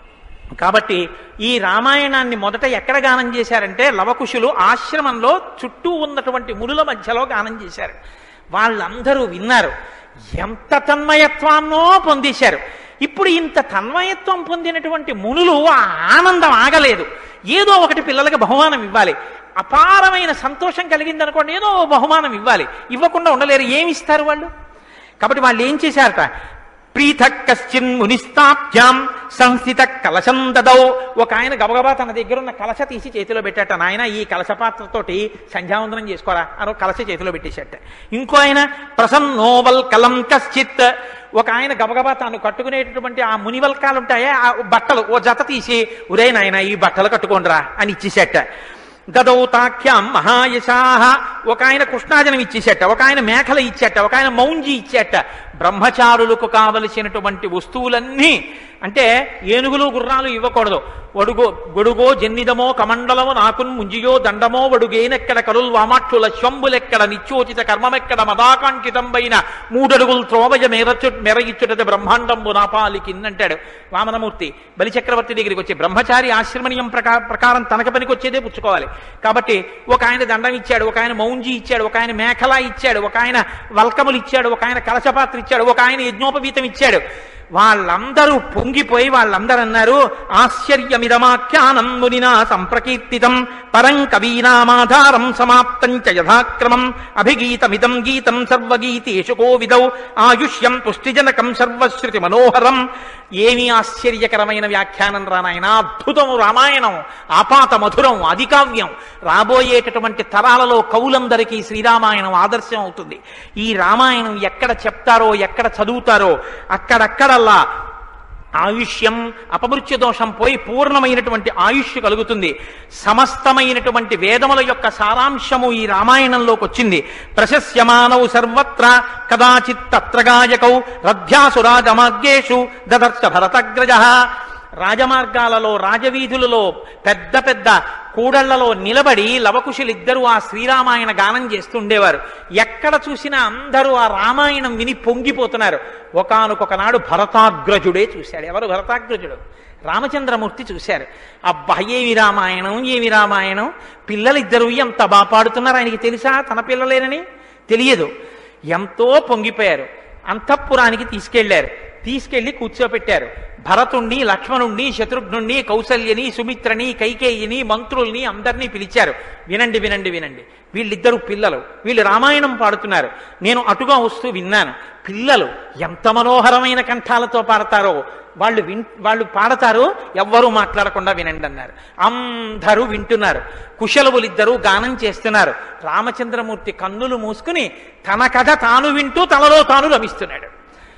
కాబట్టి ఈ రామాయణాన్ని మొదట ఎక్కడ గానం చేశారంటే లవకుశులు ఆశ్రమంలో చుట్టూ ఉన్నటువంటి మునుల మధ్యలో గానం చేశారు. వాళ్ళందరూ విన్నారు, ఎంత తన్మయత్వాన్నో పొందేశారు. ఇప్పుడు ఇంత తన్మయత్వం పొందినటువంటి మునులు ఆ ఆనందం ఆగలేదు. ఏదో ఒకటి పిల్లలకి బహుమానం ఇవ్వాలి. అపారమైన సంతోషం కలిగిందనుకోండి, ఏదో బహుమానం ఇవ్వాలి. ఇవ్వకుండా ఉండలేరు. ఏమిస్తారు వాళ్ళు? కాబట్టి వాళ్ళు ఏం చేశారట? ప్రీతక్ కశ్చిన్ మునిస్తాభ్యాం సంస్థిత కలశం దదౌ. ఒక ఆయన గబగబా తన దగ్గర ఉన్న కలశ తీసి చేతిలో పెట్టాట. నాయన ఈ కలశ పాత్రతోటి సంధ్యావందనం చేసుకోరా అని కలశ చేతిలో పెట్టేశాట. ఇంకో ఆయన ప్రసన్నోవల్ కలం కశ్చిత్. ఒక ఆయన గబగబా తాను కట్టుకునేటటువంటి ఆ మునివల్కాలు ఉంటాయా, ఆ బట్టలు ఓ జత తీసి, ఉరే నాయన ఈ బట్టలు కట్టుకోండిరా అని ఇచ్చేసేట. గదౌతాఖ్యాం మహాయశాహ. ఒక ఆయన కృష్ణాజనం ఇచ్చేసేట, ఒక ఆయన మేకలు ఇచ్చేట, ఒక ఆయన మౌంజి ఇచ్చేట. బ్రహ్మచారులకు కావలసినటువంటి వస్తువులన్నీ, అంటే ఏనుగులు గుర్రాలు ఇవ్వకూడదు. వడుగో గొడుగో జన్నిదమో కమండలమో నాకున్ ముంజియో దండమో వడుగేనెక్కడ కరుల్ వామాక్షుల శంబులెక్కడ నిత్యోచిత కర్మమెక్కడ మదాకాంక్షితంబైన మూడడుగులు త్రోవయ మెరచు మెరగిచ్చుటది బ్రహ్మాండంబు నాపాలికిందంటాడు వామనమూర్తి. బలిచక్రవర్తి దగ్గరికి వచ్చి బ్రహ్మచారి ఆశ్రమణీయం ప్రకా ప్రకారం తనక పనికి వచ్చేదే పుచ్చుకోవాలి. కాబట్టి ఒక ఆయన దండం ఇచ్చాడు, ఒక ఆయన మౌంజి ఇచ్చాడు, ఒక ఆయన మేఖలా ఇచ్చాడు, ఒక ఆయన వల్కములు ఇచ్చాడు, ఒక ఆయన కలశపాత్ర ఇచ్చాడు, ఒక ఆయన యజ్ఞోపవీతం ఇచ్చాడు. వాళ్ళందరూ పొంగిపోయి వాళ్ళందరూ అన్నారు, ఆశ్చర్యమిదమాఖ్యానం మునినా సంప్రకీర్తితం పరం కవీనామాధారం సమాప్తం చ యథాక్రమం అభిగీతమిదం గీతం సర్వగీతేషు కోవిదౌ ఆయుష్యం పుష్టిజనకం సర్వశ్రుతి మనోహరం. ఏమీ ఆశ్చర్యకరమైన వ్యాఖ్యానం రానాయన. అద్భుతం రామాయణం, ఆపాత మధురం, అధికావ్యం. రాబోయేటటువంటి తరాలలో కవులందరికీ శ్రీరామాయణం ఆదర్శం అవుతుంది. ఈ రామాయణం ఎక్కడ చెప్తారో, ఎక్కడ చదువుతారో అక్కడక్కడల్లా ఆయుష్యం, అపమృత్యు దోషం పోయి పూర్ణమైనటువంటి ఆయుష్ కలుగుతుంది. సమస్తమైనటువంటి వేదముల యొక్క సారాంశము ఈ రామాయణంలోకి వచ్చింది. ప్రశస్యమానౌ సర్వత్ర కదాచిత్ తత్ర గాయకౌ రథ్యాసురాజమార్గేషు దదర్శ భరతగ్రజ. రాజమార్గాలలో, రాజవీధులలో, పెద్ద పెద్ద కూడళ్లలో నిలబడి లవకుశులిద్దరూ ఆ శ్రీరామాయణ గానం చేస్తుండేవారు. ఎక్కడ చూసినా అందరూ ఆ రామాయణం విని పొంగిపోతున్నారు. ఒకానొకనాడు భరతాగ్రజుడే చూశాడు. ఎవరు భరతాగ్రజుడు? రామచంద్రమూర్తి చూశారు. అబ్బా, ఏమి రామాయణం, ఏమి రామాయణం! పిల్లలిద్దరూ ఎంత బాగా పాడుతున్నారు. ఆయనకి తెలుసా తన పిల్లలేనని? తెలియదు. ఎంతో పొంగిపోయారు. అంతఃపురానికి తీసుకెళ్లారు. తీసుకెళ్లి కూర్చోపెట్టారు. భరతుణ్ణి, లక్ష్మణుణ్ణి, శత్రుఘ్నుణ్ణి, కౌసల్యని, సుమిత్రని, కైకేయిని, మంత్రుల్ని అందరినీ పిలిచారు. వినండి వినండి వినండి, వీళ్ళిద్దరు పిల్లలు, వీళ్ళు రామాయణం పాడుతున్నారు. నేను అటుగా వస్తూ విన్నాను. పిల్లలు ఎంత మనోహరమైన కంఠాలతో పాడతారో, వాళ్ళు విన్ వాళ్ళు పాడతారు, ఎవ్వరూ మాట్లాడకుండా వినండి అన్నారు. అందరూ వింటున్నారు. కుశలవులిద్దరూ గానం చేస్తున్నారు. రామచంద్రమూర్తి కన్నులు మూసుకుని తన కథ తాను వింటూ తనలో తాను రమిస్తున్నాడు.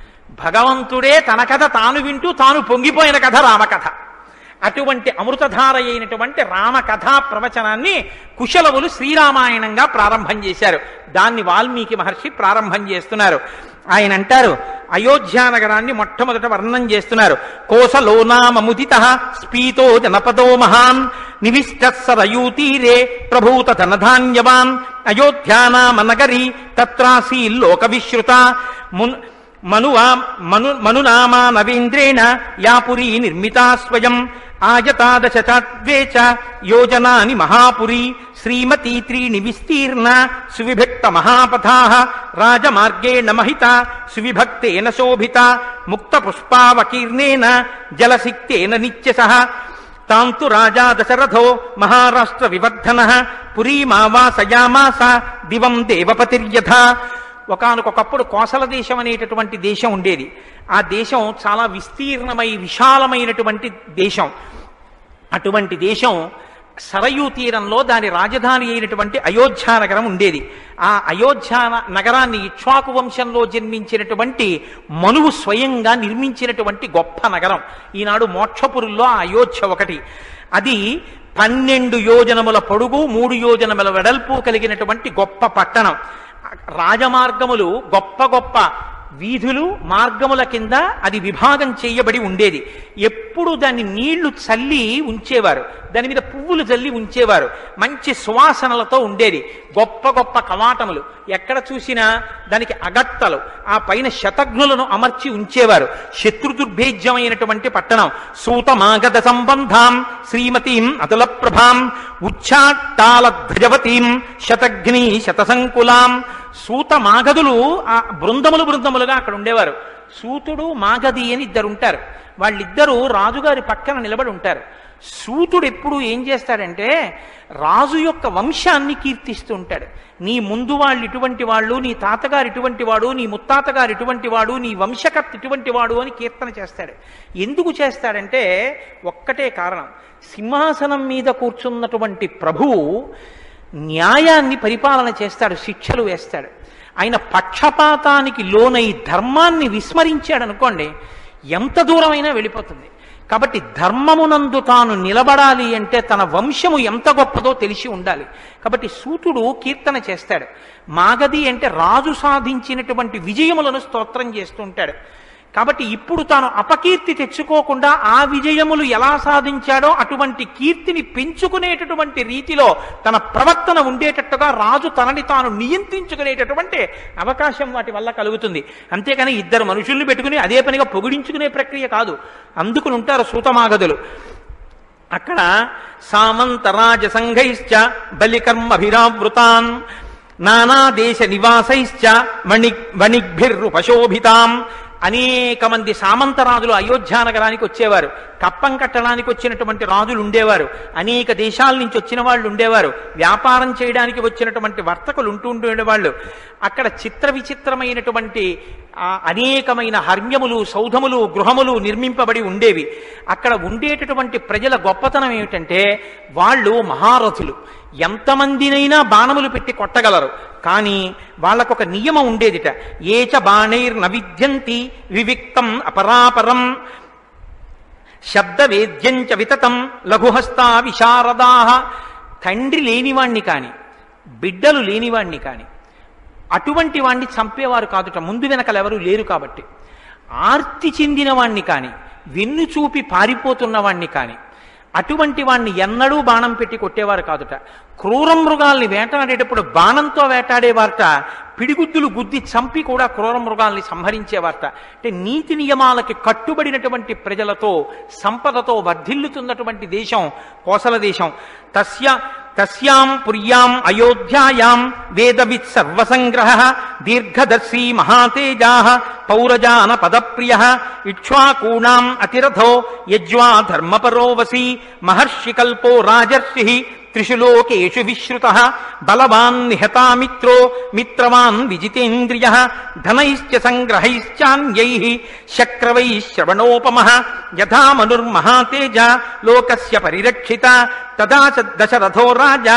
భగవంతుడే తన కథ తాను వింటూ తాను పొంగిపోయిన కథ రామకథ. అటువంటి అమృతధార అయినటువంటి రామకథా ప్రవచనాన్ని కుశలవులు శ్రీరామాయణంగా ప్రారంభం చేశారు. దాన్ని వాల్మీకి మహర్షి ప్రారంభం చేస్తున్నారు. ఆయన అంటారు, అయోధ్యా నగరాన్ని మొట్టమొదట వర్ణనం చేస్తున్నారు. కోసలో నామముదిత స్పీతో జనపదో మహాన్ నివిష్టరయూతీరే ప్రభూత ధనధాన్యవాన్ అయోధ్యానామ నగరీ తత్రాసీ లోక విశ్రుత మున్ మనువా మను మనునామా నవీంద్రేణ యాపురీ నిర్మితా స్వయం ఆయతాదశచాద్వే చ యోజనాని మహాపురీ శ్రీమతీ త్రీణి విస్తీర్ణ సువిభక్త మహాపథాః రాజమార్గేణ మహిత సువిభక్తేన శోభిత ముక్త పుష్పావకీర్ణేన జలసిక్తేన నిత్యసః తాంతు రాజా దశరథో మహారాష్ట్ర వివర్ధనః పురీమావాసయామాస దివం దేవపతిర్యథా. ఒకానొకప్పుడు కోసల దేశం అనేటటువంటి దేశం ఉండేది. ఆ దేశం చాలా విస్తీర్ణమై విశాలమైనటువంటి దేశం. అటువంటి దేశం సరయూ తీరంలో దాని రాజధాని అయినటువంటి అయోధ్యా నగరం ఉండేది. ఆ అయోధ్యా నగరాన్ని ఇక్ష్వాకు వంశంలో జన్మించినటువంటి మనువు స్వయంగా నిర్మించినటువంటి గొప్ప నగరం. ఈనాడు మోక్షపురుల్లో ఆ అయోధ్య ఒకటి. అది పన్నెండు యోజనముల పొడుగు, మూడు యోజనముల వెడల్పు కలిగినటువంటి గొప్ప పట్టణం. రాజమార్గములు, గొప్ప గొప్ప వీధులు, మార్గముల కింద అది విభాగం చేయబడి ఉండేది. ఎప్పుడు దాన్ని నీళ్లు చల్లి ఉంచేవారు, దాని మీద పువ్వులు చల్లి ఉంచేవారు. మంచి సువాసనలతో ఉండేది. గొప్ప గొప్ప కవాటములు, ఎక్కడ చూసినా దానికి అగట్టలు, ఆ పైన శతఘ్నులను అమర్చి ఉంచేవారు. శత్రుదుర్భేద్యమైనటువంటి పట్టణం. సూతమాగధ సంబంధాం శ్రీమతీం అతుల ప్రభాం ఉచ్చాట్టాల ధ్వజవతీం శతఘ్ని శతసంకులాం. సూత మాగధులు ఆ బృందములు బృందములుగా అక్కడ ఉండేవారు. సూతుడు, మాగధి అని ఇద్దరు ఉంటారు. వాళ్ళిద్దరూ రాజుగారి పక్కన నిలబడి ఉంటారు. సూతుడు ఎప్పుడు ఏం చేస్తాడంటే రాజు యొక్క వంశాన్ని కీర్తిస్తూ ఉంటాడు. నీ ముందు వాళ్ళు ఇటువంటి వాళ్ళు, నీ తాతగారు ఇటువంటి వాడు, నీ ముత్తాతగారు ఇటువంటి వాడు, నీ వంశకర్త ఇటువంటి వాడు అని కీర్తన చేస్తాడు. ఎందుకు చేస్తాడంటే ఒక్కటే కారణం, సింహాసనం మీద కూర్చున్నటువంటి ప్రభువు న్యాయాన్ని పరిపాలన చేస్తాడు, శిక్షలు వేస్తాడు. ఆయన పక్షపాతానికి లోనై ధర్మాన్ని విస్మరించాడు అనుకోండి, ఎంత దూరమైనా వెళ్ళిపోతుంది. కాబట్టి ధర్మమునందు తాను నిలబడాలి అంటే తన వంశము ఎంత గొప్పదో తెలిసి ఉండాలి. కాబట్టి సూతుడు కీర్తన చేస్తాడు. మాగధి అంటే రాజు సాధించినటువంటి విజయములను స్తోత్రం చేస్తూ ఉంటాడు. కాబట్టి ఇప్పుడు తాను అపకీర్తి తెచ్చుకోకుండా ఆ విజయములు ఎలా సాధించాడో అటువంటి కీర్తిని పెంచుకునేటటువంటి రీతిలో తన ప్రవర్తన ఉండేటట్టుగా రాజు తనని తాను నియంత్రించుకునేటటువంటి అవకాశం వాటి వల్ల కలుగుతుంది. అంతేకాని ఇద్దరు మనుషుల్ని పెట్టుకుని అదే పనిగా పొగిడించుకునే ప్రక్రియ కాదు. అందుకుని ఉంటారు సూతమాగధులు. అక్కడ సామంత రాజ సంఘైశ్చ బలికర్మభిరావృతాన్ నానా దేశ నివాసైశ్చ వణి వణిగ్భిర్రుపశోభితాం. అనేక మంది సామంతరాజులు అయోధ్యా నగరానికి వచ్చేవారు. కప్పం కట్టడానికి వచ్చినటువంటి రాజులు ఉండేవారు. అనేక దేశాల నుంచి వచ్చిన వాళ్ళు ఉండేవారు. వ్యాపారం చేయడానికి వచ్చినటువంటి వర్తకులు ఉంటూ ఉండేవాళ్ళు. అక్కడ చిత్ర విచిత్రమైనటువంటి అనేకమైన హర్మ్యములు, సౌధములు, గృహములు నిర్మింపబడి ఉండేవి. అక్కడ ఉండేటటువంటి ప్రజల గొప్పతనం ఏమిటంటే వాళ్ళు మహారథులు. ఎంతమందినైనా బాణములు పెట్టి కొట్టగలరు. కానీ వాళ్ళకొక నియమం ఉండేదిట, ఏచ బాణైర్ నవిద్యంతి వివిక్తం అపరాపరం శబ్దవేద్యంచ వితతం లఘుహస్తా విశారదాః. తండ్రి లేనివాణ్ణి కాని, బిడ్డలు లేనివాణ్ణి కాని అటువంటి వాణ్ణి చంపేవారు కాదుట, ముందు వెనకలెవరూ లేరు కాబట్టి. ఆర్తి చెందిన వాణ్ణి కాని, వెన్ను చూపి పారిపోతున్న వాణ్ణి కాని అటువంటి వాణ్ణి ఎన్నడూ బాణం పెట్టి కొట్టేవారు కాదుట. క్రూర మృగాల్ని వేటాడేటప్పుడు బాణంతో వేటాడేవారట, పిడిగుద్దులు గుద్ది చంపి కూడా క్రూర మృగాల్ని సంహరించేవారట. అంటే నీతి నియమాలకి కట్టుబడినటువంటి ప్రజలతో సంపదతో వర్ధిల్లుతున్నటువంటి దేశం కోసల దేశం. తస్య తస్యాం పుర్యాం అయోధ్యాయాం వేదవిత్ సర్వసంగ్రహ దీర్ఘదర్శీ మహాతేజా పౌరజాన పదప్రియ ఇక్ష్వాకూణాం అతిరథో యజ్వా ధర్మపరో వసీ మహర్షికల్పో రాజర్షి త్రిషు లోకేషు విశ్రుత బలవాన్ నిహతామిత్రో మిత్రవాన్ విజితేంద్రియ ధనైశ్చ సంగ్రహైశ్చాన్యై శక్రవై శ్రవణోపమః యథా మనుర్మహాతేజ లోకస్య పరిరక్షిత తదా దశరథో రాజా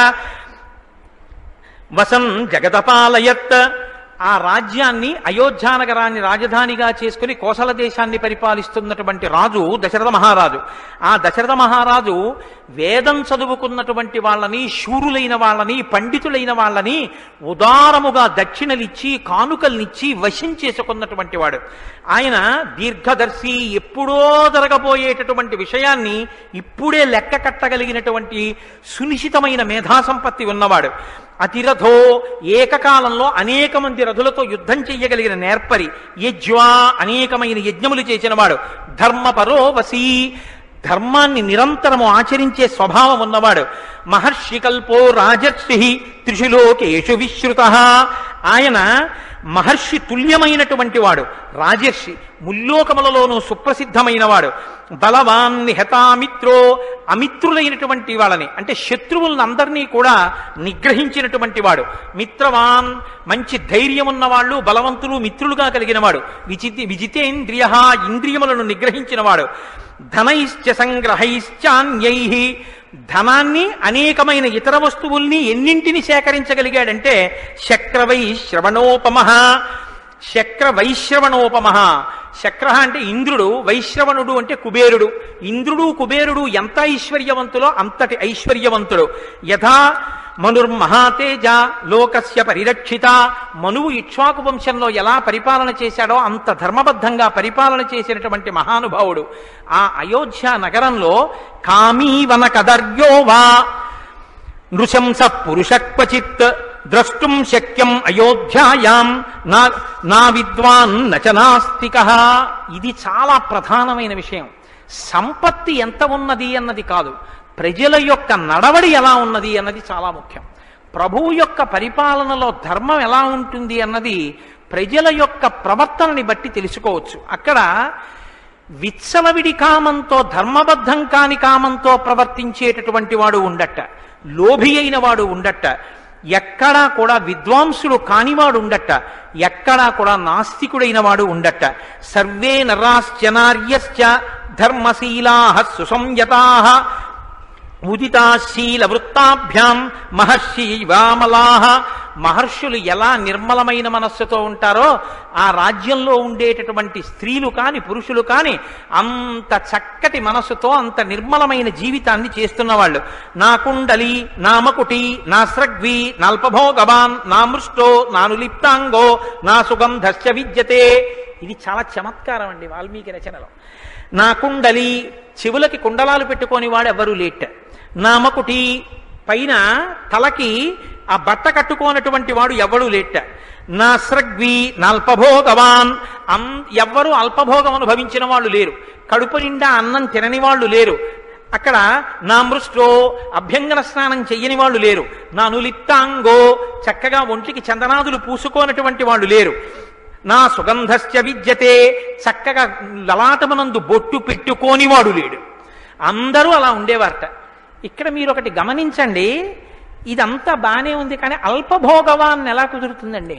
వసన్ జగదపాలయత్. ఆ రాజ్యాన్ని అయోధ్యానగరాన్ని రాజధానిగా చేసుకుని కోసల దేశాన్ని పరిపాలిస్తున్నటువంటి రాజు దశరథ మహారాజు. ఆ దశరథ మహారాజు వేదం చదువుకున్నటువంటి వాళ్ళని, శూరులైన వాళ్ళని, పండితులైన వాళ్ళని ఉదారముగా దక్షిణలిచ్చి కానుకల్నిచ్చి వశం చేసుకున్నటువంటి వాడు. ఆయన దీర్ఘదర్శి, ఎప్పుడో జరగబోయేటటువంటి విషయాన్ని ఇప్పుడే లెక్క కట్టగలిగినటువంటి సునిశ్చితమైన మేధాసంపత్తి ఉన్నవాడు. అతిరథో, ఏకకాలంలో అనేక మంది రథులతో యుద్ధం చెయ్యగలిగిన నేర్పరి. యజ్వా, అనేకమైన యజ్ఞములు చేసినవాడు. ధర్మపరో వసీ, ధర్మాన్ని నిరంతరము ఆచరించే స్వభావం ఉన్నవాడు. మహర్షి కల్పో రాజర్షి త్రిషులోకేషు విశ్రుత. ఆయన మహర్షి తుల్యమైనటువంటి వాడు, రాజర్షి, ముల్లోకములలోనూ సుప్రసిద్ధమైన వాడు. బలవాన్ నిహతామిత్రో, అమిత్రులైనటువంటి వాళ్ళని అంటే శత్రువులందరినీ కూడా నిగ్రహించినటువంటి వాడు. మిత్రవాన్, మంచి ధైర్యం ఉన్నవాళ్ళు, బలవంతులు మిత్రులుగా కలిగినవాడు. విజితి విజితేంద్రియ, ఇంద్రియములను నిగ్రహించినవాడు. ధనైశ్చ సంగ్రహైశ్చాన్యై, ధనాన్ని అనేకమైన ఇతర వస్తువుల్ని ఎన్నింటిని సేకరించగలిగాడంటే శక్రవై శ్రవణోపమః, శక్ర వైశ్రవణోపమః. శక్ర అంటే ఇంద్రుడు, వైశ్రవణుడు అంటే కుబేరుడు. ఇంద్రుడు కుబేరుడు ఎంత ఐశ్వర్యవంతులో అంతటి ఐశ్వర్యవంతుడు. యథా మనుర్మహాతేజ లోకస్య పరిరక్షిత, మనువు ఇక్ష్వాకు వంశంలో ఎలా పరిపాలన చేశాడో అంత ధర్మబద్ధంగా పరిపాలన చేసినటువంటి మహానుభావుడు. ఆ అయోధ్య నగరంలో కామీవన కదర్యో వా నృశంస పురుష క్వచిత్ ద్రష్టుం శక్యం అయోధ్యాయాం నా నా విద్వాన్ నచనాస్తికః. ఇది చాలా ప్రధానమైన విషయం. సంపత్తి ఎంత ఉన్నది అన్నది కాదు, ప్రజల యొక్క నడవడి ఎలా ఉన్నది అన్నది చాలా ముఖ్యం. ప్రభువు యొక్క పరిపాలనలో ధర్మం ఎలా ఉంటుంది అన్నది ప్రజల యొక్క ప్రవర్తనని బట్టి తెలుసుకోవచ్చు. అక్కడ విత్సలవిడి కామంతో, ధర్మబద్ధం కాని కామంతో ప్రవర్తించేటటువంటి వాడు ఉండట, లోభి అయిన వాడు ఉండట, ఎక్కడా కూడా విద్వాంసుడు కానివాడు ఉండట, ఎక్కడా కూడా నాస్తికుడైన వాడు ఉండట. సర్వే నరాశ్చనార్యశ్చ ధర్మశీలాః సుసంయతాః ఉదితాశీల వృత్తాభ్యాం మహర్షి వామలాః. మహర్షులు ఎలా నిర్మలమైన మనస్సుతో ఉంటారో ఆ రాజ్యంలో ఉండేటటువంటి స్త్రీలు కాని పురుషులు కాని అంత చక్కటి మనస్సుతో అంత నిర్మలమైన జీవితాన్ని చేస్తున్నవాళ్ళు. నా కుండలి, నా మకుటి, నా స్రగ్వి, నాల్పభోగవాన్, నా మృష్టో, నాను లిప్తాంగో, నా సుగంధశ్చ విద్యతే. ఇది చాలా చమత్కారం అండి వాల్మీకి రచనలో. నా కుండలి, చెవులకి కుండలాలు పెట్టుకొని వాడు ఎవరూ లేట్. నా మకుటి, పైన తలకి ఆ బట్ట కట్టుకోనటువంటి వాడు ఎవడూ లేట. నా స్రగ్వి, నల్పభోగవాన్, అం ఎవ్వరూ అల్పభోగం అనుభవించిన వాళ్ళు లేరు. కడుపు నిండా అన్నం తినని వాళ్ళు లేరు. అక్కడ నా మృష్టో, అభ్యంగన స్నానం చెయ్యని వాళ్ళు లేరు. నా నులిప్తాంగో, చక్కగా ఒంటికి చందనాదులు పూసుకోనటువంటి వాళ్ళు లేరు. నా సుగంధశ్చ విద్యతే, చక్కగా లలాటమునందు బొట్టు పెట్టుకోని వాడు లేడు. అందరూ అలా ఉండేవారట. ఇక్కడ మీరు ఒకటి గమనించండి, ఇదంతా బాగానే ఉంది, కానీ అల్పభోగవాన్ ఎలా కుదురుతుందండి?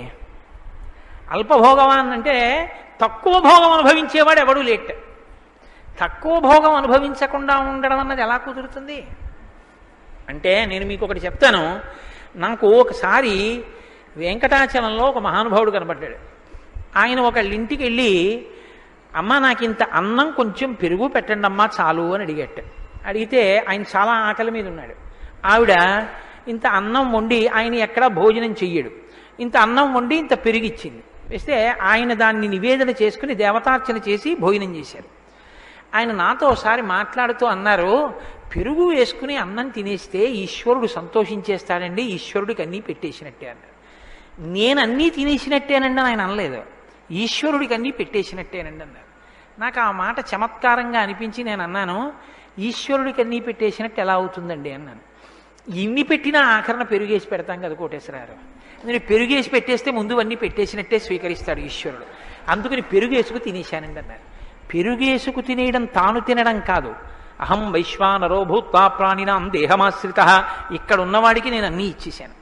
అల్పభోగవాన్ అంటే తక్కువ భోగం అనుభవించేవాడు ఎవడూ లేట్. తక్కువ భోగం అనుభవించకుండా ఉండడం అన్నది ఎలా కుదురుతుంది అంటే, నేను మీకు ఒకటి చెప్తాను. నాకు ఒకసారి వెంకటాచలంలో ఒక మహానుభావుడు కనబడ్డాడు. ఆయన ఒకళ్ళ ఇంటికి వెళ్ళి, అమ్మ నాకు ఇంత అన్నం కొంచెం పెరుగు పెట్టండి అమ్మా చాలు అని అడిగట. అడిగితే ఆయన చాలా ఆకలి మీద ఉన్నాడు. ఆవిడ ఇంత అన్నం వండి, ఆయన ఎక్కడా భోజనం చెయ్యడు, ఇంత అన్నం వండి ఇంత పెరిగిచ్చింది. వేస్తే ఆయన దాన్ని నివేదన చేసుకుని దేవతార్చన చేసి భోజనం చేశారు. ఆయన నాతో ఒకసారి మాట్లాడుతూ అన్నారు, పెరుగు వేసుకుని అన్నం తినేస్తే ఈశ్వరుడు సంతోషించేస్తాడండి, ఈశ్వరుడికి అన్నీ పెట్టేసినట్టే అన్నారు. నేను అన్నీ తినేసినట్టేనండి అని ఆయన అనలేదు. ఈశ్వరుడికి అన్నీ పెట్టేసినట్టేనండి అన్నారు. నాకు ఆ మాట చమత్కారంగా అనిపించి నేను అన్నాను, ఈశ్వరుడికి అన్నీ పెట్టేసినట్టు ఎలా అవుతుందండి అన్నాను. ఇన్ని పెట్టినా ఆఖరణ పెరుగేసి పెడతాం కదా కోటేశ్వరారు. నేను పెరుగేసి పెట్టేస్తే ముందు అన్నీ పెట్టేసినట్టే స్వీకరిస్తాడు ఈశ్వరుడు. అందుకని పెరుగేసుకు తినేశానండి అన్నారు. పెరుగేసుకు తినేయడం తాను తినడం కాదు. అహం వైశ్వానరో భూత్వా ప్రాణినాం దేహమాశ్రిత, ఇక్కడ ఉన్నవాడికి నేను అన్నీ ఇచ్చేశాను.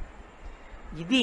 ఇది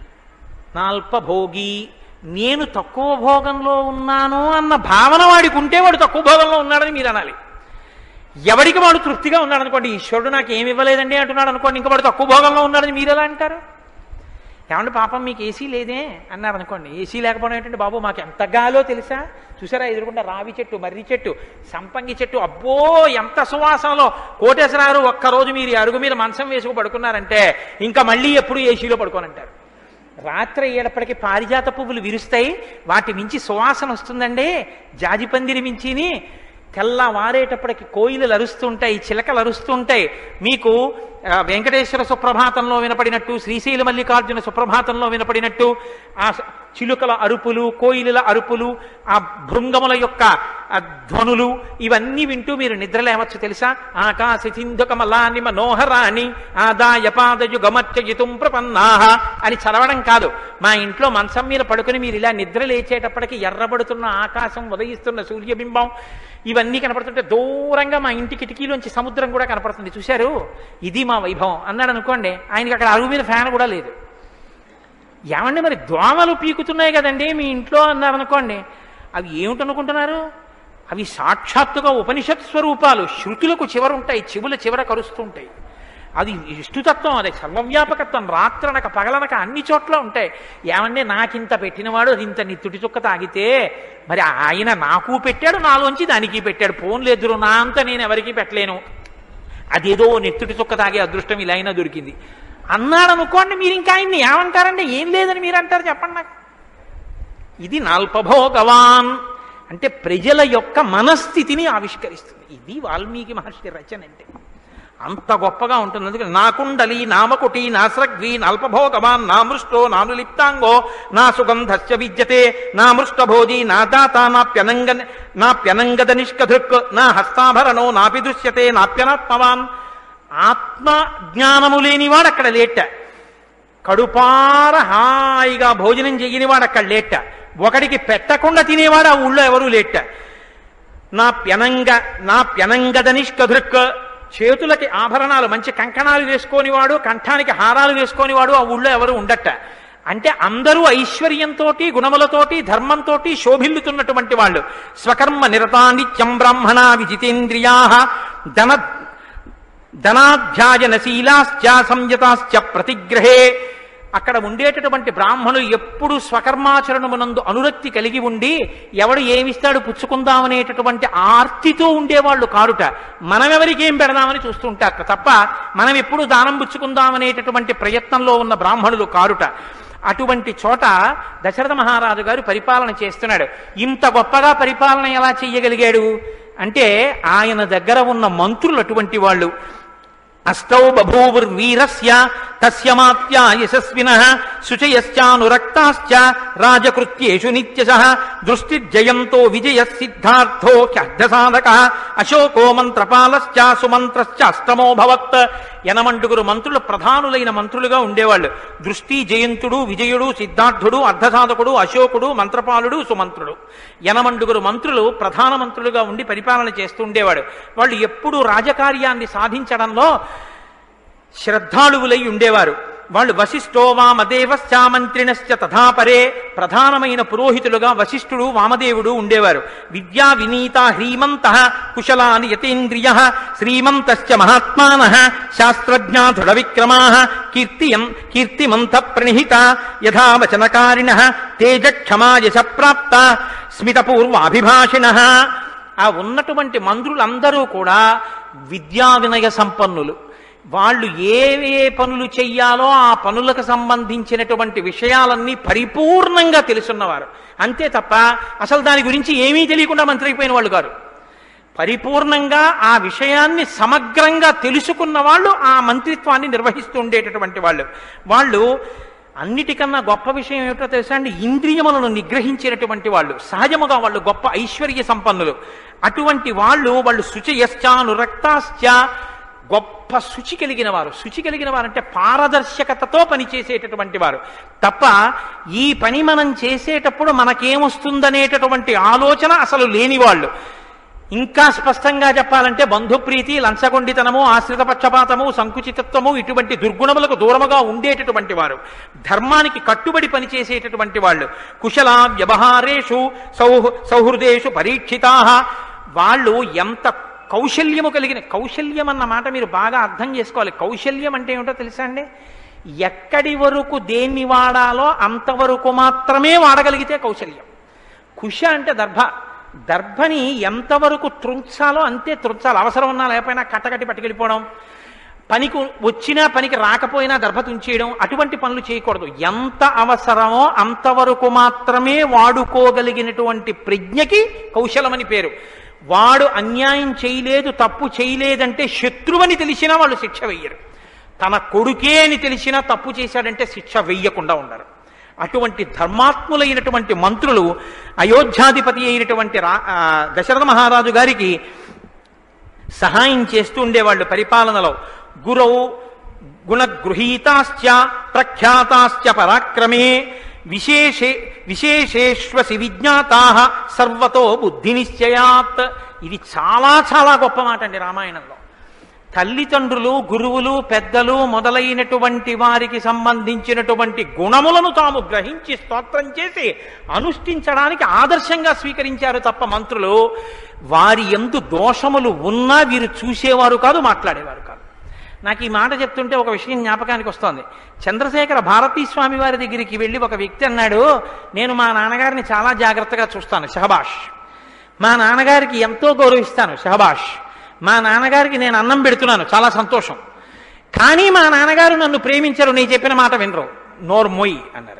నాల్పభోగి. నేను తక్కువ భోగంలో ఉన్నాను అన్న భావన వాడికి ఉంటే వాడు తక్కువ భోగంలో ఉన్నాడని మీరు అనాలి. ఎవడికి వాడు తృప్తిగా ఉన్నాడు అనుకోండి, ఈశ్వరుడు నాకు ఏమి ఇవ్వలేదండి అంటున్నాడు అనుకోండి, ఇంకా వాడు తక్కువ భోగంలో ఉన్నాడని మీరు ఎలా అంటారు? ఏమంటే పాపం మీకు ఏసీ లేదే అన్నారు అనుకోండి, ఏసీ లేకపోవడం ఏంటంటే బాబు మాకు ఎంత గాలో తెలుసా, చూసారా ఎదురుకుండా రావి చెట్టు, మర్రి చెట్టు, సంపంగి చెట్టు, అబ్బో ఎంత సువాసనలో. కోటేశ్వరారు ఒక్కరోజు మీరు అరుగు మీద మంచం వేసుకు పడుకున్నారంటే ఇంకా మళ్ళీ ఎప్పుడు ఏసీలో పడుకోనంటారు. రాత్రి అయ్యేటప్పటికీ పారిజాత పువ్వులు విరుస్తాయి, వాటి మించి సువాసన వస్తుందండి, జాజిపందిరి మించిని. తెల్లవారేటప్పటికి కోయిలలు అరుస్తుంటాయి, చిలకలు అరుస్తుంటాయి. మీకు వెంకటేశ్వర సుప్రభాతంలో వినపడినట్టు, శ్రీశైల మల్లికార్జున సుప్రభాతంలో వినపడినట్టు ఆ చిలుకల అరుపులు, కోయిలల అరుపులు, ఆ భృంగముల యొక్క ధ్వనులు, ఇవన్నీ వింటూ మీరు నిద్రలేవచ్చు తెలుసా. ఆకాశ సింధుకమలాని మనోహరాణి ఆదాయ పాదయు గమర్చయితుం ప్రపన్నాహ అని చదవడం కాదు. మా ఇంట్లో మంచం మీద పడుకుని మీరు ఇలా నిద్ర లేచేటప్పటికి ఎర్రబడుతున్న ఆకాశం, ఉదయిస్తున్న సూర్యబింబం ఇవన్నీ కనపడుతుంటే దూరంగా మా ఇంటి కిటికీలోంచి సముద్రం కూడా కనపడుతుంది, చూశారు, ఇది మా వైభవం అన్నాడు అనుకోండి, ఆయనకి అక్కడ అరుగు మీద ఫ్యాన్ కూడా లేదు. ఏమండి మరి దోమలు పీకుతున్నాయి కదండి మీ ఇంట్లో అన్నారనుకోండి, అవి ఏమిటనుకుంటున్నారు? అవి సాక్షాత్తుగా ఉపనిషత్ స్వరూపాలు, శృతులకు చివరుంటాయి, చెవుల చివర కరుస్తుంటాయి. అది విష్ణుతత్వం, అది సర్వవ్యాపకత్వం, రాత్రనక పగలనక అన్ని చోట్ల ఉంటాయి. ఏమంటే నాకింత పెట్టినవాడు అది ఇంత నిత్తుటి చుక్క తాగితే మరి ఆయన నాకు పెట్టాడు, నాలోంచి దానికి పెట్టాడు, ఫోన్లు ఎదురు నా అంత నేను ఎవరికి పెట్టలేను, అదేదో నెత్తుటి చుక్క తాగే అదృష్టం ఇలా అయినా దొరికింది అన్నాడు అనుకోండి, మీరు ఇంకా ఆయన్ని ఏమంటారంటే ఏం లేదని మీరు అంటారు చెప్పండి నాకు. ఇది నాల్పభోగవాన్ అంటే ప్రజల యొక్క మనస్థితిని ఆవిష్కరిస్తుంది. ఇది వాల్మీకి మహర్షి రచన అంటే అంత గొప్పగా ఉంటుంది. అందుకని నా కుండలి నామకుటి నా స్రగ్వి నాల్పభోగవాన్ నా మృష్టో నాను లిప్తాంగో నా సుగంధస్య విద్యతే నా మృష్టభోజి నా దాత నాప్యనంగ నాప్యనంగద నిష్కధృక్ నా హస్తాభరణో నాపి దృశ్యతే నాప్యనాత్మవాన్. ఆత్మ జ్ఞానము లేనివాడు అక్కడ లేట, కడుపార హాయిగా భోజనం చేయనివాడు అక్కడ లేట, ఒకడికి పెట్టకుండా తినేవాడు ఆ ఊళ్ళో ఎవరూ లేట. నా ప్యనంగ నా ప్యనంగద నిష్కధృక్ చేతులకి ఆభరణాలు మంచి కంకణాలు వేసుకోనివాడు, కంఠానికి హారాలు వేసుకోనివాడు ఆ ఊళ్ళో ఎవరు ఉండట. అంటే అందరూ ఐశ్వర్యంతో, గుణములతోటి, ధర్మంతో శోభిల్లుతున్నటువంటి వాళ్ళు. స్వకర్మ నిరతా నిత్యం బ్రాహ్మణ విజితేంద్రియా ధన ధనాధ్యాయనశీలాశ్చ సంయతాశ్చ ప్రతిగ్రహే. అక్కడ ఉండేటటువంటి బ్రాహ్మణులు ఎప్పుడు స్వకర్మాచరణమునందు అనురక్తి కలిగి ఉండి ఎవడు ఏమిస్తాడు పుచ్చుకుందామనేటటువంటి ఆర్తితో ఉండేవాళ్ళు కారుట. మనమెవరికి ఏం పెడదామని చూస్తుంటారట తప్ప మనం ఎప్పుడు దానం పుచ్చుకుందామనేటటువంటి ప్రయత్నంలో ఉన్న బ్రాహ్మణులు కారుట. అటువంటి చోట దశరథ మహారాజు గారు పరిపాలన చేస్తున్నాడు. ఇంత గొప్పగా పరిపాలన ఎలా చెయ్యగలిగాడు అంటే ఆయన దగ్గర ఉన్న మంత్రులు అటువంటి వాళ్ళు. అష్టౌ బభూవుర్వీరస్య తస్యమాత్యా యశస్వినః శుచయశ్చానురక్తాశ్చ రాజకృత్యేషు నిత్యశః దృష్టిర్జయంతో విజయః సిద్ధార్థో హ్యర్థసాధకః అశోకో మంత్రపాలశ్చ సుమంత్రశ్చ అష్టమో భవత్. ఎనమండుగురు మంత్రులు ప్రధానులైన మంత్రులుగా ఉండేవాళ్ళు. దృష్టి జయంతుడు, విజయుడు, సిద్ధార్థుడు, అర్ధసాధకుడు, అశోకుడు, మంత్రపాలుడు, సుమంత్రుడు. ఎనమండుగురు మంత్రులు ప్రధాన మంత్రులుగా ఉండి పరిపాలన చేస్తూ ఉండేవాడు. వాళ్ళు ఎప్పుడూ రాజకార్యాన్ని సాధించడంలో శ్రద్ధాళువులై ఉండేవారు. వాళ్ళు వశిష్ఠో వామదేవశ్చ మంత్రిణశ్చ తథాపరే. ప్రధానమైన పురోహితులుగా వశిష్ఠుడు, వామదేవుడు ఉండేవారు. విద్యా వినీత హ్రీమంత కుశలాని యతేంద్రియ శ్రీమంతశ్చ మహాత్మానః శాస్త్రజ్ఞా దృఢ విక్రమా కీర్తియం కీర్తిమంత ప్రణిహిత యథా వచనకారిణః తేజక్షమా యశ ప్రాప్త స్మితపూర్వాభిభాషిణః. ఆ ఉన్నటువంటి మంత్రులందరూ కూడా విద్యా వినయ సంపన్నులు. వాళ్ళు ఏ ఏ పనులు చెయ్యాలో ఆ పనులకు సంబంధించినటువంటి విషయాలన్నీ పరిపూర్ణంగా తెలుసున్నవారు. అంతే తప్ప అసలు దాని గురించి ఏమీ తెలియకుండా మంత్రి అయిపోయిన వాళ్ళు కాదు. పరిపూర్ణంగా ఆ విషయాన్ని సమగ్రంగా తెలుసుకున్న వాళ్ళు ఆ మంత్రిత్వాన్ని నిర్వహిస్తూ ఉండేటటువంటి వాళ్ళు. వాళ్ళు అన్నిటికన్నా గొప్ప విషయం ఏమిటో తెలుసా అండి? ఇంద్రియములను నిగ్రహించినటువంటి వాళ్ళు, సహజముగా వాళ్ళు గొప్ప ఐశ్వర్య సంపన్నులు. అటువంటి వాళ్ళు వాళ్ళు శుచయశ్చానురక్తాశ్చ, గొప్ప శుచి కలిగిన వారు. శుచి కలిగిన వారంటే పారదర్శకతతో పనిచేసేటటువంటి వారు తప్ప ఈ పని మనం చేసేటప్పుడు మనకేమొస్తుందనేటటువంటి ఆలోచన అసలు లేని వాళ్ళు. ఇంకా స్పష్టంగా చెప్పాలంటే బంధుప్రీతి, లంచగొండితనము, ఆశ్రిత పక్షపాతము, సంకుచితత్వము ఇటువంటి దుర్గుణములకు దూరముగా ఉండేటటువంటి వారు, ధర్మానికి కట్టుబడి పనిచేసేటటువంటి వాళ్ళు, కుశల వ్యవహారేషు సౌహ సౌహృదేషు పరీక్షితా, వాళ్ళు ఎంత కౌశల్యము కలిగిన, కౌశల్యం అన్న మాట మీరు బాగా అర్థం చేసుకోవాలి. కౌశల్యం అంటే ఏమిటో తెలుసా అండి? ఎక్కడి వరకు దేన్ని వాడాలో అంతవరకు మాత్రమే వాడగలిగితే కౌశల్యం. కుశ అంటే దర్భ, దర్భని ఎంతవరకు త్రుంచాలో అంతే త్రుంచాలి. అవసరం ఉన్నా లేకపోయినా కట్టకట్టి పట్టుకెళ్ళిపోవడం, పనికి వచ్చినా పనికి రాకపోయినా దర్భ తుంచేయడం, అటువంటి పనులు చేయకూడదు. ఎంత అవసరమో అంతవరకు మాత్రమే వాడుకోగలిగినటువంటి ప్రజ్ఞకి కౌశలమని పేరు. వాడు అన్యాయం చేయలేదు, తప్పు చేయలేదంటే శత్రువని తెలిసినా వాళ్ళు శిక్ష వెయ్యరు. తన కొడుకే అని తెలిసినా తప్పు చేశాడంటే శిక్ష వెయ్యకుండా ఉండరు. అటువంటి ధర్మాత్ములైనటువంటి మంత్రులు అయోధ్యాధిపతి అయినటువంటి రా దశరథ మహారాజు గారికి సహాయం చేస్తూ ఉండేవాళ్ళు పరిపాలనలో. గురౌ గుణగృహీతాశ్చ ప్రఖ్యాతాశ్చ పరాక్రమే విశేషే విశేషేష్వసి విజ్ఞాతా సర్వతో బుద్ధి నిశ్చయాత్. ఇది చాలా చాలా గొప్ప మాట అండి రామాయణంలో. తల్లిదండ్రులు, గురువులు, పెద్దలు మొదలైనటువంటి వారికి సంబంధించినటువంటి గుణములను తాము గ్రహించి స్తోత్రం చేసి అనుష్ఠించడానికి ఆదర్శంగా స్వీకరించారు తప్ప మంత్రులు వారి యందు దోషములు ఉన్నా వీరు చూసేవారు కాదు, మాట్లాడేవారు కాదు. నాకు ఈ మాట చెప్తుంటే ఒక విషయం జ్ఞాపకానికి వస్తోంది. చంద్రశేఖర భారతీ స్వామి వారి దగ్గరికి వెళ్ళి ఒక వ్యక్తి అన్నాడు, నేను మా నాన్నగారిని చాలా జాగ్రత్తగా చూస్తాను, షహబాష్. మా నాన్నగారికి ఎంతో గౌరవిస్తాను, షహబాష్. మా నాన్నగారికి నేను అన్నం పెడుతున్నాను, చాలా సంతోషం. కానీ మా నాన్నగారు నన్ను ప్రేమించరు, నీ చెప్పిన మాట వినరు, నోర్మొయ్ అన్నారు.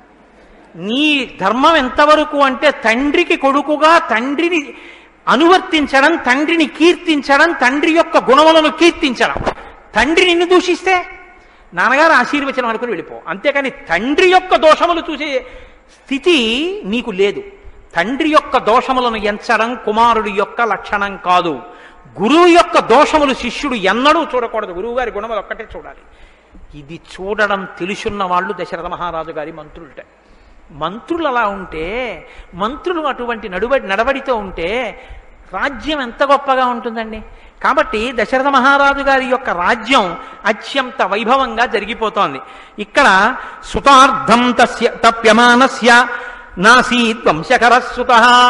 నీ ధర్మం ఎంతవరకు అంటే తండ్రికి కొడుకుగా తండ్రిని అనువర్తించడం, తండ్రిని కీర్తించడం, తండ్రి యొక్క గుణములను కీర్తించడం. తండ్రి నిన్ను దూషిస్తే నాన్నగారు ఆశీర్వచనం అనుకుని వెళ్ళిపో, అంతేకాని తండ్రి యొక్క దోషములు చూసే స్థితి నీకు లేదు. తండ్రి యొక్క దోషములను ఎంచడం కుమారుడి యొక్క లక్షణం కాదు. గురువు యొక్క దోషములు శిష్యుడు ఎన్నడూ చూడకూడదు, గురువు గారి గుణములు ఒక్కటే చూడాలి. ఇది చూడడం తెలుసున్న వాళ్ళు దశరథ మహారాజు గారి మంత్రులట. మంత్రులు అలా ఉంటే, మంత్రులు అటువంటి నడుబడి నడవడితో ఉంటే రాజ్యం ఎంత గొప్పగా ఉంటుందండి. కాబట్టి దశరథ మహారాజు గారి యొక్క రాజ్యం అత్యంత వైభవంగా జరిగిపోతోంది. ఇక్కడ సుతార్థం తస్య తప్యమానస్య నాసీద్ వంశకరస్సుత.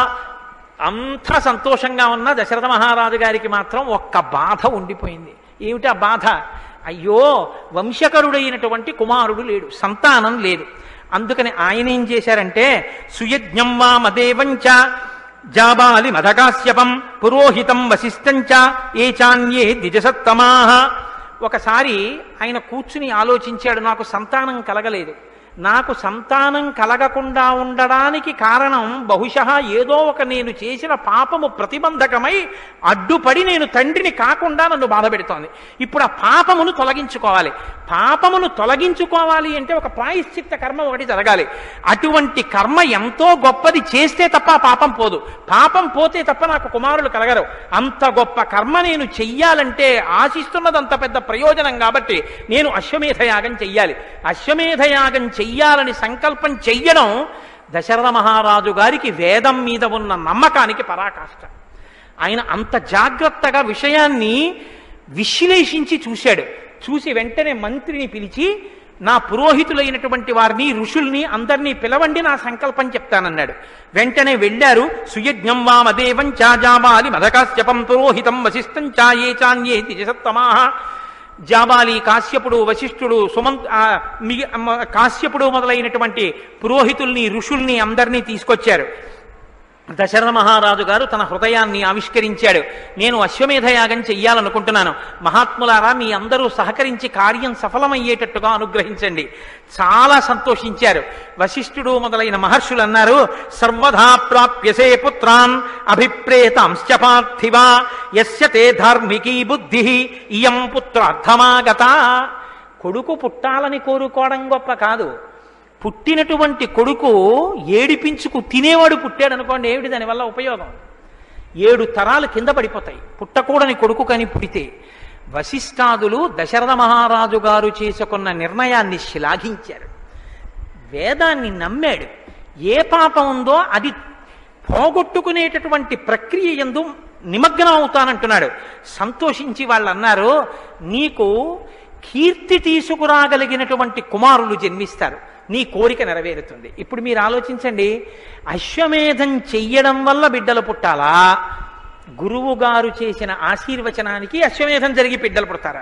అంత సంతోషంగా ఉన్న దశరథ మహారాజు గారికి మాత్రం ఒక్క బాధ ఉండిపోయింది. ఏమిటి ఆ బాధ? అయ్యో, వంశకరుడైనటువంటి కుమారుడు లేడు, సంతానం లేదు. అందుకని ఆయన ఏం చేశారంటే, సుయజ్ఞం వా మదేవంచ జాబాలి మధకాశ్యపం పురోహితం వశిష్టంచ ఏ చాన్యే ద్విజసత్తమాహ. ఒకసారి ఆయన కూర్చుని ఆలోచించాడు, నాకు సంతానం కలగలేదు, నాకు సంతానం కలగకుండా ఉండడానికి కారణం బహుశः ఏదో ఒక నేను చేసిన పాపము ప్రతిబంధకమై అడ్డుపడి నేను తండ్రిని కాకుండా నన్ను బాధ పెడుతోంది. ఇప్పుడు ఆ పాపమును తొలగించుకోవాలి. పాపమును తొలగించుకోవాలి అంటే ఒక ప్రాయశ్చిత్త కర్మ ఒకటి జరగాలి. అటువంటి కర్మ ఎంతో గొప్పది చేస్తే తప్ప ఆ పాపం పోదు, పాపం పోతే తప్ప నాకు కుమారులు కలగరు. అంత గొప్ప కర్మ నేను చెయ్యాలంటే ఆశిస్తున్నది అంత పెద్ద ప్రయోజనం కాబట్టి నేను అశ్వమేధయాగం చెయ్యాలి. అశ్వమేధయాగం చెయ్యాలని సంకల్పం చెయ్యడం దశరథ మహారాజు గారికి వేదం మీద ఉన్న నమ్మకానికి పరాకాష్ట. ఆయన అంత జాగ్రత్తగా విషయాన్ని విశ్లేషించి చూశాడు. చూసి వెంటనే మంత్రిని పిలిచి, నా పురోహితులైనటువంటి వారిని, ఋషుల్ని అందరినీ పిలవండి, నా సంకల్పం చెప్తానన్నాడు. వెంటనే వెళ్ళారు. సుయజ్ఞం వా మదేవం చాజాబాలి మధకాశ్యపం పురోహితం వశిష్టం చాయే చాన్యే ద్విజసత్తమాహ. జాబాలి, కాశ్యపుడు, వశిష్ఠుడు, సుమంత్ కాశ్యపుడు మొదలైనటువంటి పురోహితుల్ని, ఋషుల్ని అందరినీ తీసుకొచ్చారు. దశరథ మహారాజు గారు తన హృదయాన్ని ఆవిష్కరించాడు. నేను అశ్వమేధయాగం చెయ్యాలనుకుంటున్నాను, మహాత్ములారా మీ అందరూ సహకరించి కార్యం సఫలమయ్యేటట్టుగా అనుగ్రహించండి. చాలా సంతోషించారు. వశిష్ఠుడు మొదలైన మహర్షులు అన్నారు, సర్వదా ప్రాప్యసే పుత్రాన్ అభిప్రేతాంశ్చ పార్థివ యస్య తే ధార్మికీ బుద్ధి ఇయం పుత్రార్థమాగత. కొడుకు పుట్టాలని కోరుకోవడం గొప్ప కాదు, పుట్టినటువంటి కొడుకు ఏడిపించుకు తినేవాడు పుట్టాడు అనుకోండి, ఏమిటి దానివల్ల ఉపయోగం? ఏడు తరాలు కింద పడిపోతాయి పుట్టకూడని కొడుకు కానీ పుడితే. వశిష్ఠాదులు దశరథ మహారాజు గారు చేసుకున్న నిర్ణయాన్ని శ్లాఘించారు, వేదాన్ని నమ్మాడు. ఏ పాపం ఉందో అది పోగొట్టుకునేటటువంటి ప్రక్రియ యందు నిమగ్నం అవుతానంటున్నాడు. సంతోషించి వాళ్ళు అన్నారు, నీకు కీర్తి తీసుకురాగలిగినటువంటి కుమారులు జన్మిస్తారు, నీ కోరిక నెరవేరుతుంది. ఇప్పుడు మీరు ఆలోచించండి, అశ్వమేధం చెయ్యడం వల్ల బిడ్డలు పుట్టాలా, గురువు గారు చేసిన ఆశీర్వచనానికి అశ్వమేధం జరిగి బిడ్డలు పుడతారా?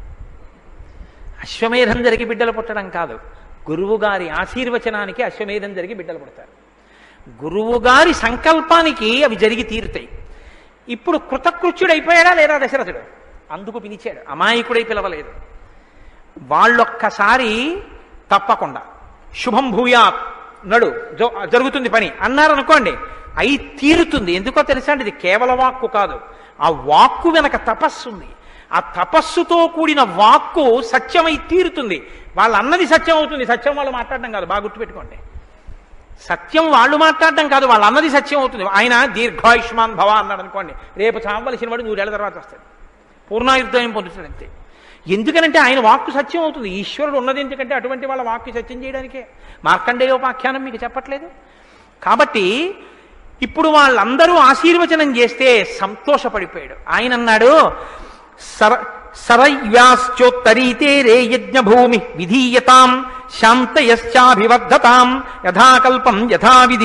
అశ్వమేధం జరిగి బిడ్డలు పుట్టడం కాదు, గురువు గారి ఆశీర్వచనానికి అశ్వమేధం జరిగి బిడ్డలు పుడతారు. గురువు గారి సంకల్పానికి అవి జరిగి తీరుతాయి. ఇప్పుడు కృతకృత్యుడు అయిపోయాడా లేదా దశరథుడు? అందుకు పిలిచాడు, అమాయకుడై పిలవలేదు. వాళ్ళొక్కసారి తప్పకుండా శుభం భూయాత్ నడు జరుగుతుంది పని అన్నారనుకోండి, అయి తీరుతుంది. ఎందుకో తెలుసా అండి, ఇది కేవల వాక్కు కాదు, ఆ వాక్కు వెనక తపస్సు ఉంది. ఆ తపస్సుతో కూడిన వాక్కు సత్యమై తీరుతుంది. వాళ్ళు అన్నది సత్యం అవుతుంది, సత్యం వాళ్ళు మాట్లాడడం కాదు. బాగా గుర్తుపెట్టుకోండి, సత్యం వాళ్ళు మాట్లాడడం కాదు, వాళ్ళు అన్నది సత్యం అవుతుంది. ఆయన దీర్ఘాయుష్మాన్ భవ అన్నాడు అనుకోండి, రేపు చావలసిన వాడు నూరేళ్ల తర్వాత వస్తాడు, పూర్ణాయుర్దాయం పొందుతాడు అంతే. ఎందుకనంటే ఆయన వాక్కు సత్యం అవుతుంది. ఈశ్వరుడు ఉన్నది ఎందుకంటే అటువంటి వాళ్ళ వాక్కు సత్యం చేయడానికే. మార్కండేయోపాఖ్యానం మీకు చెప్పట్లేదు. కాబట్టి ఇప్పుడు వాళ్ళందరూ ఆశీర్వచనం చేస్తే సంతోషపడిపోయాడు. ఆయన అన్నాడు, సర సరయ్యాశ్చోత్తరీతే రే యజ్ఞభూమి విధీయతాం శాంతయశ్చాభివర్ధతాం యథాకల్పం యథావిధి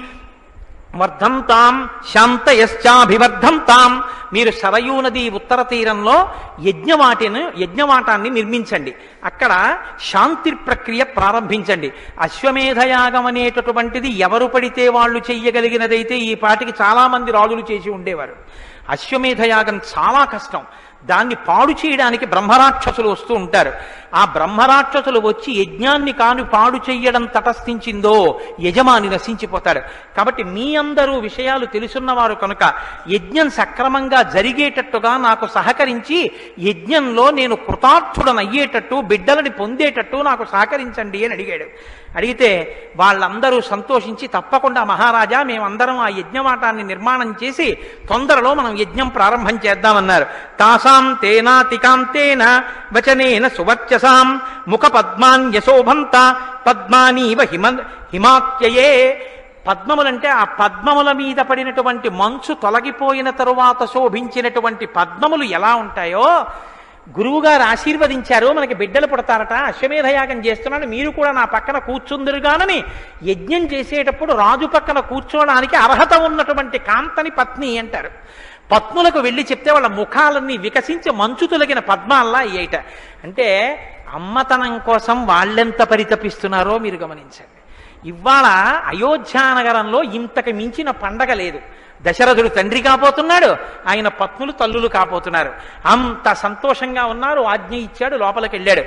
వర్ధంతాం శాంతయశ్చాభివర్ధంతాం. మీరు సరయూ నది ఉత్తర తీరంలో యజ్ఞవాటిని యజ్ఞవాటాన్ని నిర్మించండి, అక్కడ శాంతి ప్రక్రియ ప్రారంభించండి. అశ్వమేధయాగం అనేటటువంటిది ఎవరు పడితే వాళ్ళు చెయ్యగలిగినదైతే ఈ పాటికి చాలా మంది రాజులు చేసి ఉండేవారు. అశ్వమేధయాగం చాలా కష్టం, దాన్ని పాడు చేయడానికి బ్రహ్మరాక్షసులు వస్తూ ఉంటారు. ఆ బ్రహ్మరాక్షసులు వచ్చి యజ్ఞాన్ని కాని పాడు చెయ్యడం తటస్థించిందో యజమాని నశించిపోతాడు. కాబట్టి మీ అందరూ విషయాలు తెలుసున్నవారు కనుక యజ్ఞం సక్రమంగా జరిగేటట్టుగా నాకు సహకరించి యజ్ఞంలో నేను కృతార్థుడనయ్యేటట్టు బిడ్డలని పొందేటట్టు నాకు సహకరించండి అని అడిగాడు. అడిగితే వాళ్ళందరూ సంతోషించి, తప్పకుండా మహారాజా, మేమందరం ఆ యజ్ఞవాటాన్ని నిర్మాణం చేసి తొందరలో మనం యజ్ఞం ప్రారంభం చేద్దామన్నారు. తాసాం తేనాతికాంతేన వచనేన సువర్చసాం ముఖ పద్మాన్యశోభంత పద్మానీవ హిమ హిమాత్యయే. పద్మములంటే ఆ పద్మముల మీద పడినటువంటి మంచు తొలగిపోయిన తరువాత శోభించినటువంటి పద్మములు ఎలా ఉంటాయో గురువుగారు ఆశీర్వదించారు, మనకి బిడ్డలు పుడతారట, అశ్వమేధయాగం చేస్తున్నాను, మీరు కూడా నా పక్కన కూర్చుందురుగానని యజ్ఞం చేసేటప్పుడు రాజు పక్కన కూర్చోవడానికి అర్హత ఉన్నటువంటి కాంతని పత్ని అంటారు. పత్నులకు వెళ్ళి చెప్తే వాళ్ళ ముఖాలన్నీ వికసించి మంచు తొలగిన పద్మాల్లా అయ్యేట. అంటే అమ్మతనం కోసం వాళ్ళెంత పరితపిస్తున్నారో మీరు గమనించండి. ఇవాళ అయోధ్యానగరంలో ఇంతకు మించిన పండగ లేదు. దశరథుడు తండ్రి కాబోతున్నాడు, ఆయన పత్నులు తల్లులు కాబోతున్నారు. అంత సంతోషంగా ఉన్నారు. ఆజ్ఞ ఇచ్చాడు, లోపలికి వెళ్ళాడు.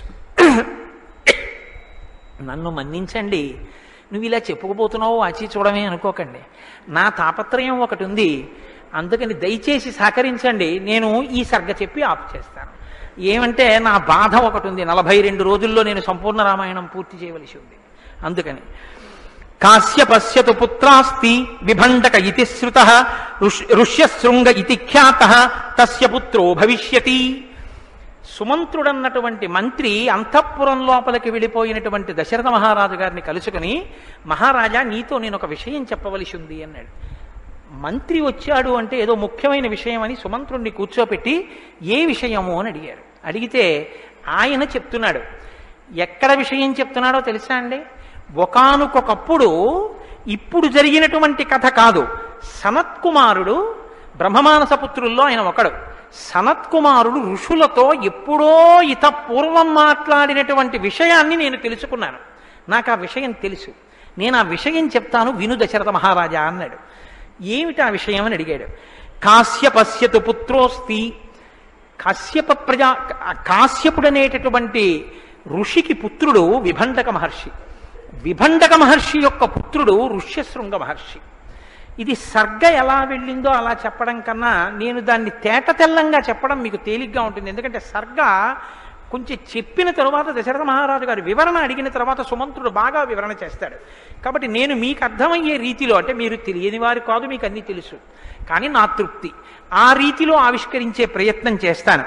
నన్ను మన్నించండి, నువ్వు ఇలా చెప్పుకుపోతున్నావు ఆచి చూడమే అనుకోకండి. నా తాపత్రయం ఒకటి ఉంది, అందుకని దయచేసి సహకరించండి. నేను ఈ సర్గ చెప్పి ఆపు చేస్తాను. ఏమంటే నా బాధ ఒకటి ఉంది, నలభై రెండు రోజుల్లో నేను సంపూర్ణ రామాయణం పూర్తి చేయవలసి ఉంది. అందుకని కాశ్యపశ్యతు పుత్రాస్తి విభండక ఇతి శ్రుత ఋష్యశృంగ ఇతి ఖ్యాత తస్య పుత్రో భవిష్యతి. సుమంత్రుడన్నటువంటి మంత్రి అంతఃపురం లోపలికి వెళ్ళిపోయినటువంటి దశరథ మహారాజు గారిని కలుసుకుని, మహారాజా నీతో నేను ఒక విషయం చెప్పవలసి ఉంది అన్నాడు. మంత్రి వచ్చాడు అంటే ఏదో ముఖ్యమైన విషయం అని సుమంత్రుణ్ణి కూర్చోపెట్టి ఏ విషయము అని అడిగారు. అడిగితే ఆయన చెప్తున్నాడు. ఎక్కడ విషయం చెప్తున్నాడో తెలుసా అండి? ఒకానొకప్పుడు, ఇప్పుడు జరిగినటువంటి కథ కాదు. సనత్కుమారుడు బ్రహ్మమానస పుత్రుల్లో ఆయన ఒకడు. సనత్కుమారుడు ఋషులతో ఎప్పుడో ఇత పూర్వం మాట్లాడినటువంటి విషయాన్ని నేను తెలుసుకున్నాను. నాకు ఆ విషయం తెలుసు, నేను ఆ విషయం చెప్తాను, విను దశరథ మహారాజా అన్నాడు. ఏమిటి ఆ విషయం అని అడిగాడు. కాశ్యపశ్యతు పుత్రోస్తి. కాశ్యప ప్రజా కాశ్యపుడనేటటువంటి ఋషికి పుత్రుడు విభండక మహర్షి. విభండక మహర్షి యొక్క పుత్రుడు ఋష్యశృంగ మహర్షి. ఇది సర్గ ఎలా వెళ్ళిందో అలా చెప్పడం కన్నా నేను దాన్ని తేట తెల్లంగా చెప్పడం మీకు తేలిగ్గా ఉంటుంది. ఎందుకంటే సర్గ కొంచెం చెప్పిన తరువాత దశరథ మహారాజు గారు వివరణ అడిగిన తర్వాత సుమంత్రుడు బాగా వివరణ చేస్తాడు. కాబట్టి నేను మీకు అర్థమయ్యే రీతిలో, అంటే మీరు తెలియని వారు కాదు, మీకు అన్నీ తెలుసు, కానీ నా తృప్తి ఆ రీతిలో ఆవిష్కరించే ప్రయత్నం చేస్తాను.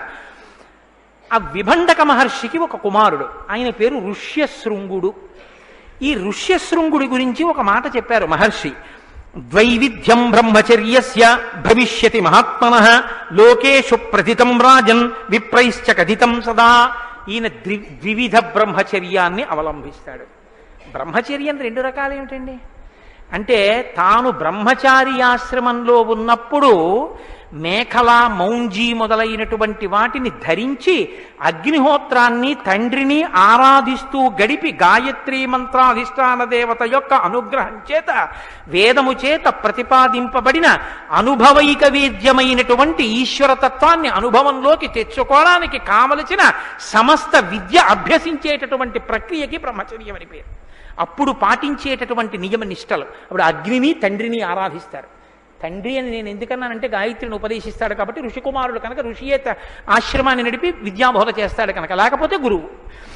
ఆ విభండక మహర్షికి ఒక కుమారుడు, ఆయన పేరు ఋష్యశృంగుడు. ఈ ఋష్యశృంగుడి గురించి ఒక మాట చెప్పారు మహర్షి. ద్వైవిధ్యం బ్రహ్మచర్యస్య భవిష్యతి మహాత్మనః లోకేషు ప్రథితం రాజన్ విప్రైశ్చ కథితం సదా. ఈయన ద్వి ద్వివిధ బ్రహ్మచర్యాన్ని అవలంబిస్తాడు. బ్రహ్మచర్యం రెండు రకాలు ఏమిటండి అంటే, తాను బ్రహ్మచారి ఆశ్రమంలో ఉన్నప్పుడు మేఖల మౌంజీ మొదలైనటువంటి వాటిని ధరించి అగ్నిహోత్రాన్ని తండ్రిని ఆరాధిస్తూ గడిపి గాయత్రీ మంత్రాధిష్టాన దేవత యొక్క అనుగ్రహం చేత వేదము చేత ప్రతిపాదింపబడిన అనుభవైక వేద్యమైనటువంటి ఈశ్వరతత్వాన్ని అనుభవంలోకి తెచ్చుకోవడానికి కావలసిన సమస్త విద్య అభ్యసించేటటువంటి ప్రక్రియకి బ్రహ్మచర్యం అని పేరు. అప్పుడు పాటించేటటువంటి నియమ నిష్టలు. అప్పుడు అగ్నిని తండ్రిని ఆరాధిస్తారు. తండ్రి అని నేను ఎందుకన్నానంటే గాయత్రిని ఉపదేశిస్తాడు కాబట్టి, ఋషికుమారుడు కనుక ఋషియే ఆశ్రమాన్ని నడిపి విద్యాబోధ చేస్తాడు కనుక, లేకపోతే గురువు.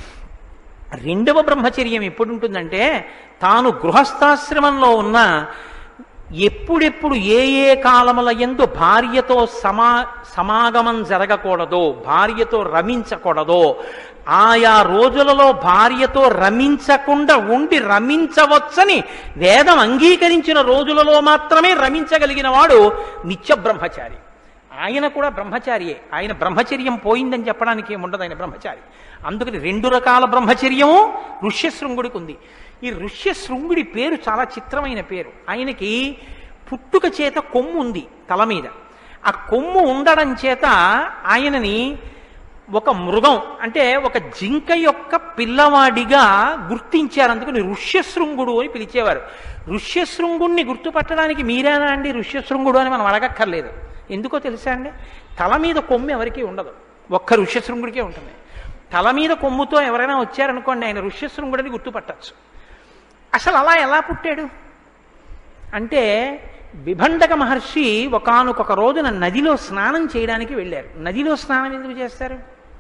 రెండవ బ్రహ్మచర్యం ఎప్పుడు ఉంటుందంటే, తాను గృహస్థాశ్రమంలో ఉన్న ఎప్పుడెప్పుడు ఏ ఏ కాలముల యందు భార్యతో సమా సమాగమం జరగకూడదో, భార్యతో రమించకూడదో, ఆయా రోజులలో భార్యతో రమించకుండా ఉండి రమించవచ్చని వేదం అంగీకరించిన రోజులలో మాత్రమే రమించగలిగిన వాడు నిత్య బ్రహ్మచారి. ఆయన కూడా బ్రహ్మచారియే. ఆయన బ్రహ్మచర్యం పోయిందని చెప్పడానికి ఏముండదు, ఆయన బ్రహ్మచారి. అందుకని రెండు రకాల బ్రహ్మచర్యము ఋష్యశృంగుడికి ఉంది. ఈ ఋష్యశృంగుడి పేరు చాలా చిత్రమైన పేరు. ఆయనకి పుట్టుక చేత కొమ్ము ఉంది తల మీద. ఆ కొమ్ము ఉండడం చేత ఆయనని ఒక మృగం అంటే ఒక జింక యొక్క పిల్లవాడిగా గుర్తించారు. అందుకని ఋష్యశృంగుడు అని పిలిచేవారు. ఋష్యశృంగుణ్ణి గుర్తుపట్టడానికి మీరేనా అండి ఋష్యశృంగుడు అని మనం అడగక్కర్లేదు. ఎందుకో తెలుసా అండి, తల మీద కొమ్ము ఎవరికీ ఉండదు, ఒక్క ఋష్యశృంగుడికే ఉంటుంది. తల మీద కొమ్ముతో ఎవరైనా వచ్చారనుకోండి, ఆయన ఋష్యశృంగుడిని గుర్తుపట్టచ్చు. అసలు అలా ఎలా పుట్టాడు అంటే, విభండక మహర్షి ఒకానొక రోజున నదిలో స్నానం చేయడానికి వెళ్ళారు. నదిలో స్నానం ఎందుకు చేస్తారు?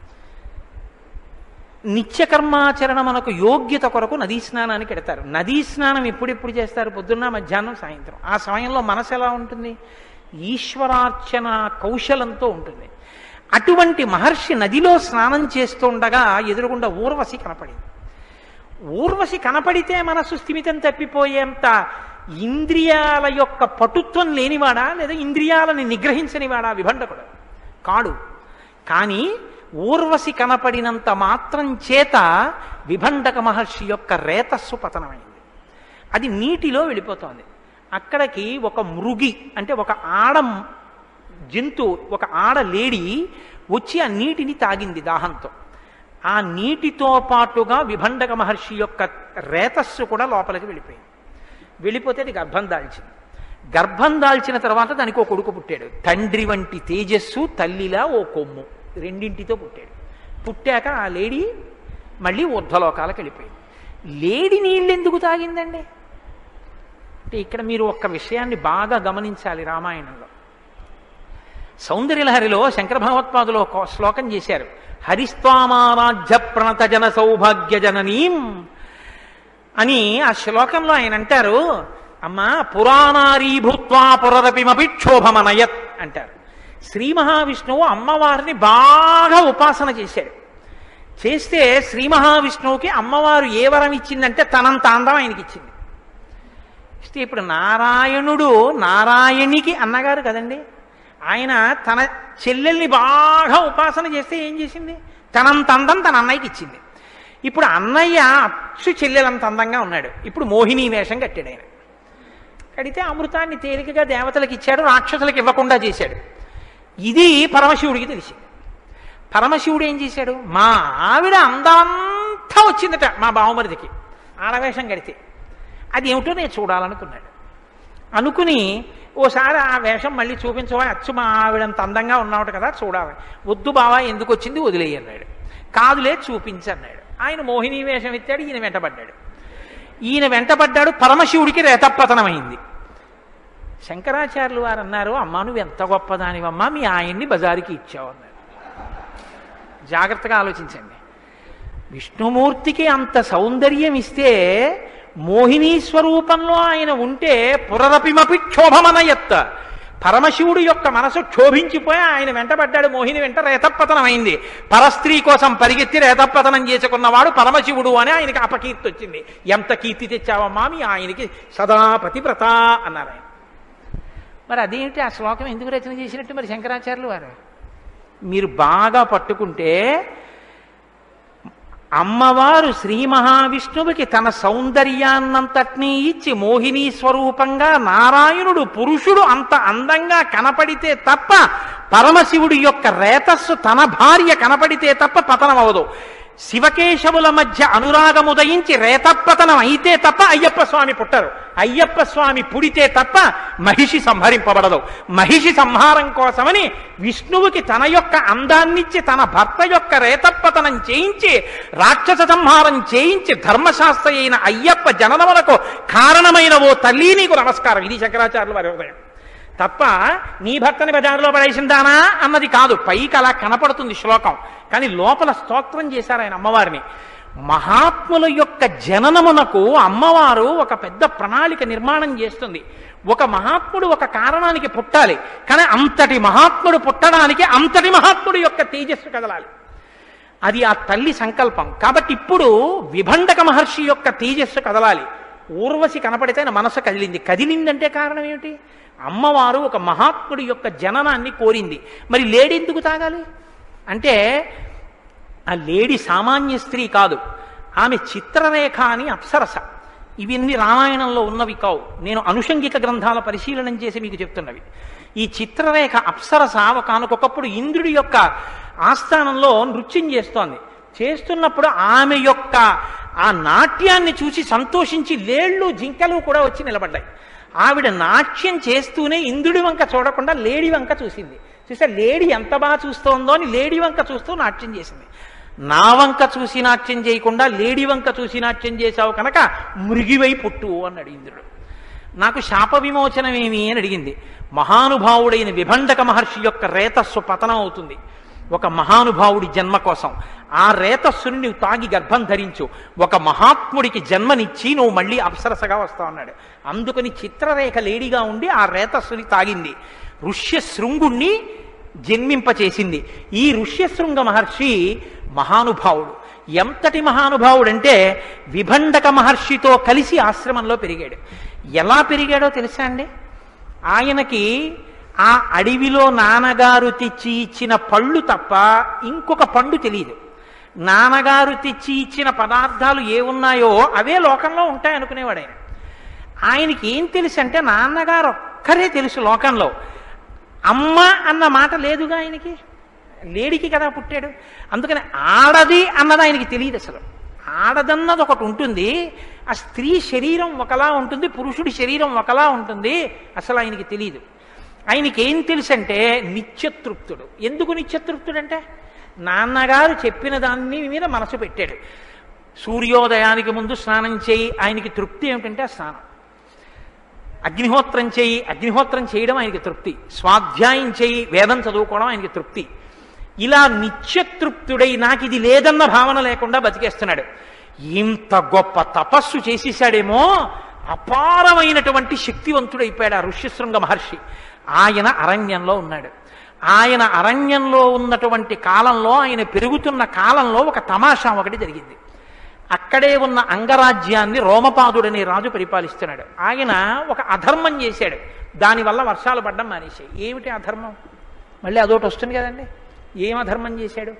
నిత్యకర్మాచరణ మనకు యోగ్యత కొరకు నదీ స్నానానికి ఎడతారు. నదీ స్నానం ఎప్పుడెప్పుడు చేస్తారు? పొద్దున్న, మధ్యాహ్నం, సాయంత్రం. ఆ సమయంలో మనసు ఎలా ఉంటుంది? ఈశ్వరార్చన కౌశలంతో ఉంటుంది. అటువంటి మహర్షి నదిలో స్నానం చేస్తుండగా ఎదురుగుండా ఊర్వశి కనపడింది. ఊర్వశి కనపడితే మనసు స్థిమితం తప్పిపోయేంత ఇంద్రియాల యొక్క పటుత్వం లేనివాడా, లేదా ఇంద్రియాలని నిగ్రహించనివాడా విభండకుడు? కాడు. కానీ ఊర్వశి కనపడినంత మాత్రం చేత విభండక మహర్షి యొక్క రేతస్సు పతనమైంది. అది నీటిలో వెళ్ళిపోతోంది. అక్కడికి ఒక మృగి అంటే ఒక ఆడ జంతువు, ఒక ఆడ లేడి వచ్చి ఆ నీటిని తాగింది దాహంతో. ఆ నీటితో పాటుగా విభండక మహర్షి యొక్క రేతస్సు కూడా లోపలికి వెళ్ళిపోయింది. వెళ్ళిపోతే అది గర్భం దాల్చింది. గర్భం దాల్చిన తర్వాత దానికి ఓ కొడుకు పుట్టాడు. తండ్రి వంటి తేజస్సు, తల్లిలా ఓ కొమ్ము, రెండింటితో పుట్టాడు. పుట్టాక ఆ లేడీ మళ్ళీ ఊర్ధ్వలోకాలకు వెళ్ళిపోయింది. లేడీ నీళ్ళు ఎందుకు తాగిందండి అంటే, ఇక్కడ మీరు ఒక్క విషయాన్ని బాగా గమనించాలి. రామాయణంలో సౌందర్యలహరిలో శంకర భగవత్పాదులు ఒక శ్లోకం చేశారు. హరిస్వామారాధ్య ప్రణత జన సౌభాగ్య జననీం అని. ఆ శ్లోకంలో ఆయన అంటారు, అమ్మా పురాణారీ భూత్వా పురరపిమపి క్షోభమనయత్ అంటారు. శ్రీ మహావిష్ణువు అమ్మవారిని బాగా ఉపాసన చేశాడు. చేస్తే శ్రీ మహావిష్ణువుకి అమ్మవారు ఏ వరం ఇచ్చిందంటే తనంత అందం ఆయనకి ఇచ్చింది. ఇస్తే ఇప్పుడు నారాయణుడు నారాయణికి అన్నగారు కదండి. ఆయన తన చెల్లెల్ని బాగా ఉపాసన చేస్తే ఏం చేసింది? తనంత అందం తన అన్నయ్యకి ఇచ్చింది. ఇప్పుడు అన్నయ్య అచ్చు చెల్లెలంత అందంగా ఉన్నాడు. ఇప్పుడు మోహిని వేషం కట్టాడు ఆయన. కడితే అమృతాన్ని తేలికగా దేవతలకు ఇచ్చాడు, రాక్షసులకు ఇవ్వకుండా చేశాడు. ఇది పరమశివుడికి తెలిసింది. పరమశివుడు ఏం చేశాడు? మా ఆవిడ అందంతా వచ్చిందట మా బావమరిదికి ఆడవేషం కడితే, అది ఏమిటో నేను చూడాలనుకున్నాడు. అనుకుని ఓసారి ఆ వేషం మళ్ళీ చూపించవా, అచ్చు మా ఆవిడంత అందంగా ఉన్నాడు కదా చూడాలి. వద్దు బావా, ఎందుకు వచ్చింది వదిలేయి అన్నాడు. కాదులే చూపించన్నాడు. ఆయన మోహిని వేషం ఎత్తాడు, ఈయన వెంటబడ్డాడు. ఈయన వెంటబడ్డాడు, పరమశివుడికి రేతపతనమైంది. శంకరాచార్యులు వారు అన్నారు, అమ్మా నువ్వు ఎంత గొప్పదానివమ్మా, మీ ఆయన్ని బజారుకి ఇచ్చావు అన్నారు. జాగ్రత్తగా ఆలోచించండి. విష్ణుమూర్తికి అంత సౌందర్యం ఇస్తే మోహినీ స్వరూపంలో ఆయన ఉంటే పురరపిమపి క్షోభమనయత్త, పరమశివుడు యొక్క మనసు క్షోభించిపోయి ఆయన వెంటబడ్డాడు. మోహిని వెంట రేతపతనం అయింది. పరస్త్రీ కోసం పరిగెత్తి రేతపతనం చేసుకున్నవాడు పరమశివుడు అని ఆయనకి అపకీర్తి వచ్చింది. ఎంత కీర్తి తెచ్చావమ్మా మీ ఆయనకి, సదా పతివ్రత అన్నారు ఆయన. మరి అదేంటి ఆ శ్లోకం ఎందుకు రచన చేసినట్టు మరి శంకరాచార్యులు వారు? మీరు బాగా పట్టుకుంటే అమ్మవారు శ్రీ మహావిష్ణువుకి తన సౌందర్యాన్నంతటినీ ఇచ్చి మోహినీ స్వరూపంగా నారాయణుడు పురుషుడు అంత అందంగా కనపడితే తప్ప, పరమశివుడి యొక్క రేతస్సు తన భార్య కనపడితే తప్ప పతనం అవదు. శివకేశవుల మధ్య అనురాగముదయించి రేతపతనం అయితే తప్ప అయ్యప్ప స్వామి పుట్టరు. అయ్యప్ప స్వామి పుడితే తప్ప మహిషి సంహరింపబడదు. మహిషి సంహారం కోసమని విష్ణువుకి తన యొక్క అందాన్నిచ్చి తన భర్త యొక్క రేతపతనం చేయించి రాక్షస సంహారం చేయించి ధర్మశాస్త్ర అయిన అయ్యప్ప జననములకు కారణమైన ఓ తల్లి నీకు నమస్కారం. ఇది శంకరాచార్యుల వారి హృదయం తప్ప నీ భర్తని బజారులో పడేసిందానా అన్నది కాదు. పైకి అలా కనపడుతుంది శ్లోకం, కానీ లోపల స్తోత్రం చేశారు ఆయన అమ్మవారిని. మహాత్ముల యొక్క జననమునకు అమ్మవారు ఒక పెద్ద ప్రణాళిక నిర్మాణం చేస్తుంది. ఒక మహాత్ముడు ఒక కారణానికి పుట్టాలి, కానీ అంతటి మహాత్ముడు పుట్టడానికి అంతటి మహాత్ముడు యొక్క తేజస్సు కదలాలి. అది ఆ తల్లి సంకల్పం. కాబట్టి ఇప్పుడు విభండక మహర్షి యొక్క తేజస్సు కదలాలి. ఊర్వశి కనపడితే ఆయన మనసు కదిలింది. కదిలిందంటే కారణం ఏమిటి? అమ్మవారు ఒక మహాత్ముడి యొక్క జననాన్ని కోరింది. మరి లేడీ ఎందుకు తాగాలి అంటే, ఆ లేడీ సామాన్య స్త్రీ కాదు, ఆమె చిత్రరేఖ అని అప్సరస. ఇవన్నీ రామాయణంలో ఉన్నవి కావు, నేను అనుషంగిక గ్రంథాల పరిశీలనం చేసి మీకు చెప్తున్నవి. ఈ చిత్రరేఖ అప్సరస ఒకానొకప్పుడు ఇంద్రుడి యొక్క ఆస్థానంలో నృత్యం చేస్తోంది. చేస్తున్నప్పుడు ఆమె యొక్క ఆ నాట్యాన్ని చూసి సంతోషించి లేళ్ళు జింకలు కూడా వచ్చి నిలబడ్డాయి. ఆవిడ నాట్యం చేస్తూనే ఇంద్రుడి వంక చూడకుండా లేడీ వంక చూసింది. చూస్తే లేడీ ఎంత బాగా చూస్తోందో అని లేడీ వంక చూస్తూ నాట్యం చేసింది. నా వంక చూసి నాట్యం చేయకుండా లేడీ వంక చూసి నాట్యం చేశావు కనుక మృగివై పుట్టు అన్నాడు ఇంద్రుడు. నాకు శాప విమోచనమేమి అని అడిగింది. మహానుభావుడైన విభండక మహర్షి యొక్క రేతస్సు పతనం అవుతుంది ఒక మహానుభావుడి జన్మ కోసం. ఆ రేతస్సుని నువ్వు తాగి గర్భం ధరించు, ఒక మహాత్ముడికి జన్మనిచ్చి నువ్వు మళ్ళీ అప్సరసగా వస్తావు అన్నాడు. అందుకని చిత్రరేఖ లేడిగా ఉండి ఆ రేతస్సుని తాగింది. ఋష్యశృంగుణ్ణి జన్మింపచేసింది. ఈ ఋష్యశృంగ మహర్షి మహానుభావుడు. ఎంతటి మహానుభావుడంటే విభండక మహర్షితో కలిసి ఆశ్రమంలో పెరిగాడు. ఎలా పెరిగాడో తెలుసా అండి? ఆయనకి ఆ అడవిలో నాన్నగారు తెచ్చి ఇచ్చిన పళ్ళు తప్ప ఇంకొక పండు తెలియదు. నాన్నగారు తెచ్చి ఇచ్చిన పదార్థాలు ఏ ఉన్నాయో అవే లోకంలో ఉంటాయనుకునేవాడు ఆయన. ఆయనకి ఏం తెలుసు అంటే నాన్నగారు ఒక్కరే తెలుసు లోకంలో. అమ్మ అన్న మాట లేదుగా ఆయనకి, లేడికి కదా పుట్టాడు. అందుకని ఆడది అన్నది ఆయనకి తెలియదు అసలు. ఆడదన్నది ఒకటి ఉంటుంది, ఆ స్త్రీ శరీరం ఒకలా ఉంటుంది, పురుషుడి శరీరం ఒకలా ఉంటుంది, అసలు ఆయనకి తెలియదు. ఆయనకి ఏం తెలుసు అంటే నిత్యతృప్తుడు. ఎందుకు నిత్యతృప్తుడు అంటే నాన్నగారు చెప్పిన దాన్ని మీద మనసు పెట్టాడు. సూర్యోదయానికి ముందు స్నానం చేయి, ఆయనకి తృప్తి ఏమిటంటే ఆ స్నానం. అగ్నిహోత్రం చేయి, అగ్నిహోత్రం చేయడం ఆయనకి తృప్తి. స్వాధ్యాయం చేయి, వేదం చదువుకోవడం ఆయనకి తృప్తి. ఇలా నిత్యతృప్తుడై నాకు ఇది లేదన్న భావన లేకుండా బతికేస్తున్నాడు. ఇంత గొప్ప తపస్సు చేసేసాడేమో, అపారమైనటువంటి శక్తివంతుడైపోయాడు ఆ ఋష్యశృంగ మహర్షి. ఆయన అరణ్యంలో ఉన్నాడు. ఆయన అరణ్యంలో ఉన్నటువంటి కాలంలో, ఆయన పెరుగుతున్న కాలంలో ఒక తమాషా ఒకటి జరిగింది. అక్కడే ఉన్న అంగరాజ్యాన్ని రోమపాదుడనే రాజు పరిపాలిస్తున్నాడు. ఆయన ఒక అధర్మం చేశాడు, దానివల్ల వర్షాలు పడ్డం మానేశాయి. ఏమిటి అధర్మం? మళ్ళీ అదొకటి వస్తుంది కదండి. ఏం అధర్మం చేశాడు?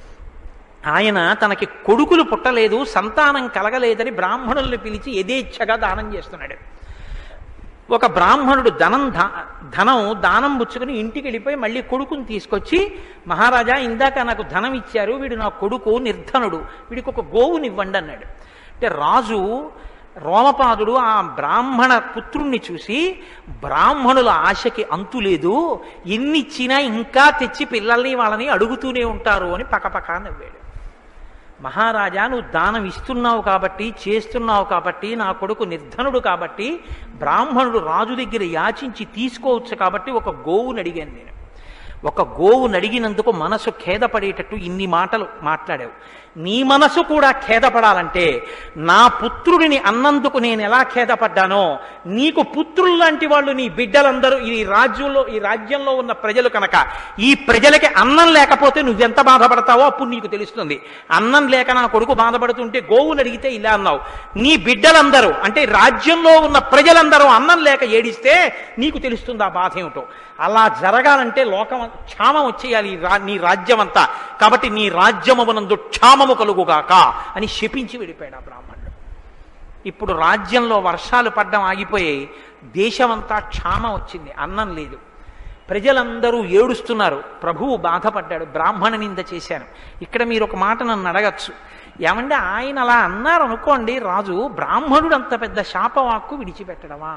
ఆయన తనకి కొడుకులు పుట్టలేదు, సంతానం కలగలేదని బ్రాహ్మణుల్ని పిలిచి యథేచ్ఛగా దానం చేస్తున్నాడు. ఒక బ్రాహ్మణుడు ధనం ధనం దానం పుచ్చుకుని ఇంటికి వెళ్ళిపోయి మళ్ళీ కొడుకుని తీసుకొచ్చి, మహారాజా ఇందాక నాకు ధనం ఇచ్చారు, వీడు నా కొడుకు నిర్ధనుడు, వీడికి ఒక గోవునివ్వండి అన్నాడు. అంటే రాజు రోమపాదుడు ఆ బ్రాహ్మణ పుత్రుణ్ణి చూసి, బ్రాహ్మణుల ఆశకి అంతులేదు, ఎన్నిచ్చినా ఇంకా తెచ్చి పిల్లల్ని వాళ్ళని అడుగుతూనే ఉంటారు అని పకపకా నవ్వాడు. మహారాజా నువ్వు దానం ఇస్తున్నావు కాబట్టి, చేస్తున్నావు కాబట్టి, నా కొడుకు నిర్ధనుడు కాబట్టి, బ్రాహ్మణుడు రాజు దగ్గర యాచించి తీసుకోవచ్చు కాబట్టి ఒక గోవుని అడిగాను నేను. ఒక గోవును అడిగినందుకు మనసు ఖేదపడేటట్టు ఇన్ని మాటలు మాట్లాడావు. నీ మనసు కూడా ఖేదపడాలంటే నా పుత్రుడిని అన్నందుకు నేను ఎలా ఖేదపడ్డానో నీకు పుత్రులు లాంటి వాళ్ళు నీ బిడ్డలందరూ ఈ రాజ్యంలో ఈ రాజ్యంలో ఉన్న ప్రజలు కనుక ఈ ప్రజలకి అన్నం లేకపోతే నువ్వెంత బాధపడతావో అప్పుడు నీకు తెలుస్తుంది. అన్నం లేక నా కొడుకు బాధపడుతుంటే గోవును అడిగితే ఇలా అన్నావు. నీ బిడ్డలందరూ అంటే రాజ్యంలో ఉన్న ప్రజలందరూ అన్నం లేక ఏడిస్తే నీకు తెలుస్తుంది ఆ బాధ ఏమిటో. అలా జరగాలంటే లోకం క్షామం వచ్చేయాలి నీ రాజ్యం అంతా. కాబట్టి నీ రాజ్యమునందు క్షామము కలుగుగాక అని శపించి వెళ్ళిపోయాడు ఆ బ్రాహ్మణుడు. ఇప్పుడు రాజ్యంలో వర్షాలు పడ్డం ఆగిపోయాయి, దేశమంతా క్షామం వచ్చింది, అన్నం లేదు, ప్రజలందరూ ఏడుస్తున్నారు. ప్రభువు బాధపడ్డాడు, బ్రాహ్మణ నింద చేశాను. ఇక్కడ మీరు ఒక మాట నన్ను అడగచ్చు, ఏమంటే ఆయన అలా అన్నారు అనుకోండి రాజు, బ్రాహ్మణుడు అంత పెద్ద శాపవాక్కు విడిచిపెట్టడమా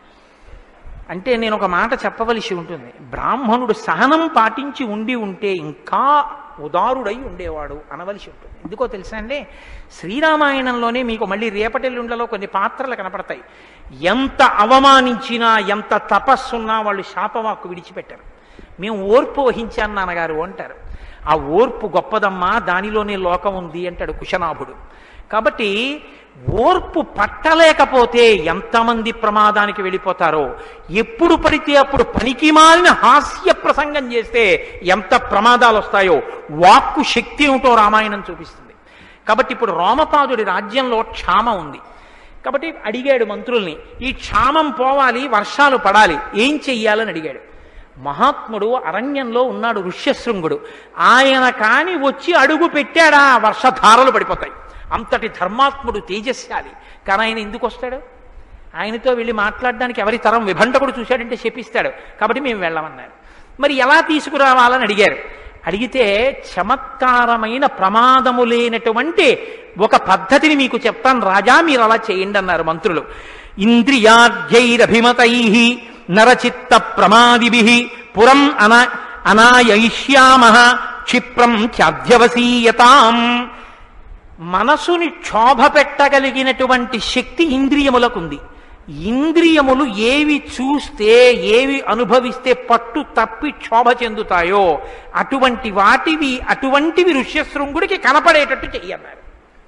అంటే నేను ఒక మాట చెప్పవలసి ఉంటుంది. బ్రాహ్మణుడు సహనం పాటించి ఉండి ఉంటే ఇంకా ఉదారుడై ఉండేవాడు అనవలసి ఉంటుంది. ఎందుకో తెలుసా అండి, శ్రీరామాయణంలోనే మీకు మళ్ళీ రేపటెల్లుండ్లలో కొన్ని పాత్రలు కనపడతాయి. ఎంత అవమానించినా ఎంత తపస్సున్నా వాళ్ళు శాపవాక్కు విడిచిపెట్టారు. మేము ఓర్పు వహించాను నాన్నగారు అంటారు. ఆ ఓర్పు గొప్పదమ్మా, దానిలోనే లోకం ఉంది అంటాడు కుశనాభుడు. కాబట్టి ఓర్పు పట్టలేకపోతే ఎంతమంది ప్రమాదానికి వెళ్ళిపోతారో, ఎప్పుడు పడితే అప్పుడు పనికి మాలిన హాస్య ప్రసంగం చేస్తే ఎంత ప్రమాదాలు వస్తాయో వాక్కు శక్తి ఏమిటో రామాయణం చూపిస్తుంది. కాబట్టి ఇప్పుడు రోమపాదుడి రాజ్యంలో క్షామం ఉంది. కాబట్టి అడిగాడు మంత్రుల్ని, ఈ క్షామం పోవాలి, వర్షాలు పడాలి, ఏం చెయ్యాలని అడిగాడు. మహాత్ముడు అరణ్యంలో ఉన్నాడు ఋష్యశృంగుడు. ఆయన కాని వచ్చి అడుగు పెట్టాడా వర్షధారలు పడిపోతాయి. అంతటి ధర్మాత్ముడు, తేజస్శాలి. కానీ ఆయన ఎందుకు వస్తాడు? ఆయనతో వెళ్ళి మాట్లాడడానికి ఎవరి తరం? విభండకుడు చూశాడంటే శపిస్తాడు. కాబట్టి మేము వెళ్ళమన్నారు. మరి ఎలా తీసుకురావాలని అడిగారు. అడిగితే చమత్కారమైన ప్రమాదము లేనటువంటి ఒక పద్ధతిని మీకు చెప్తాను రాజా, మీరు అలా చేయండి అన్నారు మంత్రులు. ఇంద్రియార్ఘ్యైరభిమతై నరచిత్త ప్రమాదిభిః పురం అన అనాయయిష్యామః క్షిప్రం చాధ్యవసీయతాం. మనసుని క్షోభ పెట్టగలిగినటువంటి శక్తి ఇంద్రియములకుంది. ఇంద్రియములు ఏవి చూస్తే ఏవి అనుభవిస్తే పట్టు తప్పి క్షోభ చెందుతాయో అటువంటి వాటివి అటువంటివి ఋష్యశృంగుడికి కనపడేటట్టు చెయ్యన్నారు.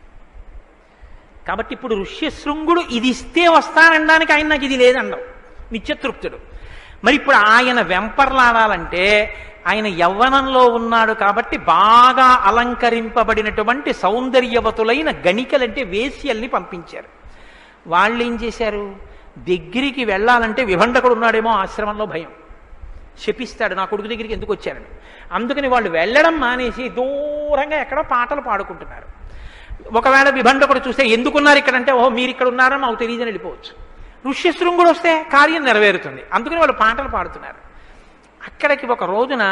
కాబట్టి ఇప్పుడు ఋష్యశృంగుడు ఇది ఇస్తే వస్తానడానికి ఆయన నాకు ఇది లేదన్నావు, నిత్యతృప్తుడు. మరి ఇప్పుడు ఆయన వెంపర్లాడాలంటే ఆయన యవ్వనంలో ఉన్నాడు కాబట్టి బాగా అలంకరింపబడినటువంటి సౌందర్యవతులైన గణికలంటే వేశ్యల్ని పంపించారు. వాళ్ళు ఏం చేశారు? దగ్గరికి వెళ్ళాలంటే విభండకుడు ఉన్నాడేమో ఆశ్రమంలో భయం, శపిస్తాడు నా కొడుకు దగ్గరికి ఎందుకు వచ్చారని. అందుకని వాళ్ళు వెళ్ళడం మానేసి దూరంగా ఎక్కడో పాటలు పాడుకుంటున్నారు. ఒకవేళ విభండకుడు చూస్తే ఎందుకున్నారు ఇక్కడంటే, ఓహో మీరు ఇక్కడ ఉన్నారో మాకు తెలియదని వెళ్ళిపోవచ్చు. ఋష్యశృంగుడు వస్తే కార్యం నెరవేరుతుంది. అందుకని వాళ్ళు పాటలు పాడుతున్నారు. అక్కడికి ఒక రోజున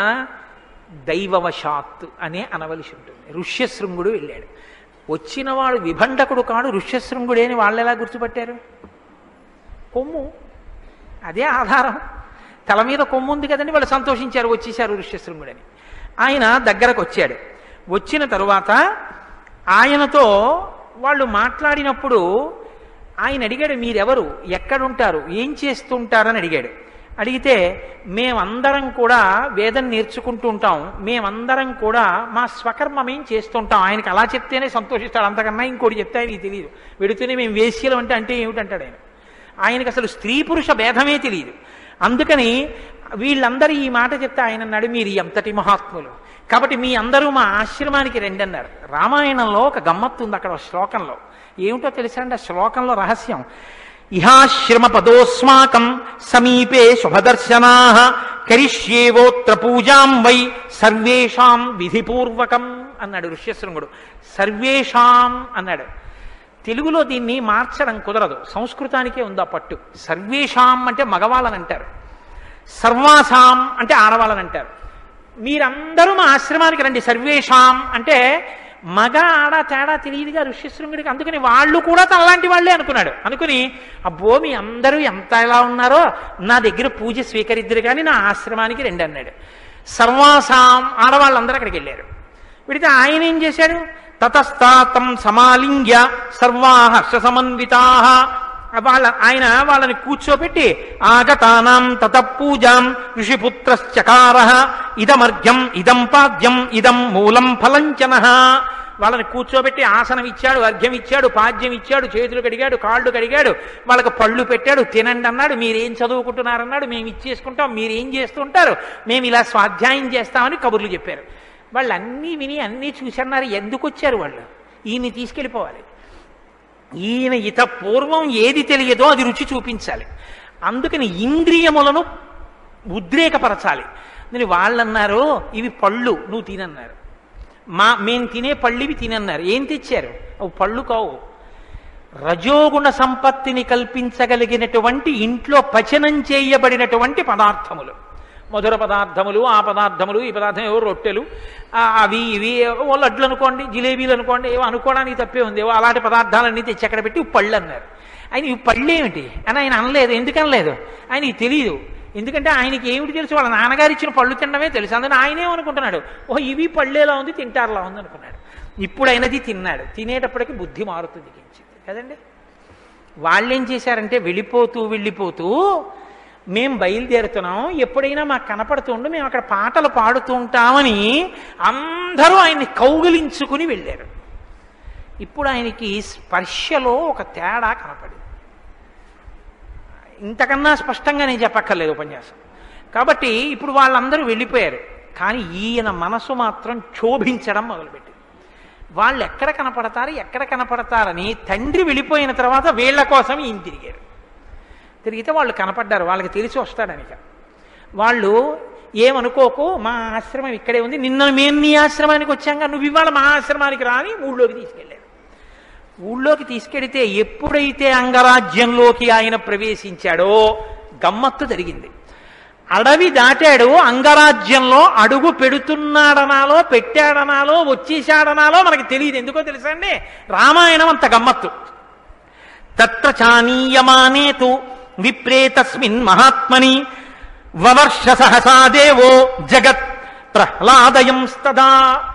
దైవవశాత్తు అనే అనవలసి ఉంటుంది. ఋష్యశృంగుడు వెళ్ళాడు. వచ్చినవాడు విభండకుడు కాడు, ఋష్యశృంగుడే అని వాళ్ళు ఎలా గుర్తుపట్టారు? కొమ్ము, అదే ఆధారం. తల మీద కొమ్ము ఉంది కదండి, వాళ్ళు సంతోషించారు, వచ్చేశారు ఋష్యశృంగుడని. ఆయన దగ్గరకు వచ్చాడు. వచ్చిన తరువాత ఆయనతో వాళ్ళు మాట్లాడినప్పుడు ఆయన అడిగాడు, మీరెవరు, ఎక్కడుంటారు, ఏం చేస్తుంటారని అడిగాడు. అడిగితే మేమందరం కూడా వేదం నేర్చుకుంటూ ఉంటాం, మేమందరం కూడా మా స్వకర్మమేం చేస్తుంటాం. ఆయనకి అలా చెప్తేనే సంతోషిస్తాడు, అంతకన్నా ఇంకోటి చెప్తే ఆయనకి తెలియదు. వెడుతూనే మేము వేశ్యలం అంటే అంటే ఏమిటంటాడు ఆయన. ఆయనకి అసలు స్త్రీ పురుష భేదమే తెలియదు. అందుకని వీళ్ళందరూ ఈ మాట చెప్తే ఆయన అన్నాడు, మీరు ఎంతటి మహాత్ములు, కాబట్టి మీ అందరూ మా ఆశ్రమానికి రండి అన్నారు. రామాయణంలో ఒక గమ్మత్తు ఉంది అక్కడ శ్లోకంలో. ఏమిటో తెలుసా అండి ఆ శ్లోకంలో రహస్యం? ఇహాశ్రమ పదోస్మాకం సమీపే శుభదర్శనా కరిష్యేవోత్ర పూజాం వై సర్వేషాం విధిపూర్వకం అన్నాడు ఋష్యశృంగుడు. సర్వేషాం అన్నాడు. తెలుగులో దీన్ని మార్చడం కుదరదు, సంస్కృతానికే ఉందా పట్టు. సర్వేషాం అంటే మగవాళ్ళని అంటారు, సర్వాసాం అంటే ఆడవాళ్ళని అంటారు. మీరందరూ మా ఆశ్రమానికి రండి. సర్వేషాం అంటే మగ ఆడ తేడా తెలియదుగా ఋష్యశృంగుడికి. అందుకని వాళ్ళు కూడా తనలాంటి వాళ్ళే అనుకున్నాడు. అనుకుని అబ్బో మీ అందరూ ఎంత ఎలా ఉన్నారో నా దగ్గర పూజ స్వీకరిద్దరు కానీ నా ఆశ్రమానికి రండి అన్నాడు. సర్వాసాం ఆడవాళ్ళందరూ అక్కడికి వెళ్ళారు. విడితే ఆయన ఏం చేశాడు? తతస్తాతం సమాలింగ్య సర్వా హర్ష సమన్వితా వాళ్ళ ఆయన వాళ్ళని కూర్చోబెట్టి ఆగతానాం తతపూజాం ఋషిపుత్రశ్చకార ఇదమర్ఘ్యం ఇదం పాద్యం ఇదం మూలం ఫలంచన. వాళ్ళని కూర్చోబెట్టి ఆసనం ఇచ్చాడు, అర్ఘ్యం ఇచ్చాడు, పాద్యం ఇచ్చాడు, చేతులు కడిగాడు, కాళ్ళు కడిగాడు, వాళ్ళకి పళ్ళు పెట్టాడు, తినండి అన్నాడు. మీరేం చదువుకుంటున్నారన్నాడు. మేము ఇచ్చేసుకుంటాం, మీరేం చేస్తుంటారు, మేము ఇలా స్వాధ్యాయం చేస్తామని కబుర్లు చెప్పారు. వాళ్ళు అన్నీ విని అన్నీ చూసన్నారు. ఎందుకు వచ్చారు వాళ్ళు? ఈయన్ని తీసుకెళ్ళిపోవాలి. ఈయన ఇత పూర్వం ఏది తెలియదో అది రుచి చూపించాలి. అందుకని ఇంద్రియములను ఉద్రేకపరచాలి. నేను వాళ్ళన్నారు ఇవి పళ్ళు నువ్వు తినన్నారు. మా మేము తినే పళ్ళు ఇవి తినన్నారు. ఏం తెచ్చారు? అవి పళ్ళు కావు. రజోగుణ సంపత్తిని కల్పించగలిగినటువంటి ఇంట్లో పచనం చేయబడినటువంటి పదార్థములు, మధుర పదార్థములు, ఆ పదార్థములు, ఈ పదార్థం ఏవో రొట్టెలు, అవి ఇవి ఓ లడ్లు అనుకోండి, జిలేబీలు అనుకోండి, ఏవో అనుకోవడానికి తప్పే ఉంది. ఏవో అలాంటి పదార్థాలన్నీ తెచ్చి అక్కడ పెట్టి పళ్ళు అన్నారు. ఆయన ఇవి పళ్ళు ఏమిటి అని ఆయన అనలేదు. ఎందుకు అనలేదు? ఆయనకి తెలియదు. ఎందుకంటే ఆయనకి ఏమిటి తెలుసు? వాళ్ళ నాన్నగారు ఇచ్చిన పళ్ళు తినడమే తెలుసు. అందుకని ఆయనేమనుకుంటున్నాడు, ఓహో ఇవి పళ్ళేలా ఉంది, తింటారులా ఉంది అనుకున్నాడు. ఇప్పుడు ఆయనది తిన్నాడు. తినేటప్పటికి బుద్ధి మారుతుంది కించింది కదండి. వాళ్ళేం చేశారంటే వెళ్ళిపోతూ వెళ్ళిపోతూ మేము బయలుదేరుతున్నాం, ఎప్పుడైనా మాకు కనపడుతుండు, మేము అక్కడ పాటలు పాడుతూ ఉంటామని అందరూ ఆయన్ని కౌగిలించుకుని వెళ్ళారు. ఇప్పుడు ఆయనకి స్పర్శలో ఒక తేడా కనపడింది. ఇంతకన్నా స్పష్టంగా నేను చెప్పక్కర్లేదు ఉపన్యాసం. కాబట్టి ఇప్పుడు వాళ్ళందరూ వెళ్ళిపోయారు. కానీ ఈయన మనసు మాత్రం క్షోభించడం మొదలుపెట్టింది. వాళ్ళు ఎక్కడ కనపడతారు ఎక్కడ కనపడతారని తండ్రి వెళ్ళిపోయిన తర్వాత వీళ్ల కోసం ఈయన తిరిగారు. తిరిగితే వాళ్ళు కనపడ్డారు. వాళ్ళకి తెలిసి వస్తాడని. వాళ్ళు ఏమనుకోకు, మా ఆశ్రమం ఇక్కడే ఉంది, నిన్న మేము నీ ఆశ్రమానికి వచ్చాక నువ్వు ఇవాళ మా ఆశ్రమానికి రాని ఊళ్ళోకి తీసుకెళ్ళారు. ఊళ్ళోకి తీసుకెడితే ఎప్పుడైతే అంగరాజ్యంలోకి ఆయన ప్రవేశించాడో గమ్మత్తు జరిగింది. అడవి దాటాడు, అంగరాజ్యంలో అడుగు పెడుతున్నాడనాలో పెట్టాడనాలో వచ్చేశాడనాలో మనకి తెలియదు. ఎందుకో తెలుసా అండి? రామాయణం అంత గమ్మత్తు. తత్ర చానీయమానేతు విప్రేతస్మిన్ మహాత్మని వవర్ష సహసాదేవో జగత్ ప్రహ్లాదయంస్తదా.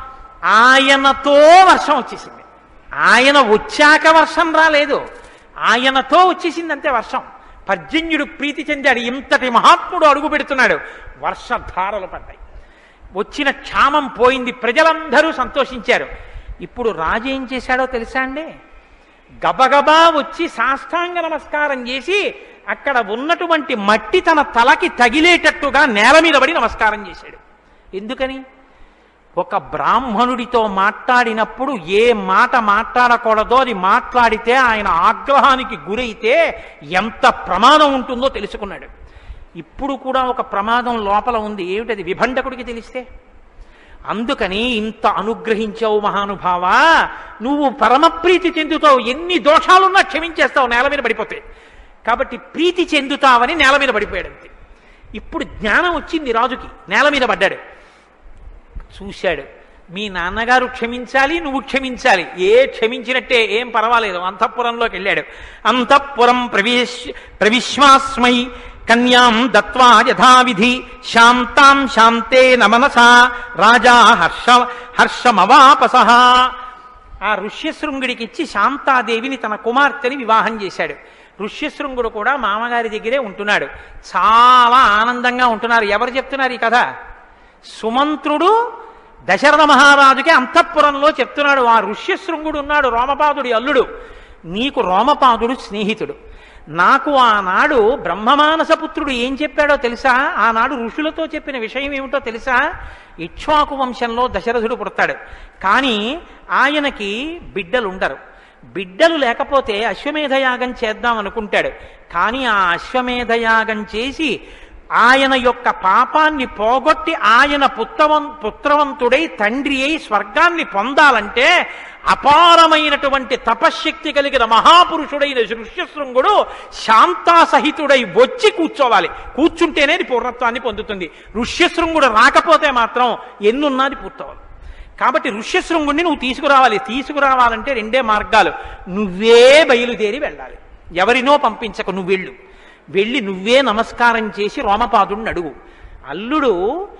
ఆయనతో వర్షం వచ్చేసింది. ఆయన వచ్చాక వర్షం రాలేదు, ఆయనతో వచ్చేసింది అంతే వర్షం. పర్జన్యుడు ప్రీతి చెందాడు. ఇంతటి మహాత్ముడు అడుగు పెడుతున్నాడు. వర్షధారలు పడ్డాయి. వచ్చిన క్షామం పోయింది. ప్రజలందరూ సంతోషించారు. ఇప్పుడు రాజు ఏం చేశాడో తెలుసా అండి? గబగబా వచ్చి సాష్టాంగ నమస్కారం చేసి అక్కడ ఉన్నటువంటి మట్టి తన తలకి తగిలేటట్టుగా నేల మీద పడి నమస్కారం చేశాడు. ఎందుకని? ఒక బ్రాహ్మణుడితో మాట్లాడినప్పుడు ఏ మాట మాట్లాడకూడదో అది మాట్లాడితే ఆయన ఆగ్రహానికి గురైతే ఎంత ప్రమాదం ఉంటుందో తెలుసుకున్నాడు. ఇప్పుడు కూడా ఒక ప్రమాదం లోపల ఉంది. ఏమిటది? విభండకుడికి తెలిస్తే. అందుకని ఇంత అనుగ్రహించావు మహానుభావా, నువ్వు పరమప్రీతి చెందుతావు, ఎన్ని దోషాలున్నా క్షమించేస్తావు, నేల మీద పడిపోతాయి. కాబట్టి ప్రీతి చెందుతావని నేల మీద పడిపోయాడు అంతే. ఇప్పుడు జ్ఞానం వచ్చింది రాజుకి. నేల మీద పడ్డాడు. చూశాడు, మీ నాన్నగారు క్షమించాలి, నువ్వు క్షమించాలి. ఏ క్షమించినట్టే, ఏం పర్వాలేదు. అంతఃపురంలోకి వెళ్ళాడు. అంతఃపురం ప్రవేశ ప్రవిశ్వాస్మై కన్యాం దత్వా యథావిధి శాంతాం శాంతే నమనసా రాజా హర్ష హర్షమవాపస. ఆ ఋష్యశృంగుడికి ఇచ్చి శాంతాదేవిని తన కుమార్తెని వివాహం చేశాడు. ఋష్యశృంగుడు కూడా మామగారి దగ్గరే ఉంటున్నాడు. చాలా ఆనందంగా ఉంటున్నారు. ఎవరు చెప్తున్నారు ఈ కథ? సుమంత్రుడు దశరథ మహారాజుకి అంతఃపురంలో చెప్తున్నాడు. ఆ ఋష్యశృంగుడు ఉన్నాడు, రోమపాదుడి అల్లుడు. నీకు రోమపాదుడు స్నేహితుడు. నాకు ఆనాడు బ్రహ్మమానసపుత్రుడు ఏం చెప్పాడో తెలుసా? ఆనాడు ఋషులతో చెప్పిన విషయం ఏమిటో తెలుసా? ఇక్ష్వాకు వంశంలో దశరథుడు పుడతాడు. కానీ ఆయనకి బిడ్డలుండరు. బిడ్డలు లేకపోతే అశ్వమేధయాగం చేద్దాం అనుకుంటాడు. కానీ ఆ అశ్వమేధయాగం చేసి ఆయన యొక్క పాపాన్ని పోగొట్టి ఆయన పుత్రవం పుత్రవంతుడై తండ్రి అయి స్వర్గాన్ని పొందాలంటే అపారమైనటువంటి తపశ్శక్తి కలిగిన మహాపురుషుడైన ఋష్యశృంగుడు శాంతాసహితుడై వచ్చి కూర్చోవాలి. కూర్చుంటేనే పూర్ణత్వాన్ని పొందుతుంది. ఋష్యశృంగుడు రాకపోతే మాత్రం ఎన్నున్నది పూర్తవాలి. కాబట్టి ఋష్యశృంగుడిని నువ్వు తీసుకురావాలి. తీసుకురావాలంటే రెండే మార్గాలు. నువ్వే బయలుదేరి వెళ్ళాలి. ఎవరినో పంపించక, నువ్వు వెళ్ళు. వెళ్ళి నువ్వే నమస్కారం చేసి రోమపాదుడిని అడుగు. అల్లుడు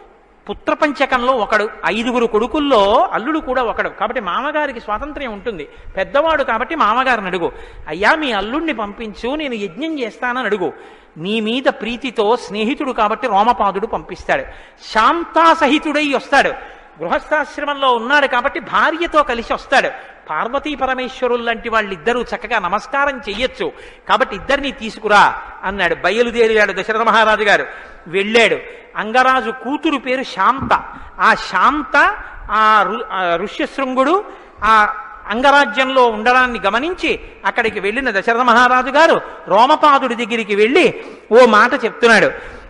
పుత్రపంచకంలో ఒకడు, ఐదుగురు కొడుకుల్లో అల్లుడు కూడా ఒకడు. కాబట్టి మామగారికి స్వాతంత్ర్యం ఉంటుంది. పెద్దవాడు కాబట్టి మామగారిని అడుగు, అయ్యా మీ అల్లుడిని పంపించు, నేను యజ్ఞం చేస్తానని అడుగు. నీ మీద ప్రీతితో స్నేహితుడు కాబట్టి రోమపాదుడు పంపిస్తాడు. శాంతాసహితుడై వస్తాడు. గృహస్థాశ్రమంలో ఉన్నాడు కాబట్టి భార్యతో కలిసి వస్తాడు. పార్వతీ పరమేశ్వరులు లాంటి వాళ్ళిద్దరూ చక్కగా నమస్కారం చెయ్యొచ్చు కాబట్టి ఇద్దరిని తీసుకురా అన్నాడు. బయలుదేరాడు దశరథ మహారాజు గారు. వెళ్ళాడు. అంగరాజు కూతురు పేరు శాంత. ఆ శాంత ఆ ఋష్యశృంగుడు ఆ అంగరాజ్యంలో ఉండడాన్ని గమనించి అక్కడికి వెళ్ళిన దశరథ మహారాజు గారు రోమపాదుడి దగ్గరికి వెళ్ళి ఓ మాట చెప్తున్నాడు.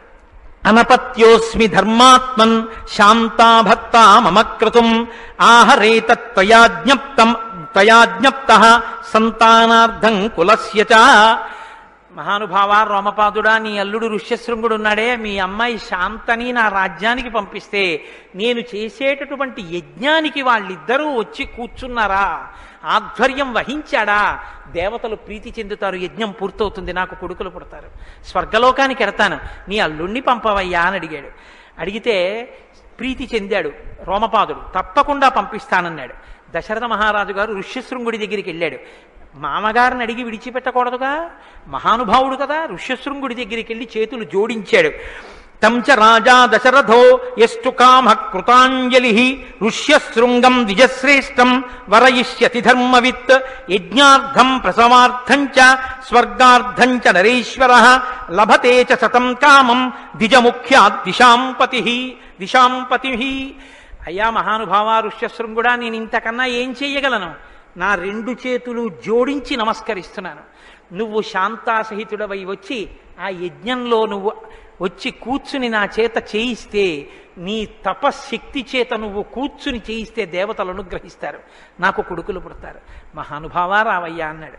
అనపత్యోస్మి ధర్మాత్మన్ శాంతాభక్త మమ క్రతుం ఆహరేత త్వయాజ్ఞప్తం త్వయాజ్ఞప్తః సంతానార్థం కులస్య చ. మహానుభావ రోమపాదుడా, నీ అల్లుడు ఋష్యశృంగుడు ఉన్నాడే, మీ అమ్మాయి శాంతని నా రాజ్యానికి పంపిస్తే నేను చేసేటటువంటి యజ్ఞానికి వాళ్ళిద్దరూ వచ్చి కూర్చున్నారా, ఆధ్వర్యం వహించాడా, దేవతలు ప్రీతి చెందుతారు, యజ్ఞం పూర్తవుతుంది, నాకు కొడుకులు పుడతారు, స్వర్గలోకానికి ఎడతాను, నీ అల్లుణ్ణి పంపవయ్యా అని అడిగాడు. అడిగితే ప్రీతి చెందాడు రోమపాదుడు. తప్పకుండా పంపిస్తానన్నాడు. దశరథ మహారాజు గారు ఋష్యశృంగుడి దగ్గరికి వెళ్ళాడు. మామగారిని అడిగి విడిచిపెట్టకూడదుగా, మహానుభావుడు కదా. ఋష్యశృంగుడి దగ్గరికి వెళ్ళి చేతులు జోడించాడు. తంచ రాజా దశరథో ఎస్తు కామ కృతాంజలి ఋష్యశృంగం ద్విజశ్రేష్టం వరయిష్యతి ధర్మవిత్ యజ్ఞార్థం ప్రసవార్థం చ స్వర్గార్థం చ నరేశ్వర లభతే చ సతం కామం ద్విజముఖ్యాత్ దిశాంపతి దిశాంపతి. అయ్యా మహానుభావ ఋష్యశృంగుడా, నేను ఇంతకన్నా ఏం చెయ్యగలను? నా రెండు చేతులు జోడించి నమస్కరిస్తున్నాను. నువ్వు శాంతాసహితుడవై వచ్చి ఆ యజ్ఞంలో నువ్వు వచ్చి కూర్చుని నా చేత చేయిస్తే, నీ తపశక్తి చేత నువ్వు కూర్చుని చేయిస్తే దేవతలు అనుగ్రహిస్తారు, నాకు కొడుకులు పుడతారు. మహానుభావా రావయ్యా అన్నాడు.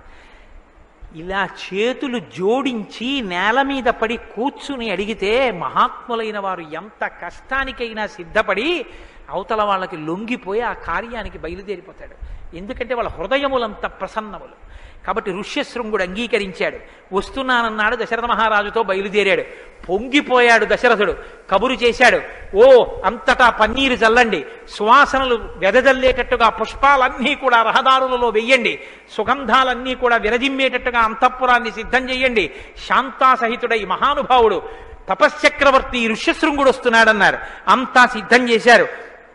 ఇలా చేతులు జోడించి నేల మీద పడి కూర్చుని అడిగితే మహాత్ములైన వారు ఎంత కష్టానికైనా సిద్ధపడి అవతల వాళ్ళకి లొంగిపోయి ఆ కార్యానికి బయలుదేరిపోతాడు. ఎందుకంటే వాళ్ళ హృదయములంత ప్రసన్నములు. కాబట్టి ఋష్యశృంగుడు అంగీకరించాడు. వస్తున్నానన్నాడు. దశరథ మహారాజుతో బయలుదేరాడు. పొంగిపోయాడు దశరథుడు. కబురు చేశాడు, ఓ అంతటా పన్నీరు చల్లండి, సువాసనలు వెదజల్లేటట్టుగా పుష్పాలన్నీ కూడా రహదారులలో వెయ్యండి, సుగంధాలన్నీ కూడా విరజిమ్మేటట్టుగా అంతఃపురాన్ని సిద్ధం చెయ్యండి. శాంతాసహితుడై మహానుభావుడు తపశ్చక్రవర్తి ఋష్యశృంగుడు వస్తున్నాడన్నారు. అంతా సిద్ధం చేశారు.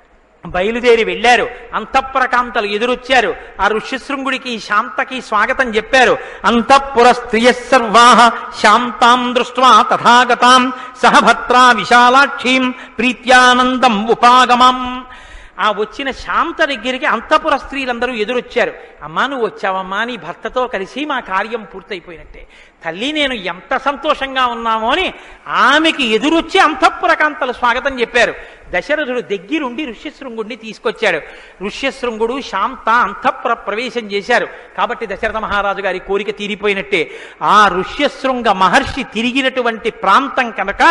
బయలుదేరి వెళ్ళారు. అంతఃపురకాంతలు ఎదురొచ్చారు. ఆ ఋష్యశృంగుడికి శాంతకి స్వాగతం చెప్పారు. అంతఃపుర స్త్రియ సర్వాః శాంతాం దృష్ట్వా తథాగతాం సహభత్రా విశాలాక్షీం ప్రీత్యానందం ఉపాగమం. ఆ వచ్చిన శాంత దగ్గరికి అంతఃపుర స్త్రీలందరూ ఎదురొచ్చారు. అమ్మా నువ్వు వచ్చావమ్మా, నీ భర్తతో కలిసి మా కార్యం పూర్తయిపోయినట్టే. తల్లి నేను ఎంత సంతోషంగా ఉన్నామో అని ఆమెకి ఎదురొచ్చి అంతఃపురకాంతలు స్వాగతం చెప్పారు. దశరథుడు దగ్గరుండి ఋష్యశృంగుడిని తీసుకొచ్చాడు. ఋష్యశృంగుడు శాంత అంతఃపుర ప్రవేశం చేశారు. కాబట్టి దశరథ మహారాజు గారి కోరిక తీరిపోయినట్టే. ఆ ఋష్యశృంగ మహర్షి తిరిగినటువంటి ప్రాంతం కనుక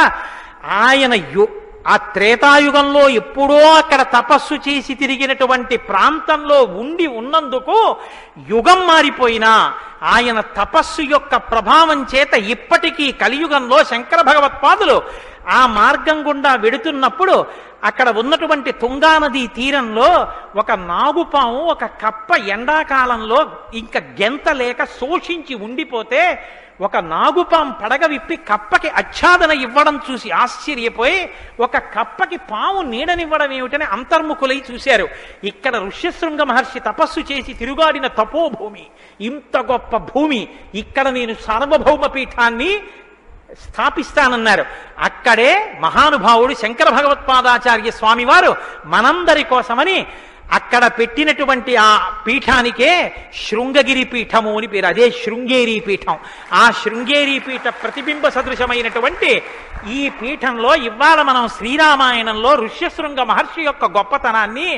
ఆయన యు ఆ త్రేతాయుగంలో ఎప్పుడో అక్కడ తపస్సు చేసి తిరిగినటువంటి ప్రాంతంలో ఉండి ఉన్నందుకు యుగం మారిపోయినా ఆయన తపస్సు యొక్క ప్రభావం చేత ఇప్పటికీ కలియుగంలో శంకర భగవత్పాదులు ఆ మార్గం గుండా వెడుతున్నప్పుడు అక్కడ ఉన్నటువంటి తుంగానదీ తీరంలో ఒక నాగుపాము ఒక కప్ప ఎండాకాలంలో ఇంకా గెంత లేక శోషించి ఉండిపోతే ఒక నాగుపాం పడగ విప్పి కప్పకి ఆచ్ఛాదన ఇవ్వడం చూసి ఆశ్చర్యపోయి ఒక కప్పకి పాము నీడనివ్వడం ఏమిటని అంతర్ముఖులై చూశారు. ఇక్కడ ఋష్యశృంగ మహర్షి తపస్సు చేసి తిరుగాడిన తపోభూమి, ఇంత గొప్ప భూమి, ఇక్కడ నేను సార్వభౌమ పీఠాన్ని స్థాపిస్తానన్నారు. అక్కడే మహానుభావుడు శంకర భగవత్పాదాచార్య స్వామి వారు మనందరి కోసమని అక్కడ పెట్టినటువంటి ఆ పీఠానికే శృంగగిరి పీఠము అని పేరు. అదే శృంగేరి పీఠం. ఆ శృంగేరి పీఠ ప్రతిబింబ సదృశమైనటువంటి ఈ పీఠంలో ఇవాళ మనం శ్రీరామాయణంలో ఋష్యశృంగ మహర్షి యొక్క గొప్పతనాన్ని,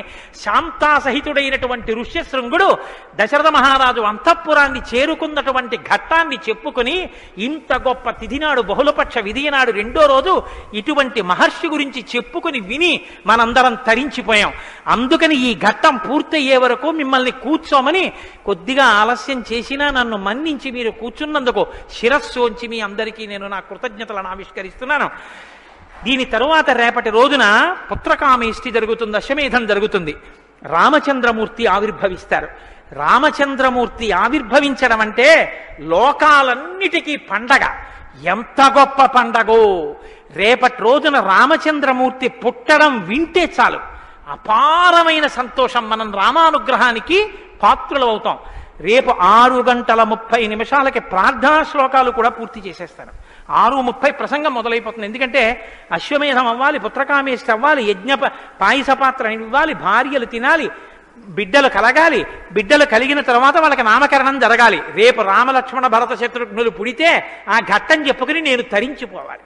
శాంతాసహితుడైనటువంటి ఋష్యశృంగుడు దశరథ మహారాజు అంతఃపురాన్ని చేరుకున్నటువంటి ఘట్టాన్ని చెప్పుకుని, ఇంత గొప్ప తిథినాడు బహుళపక్ష విధినాడు రెండో రోజు ఇటువంటి మహర్షి గురించి చెప్పుకుని విని మనందరం తరించిపోయాం. అందుకని ఈ ఘట్టం పూర్తయ్యే వరకు మిమ్మల్ని కూర్చోమని కొద్దిగా ఆలస్యం చేసినా నన్ను మన్నించి మీరు కూర్చున్నందుకు శిరస్సోంచి మీ అందరికీ నేను నా కృతజ్ఞతలను ఆవిష్కరిస్తున్నాను. దీని తరువాత రేపటి రోజున పుత్రకామేష్టి జరుగుతుంది, అశ్వమేధం జరుగుతుంది. రామచంద్రమూర్తి ఆవిర్భవిస్తారు. రామచంద్రమూర్తి ఆవిర్భవించడం అంటే లోకాలన్నిటికీ పండగ. ఎంత గొప్ప పండగో! రేపటి రోజున రామచంద్రమూర్తి పుట్టడం వింటే చాలు అపారమైన సంతోషం. మనం రామానుగ్రహానికి పాత్రులవుతాం. రేపు ఆరు గంటల ముప్పై నిమిషాలకి ప్రార్థనా శ్లోకాలు కూడా పూర్తి చేసేస్తాను. ఆరు ముప్పై ప్రసంగం మొదలైపోతుంది. ఎందుకంటే అశ్వమేధం అవ్వాలి, పుత్రకామేష్టి అవ్వాలి, యజ్ఞ పాయస పాత్ర ఇవ్వాలి, భార్యలు తినాలి, బిడ్డలు కలగాలి. బిడ్డలు కలిగిన తర్వాత వాళ్ళకి నామకరణం జరగాలి. రేపు రామలక్ష్మణ భరత శత్రుఘ్నులు పుడితే ఆ ఘట్టం చెప్పుకుని నేను తరించిపోవాలి.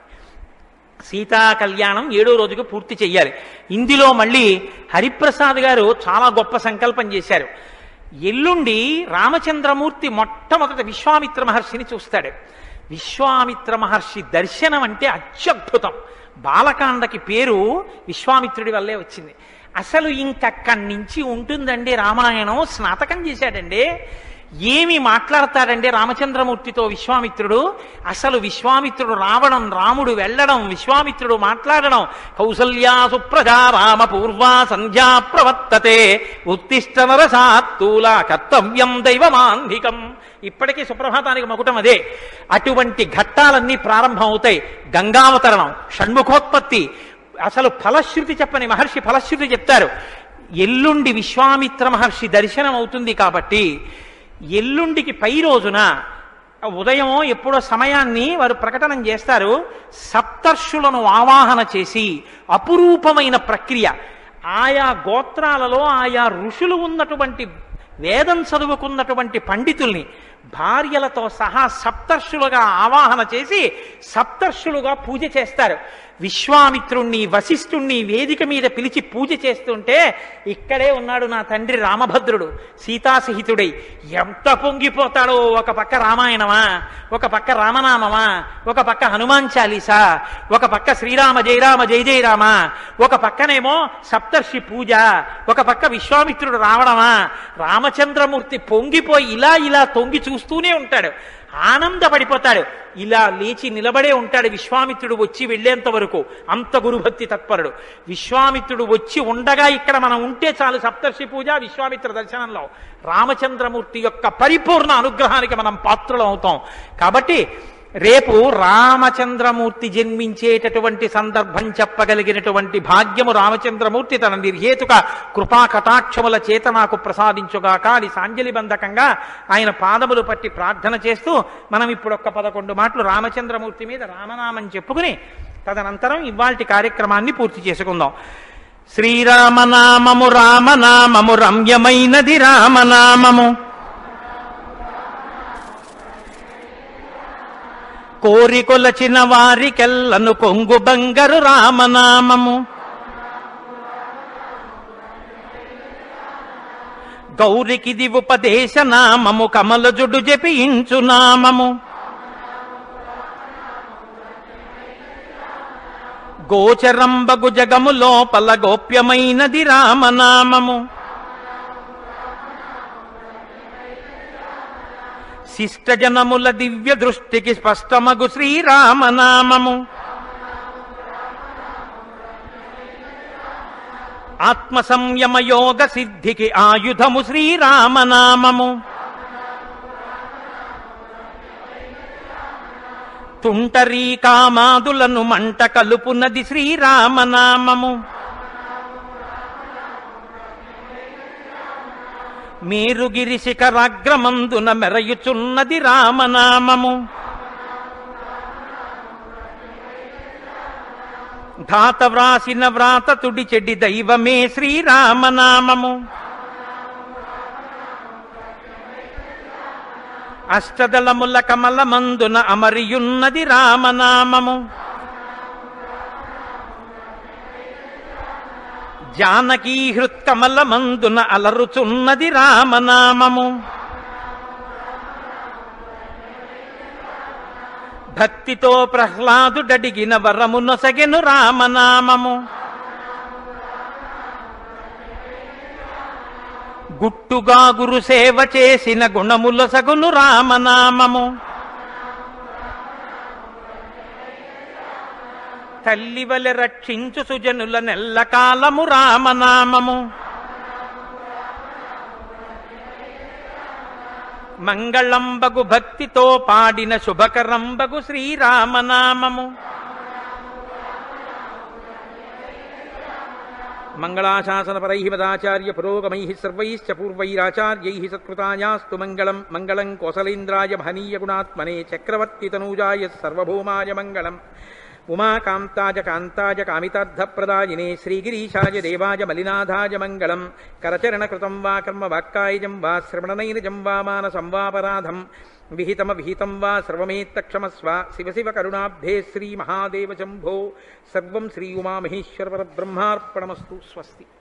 సీతా కళ్యాణం ఏడో రోజుకు పూర్తి చెయ్యాలి. ఇందులో మళ్ళీ హరిప్రసాద్ గారు చాలా గొప్ప సంకల్పం చేశారు. ఎల్లుండి రామచంద్రమూర్తి మొట్టమొదట విశ్వామిత్ర మహర్షిని చూస్తాడు. విశ్వామిత్ర మహర్షి దర్శనం అంటే అత్యద్భుతం. బాలకాండకి పేరు విశ్వామిత్రుడి వల్లే వచ్చింది. అసలు ఇంకక్కడి నుంచి ఉంటుందండి రామాయణం. స్నాతకం చేశాడండి. ఏమి మాట్లాడతాడండి రామచంద్రమూర్తితో విశ్వామిత్రుడు. అసలు విశ్వామిత్రుడు రావడం, రాముడు వెళ్ళడం, విశ్వామిత్రుడు మాట్లాడడం. కౌసల్యా సుప్రజా రామ పూర్వా సంధ్యా ప్రవర్తతే ఉత్తిష్ట నరసాత్తూల కర్తవ్యం దైవమాన్నికం. ఇప్పటికీ సుప్రభాతానికి మకుటం అదే. అటువంటి ఘట్టాలన్నీ ప్రారంభం అవుతాయి. గంగావతరణం, షణ్ముఖోత్పత్తి, అసలు ఫలశ్రుతి చెప్పని మహర్షి ఫలశ్రుతి చెప్తారు. ఎల్లుండి విశ్వామిత్ర మహర్షి దర్శనం అవుతుంది కాబట్టి ఎల్లుండికి పై రోజున ఉదయం ఎప్పుడో సమయాన్ని వారు ప్రకటనం చేస్తారు. సప్తర్షులను ఆవాహన చేసి అపురూపమైన ప్రక్రియ, ఆయా గోత్రాలలో ఆయా ఋషులు ఉన్నటువంటి వేదం చదువుకున్నటువంటి పండితుల్ని భార్యలతో సహా సప్తర్షులుగా ఆవాహన చేసి సప్తర్షులుగా పూజ చేస్తారు. విశ్వామిత్రుణ్ణి వశిష్ఠుణ్ణి వేదిక మీద పిలిచి పూజ చేస్తుంటే ఇక్కడే ఉన్నాడు నా తండ్రి రామభద్రుడు సీతాసహితుడై. ఎంత పొంగిపోతాడో! ఒక పక్క రామాయణమా, ఒక పక్క రామనామమా, ఒక పక్క హనుమాన్ చాలీసా, ఒక పక్క శ్రీరామ జయరామ జయ జయ రామ, ఒక పక్కనేమో సప్తర్షి పూజ, ఒక పక్క విశ్వామిత్రుడు రావడమా. రామచంద్రమూర్తి పొంగిపోయి ఇలా ఇలా తొంగి చూస్తూనే ఉంటాడు. ఆనందపడిపోతాడు. ఇలా లేచి నిలబడే ఉంటాడు విశ్వామిత్రుడు వచ్చి వెళ్లేంత వరకు. అంత గురుభక్తి తత్పరుడు. విశ్వామిత్రుడు వచ్చి ఉండగా ఇక్కడ మనం ఉంటే చాలు సప్తర్షి పూజ, విశ్వామిత్ర దర్శనంలో రామచంద్రమూర్తి యొక్క పరిపూర్ణ అనుగ్రహానికి మనం పాత్రలు అవుతాం. కాబట్టి రేపు రామచంద్రమూర్తి జన్మించేటటువంటి సందర్భం చెప్పగలిగినటువంటి భాగ్యము రామచంద్రమూర్తి తన నిర్హేతుక కృపా కటాక్షముల చేత నాకు ప్రసాదించుగాక అని సాంజలి బంధకంగా ఆయన పాదములు పట్టి ప్రార్థన చేస్తూ మనం ఇప్పుడు ఒక్క పదకొండు మాటలు రామచంద్రమూర్తి మీద రామనామం చెప్పుకుని తదనంతరం ఇవాల్టి కార్యక్రమాన్ని పూర్తి చేసుకుందాం. శ్రీరామనామము రామనామము రమ్యమైనది రామనామము, కోరికొలచిన వారికెల్లను కొంగు బంగరు రామనామము, గౌరికిది ఉపదేశ నామము కమలజుడు జపించు నామము, గోచరంబగు జగము లోపల గోప్యమైనది రామనామము, శిష్టజనముల దివ్య దృష్టికి స్పష్టమగు శ్రీరామనామము, ఆత్మ సంయమ యోగ సిద్ధికి ఆయుధము శ్రీరామనామము, తుంటరీ కామాదులను మంట కలుపునది శ్రీరామనామము, మేరుగిరి శిఖరాగ్రమందున మెరయుచున్నది రామనామము, ధాత వ్రాసిన వ్రాత తుడి చెడి దైవమే శ్రీరామనామము, అష్టదళముల కమలమందున అమరియున్నది రామనామము, జానకీ హృత్కమలమందున అలరుచున్నది రామనామము, భక్తితో ప్రహ్లాదుడడిగిన వరమునొసగెను రామనామము, గుట్టుగా గురు సేవ చేసిన గుణములొసగును రామనామము, తల్లివలె రక్షించు సుజనుల నెల్ల కాలము రామనామము మంగళంబగు భక్తితో పాడిన శుభకరంబగు శ్రీరామనామము మంగళాశాసనపరై మదాచార్య పురోగమై సర్వైశ్చ పూర్వైరాచార్యై సత్కృతాయాస్తు మంగళం మంగళం కోసలేంద్రాయ మహనీయ గుణాత్మనే చక్రవర్తి తనూజాయ సర్వభౌమాయ మంగళం ఉమాకాంతాయ కాంతాయ కామితార్థప్రదాయినే శ్రీగిరీశాయ దేవాయ మలినాథాయ మంగళం కరచరణకృతం వా కర్మ వాక్కాయజం వా శ్రవణనైనజం వా మానసం వాపరాధం విహితమ విహితం వా సర్వమేత్తక్షమస్వ శివ శివ కరుణాబ్ధే శ్రీ మహాదేవ శంభో సర్వం శ్రీ ఉమామహేశ్వర పరబ్రహ్మార్పణమస్తు స్వస్తి.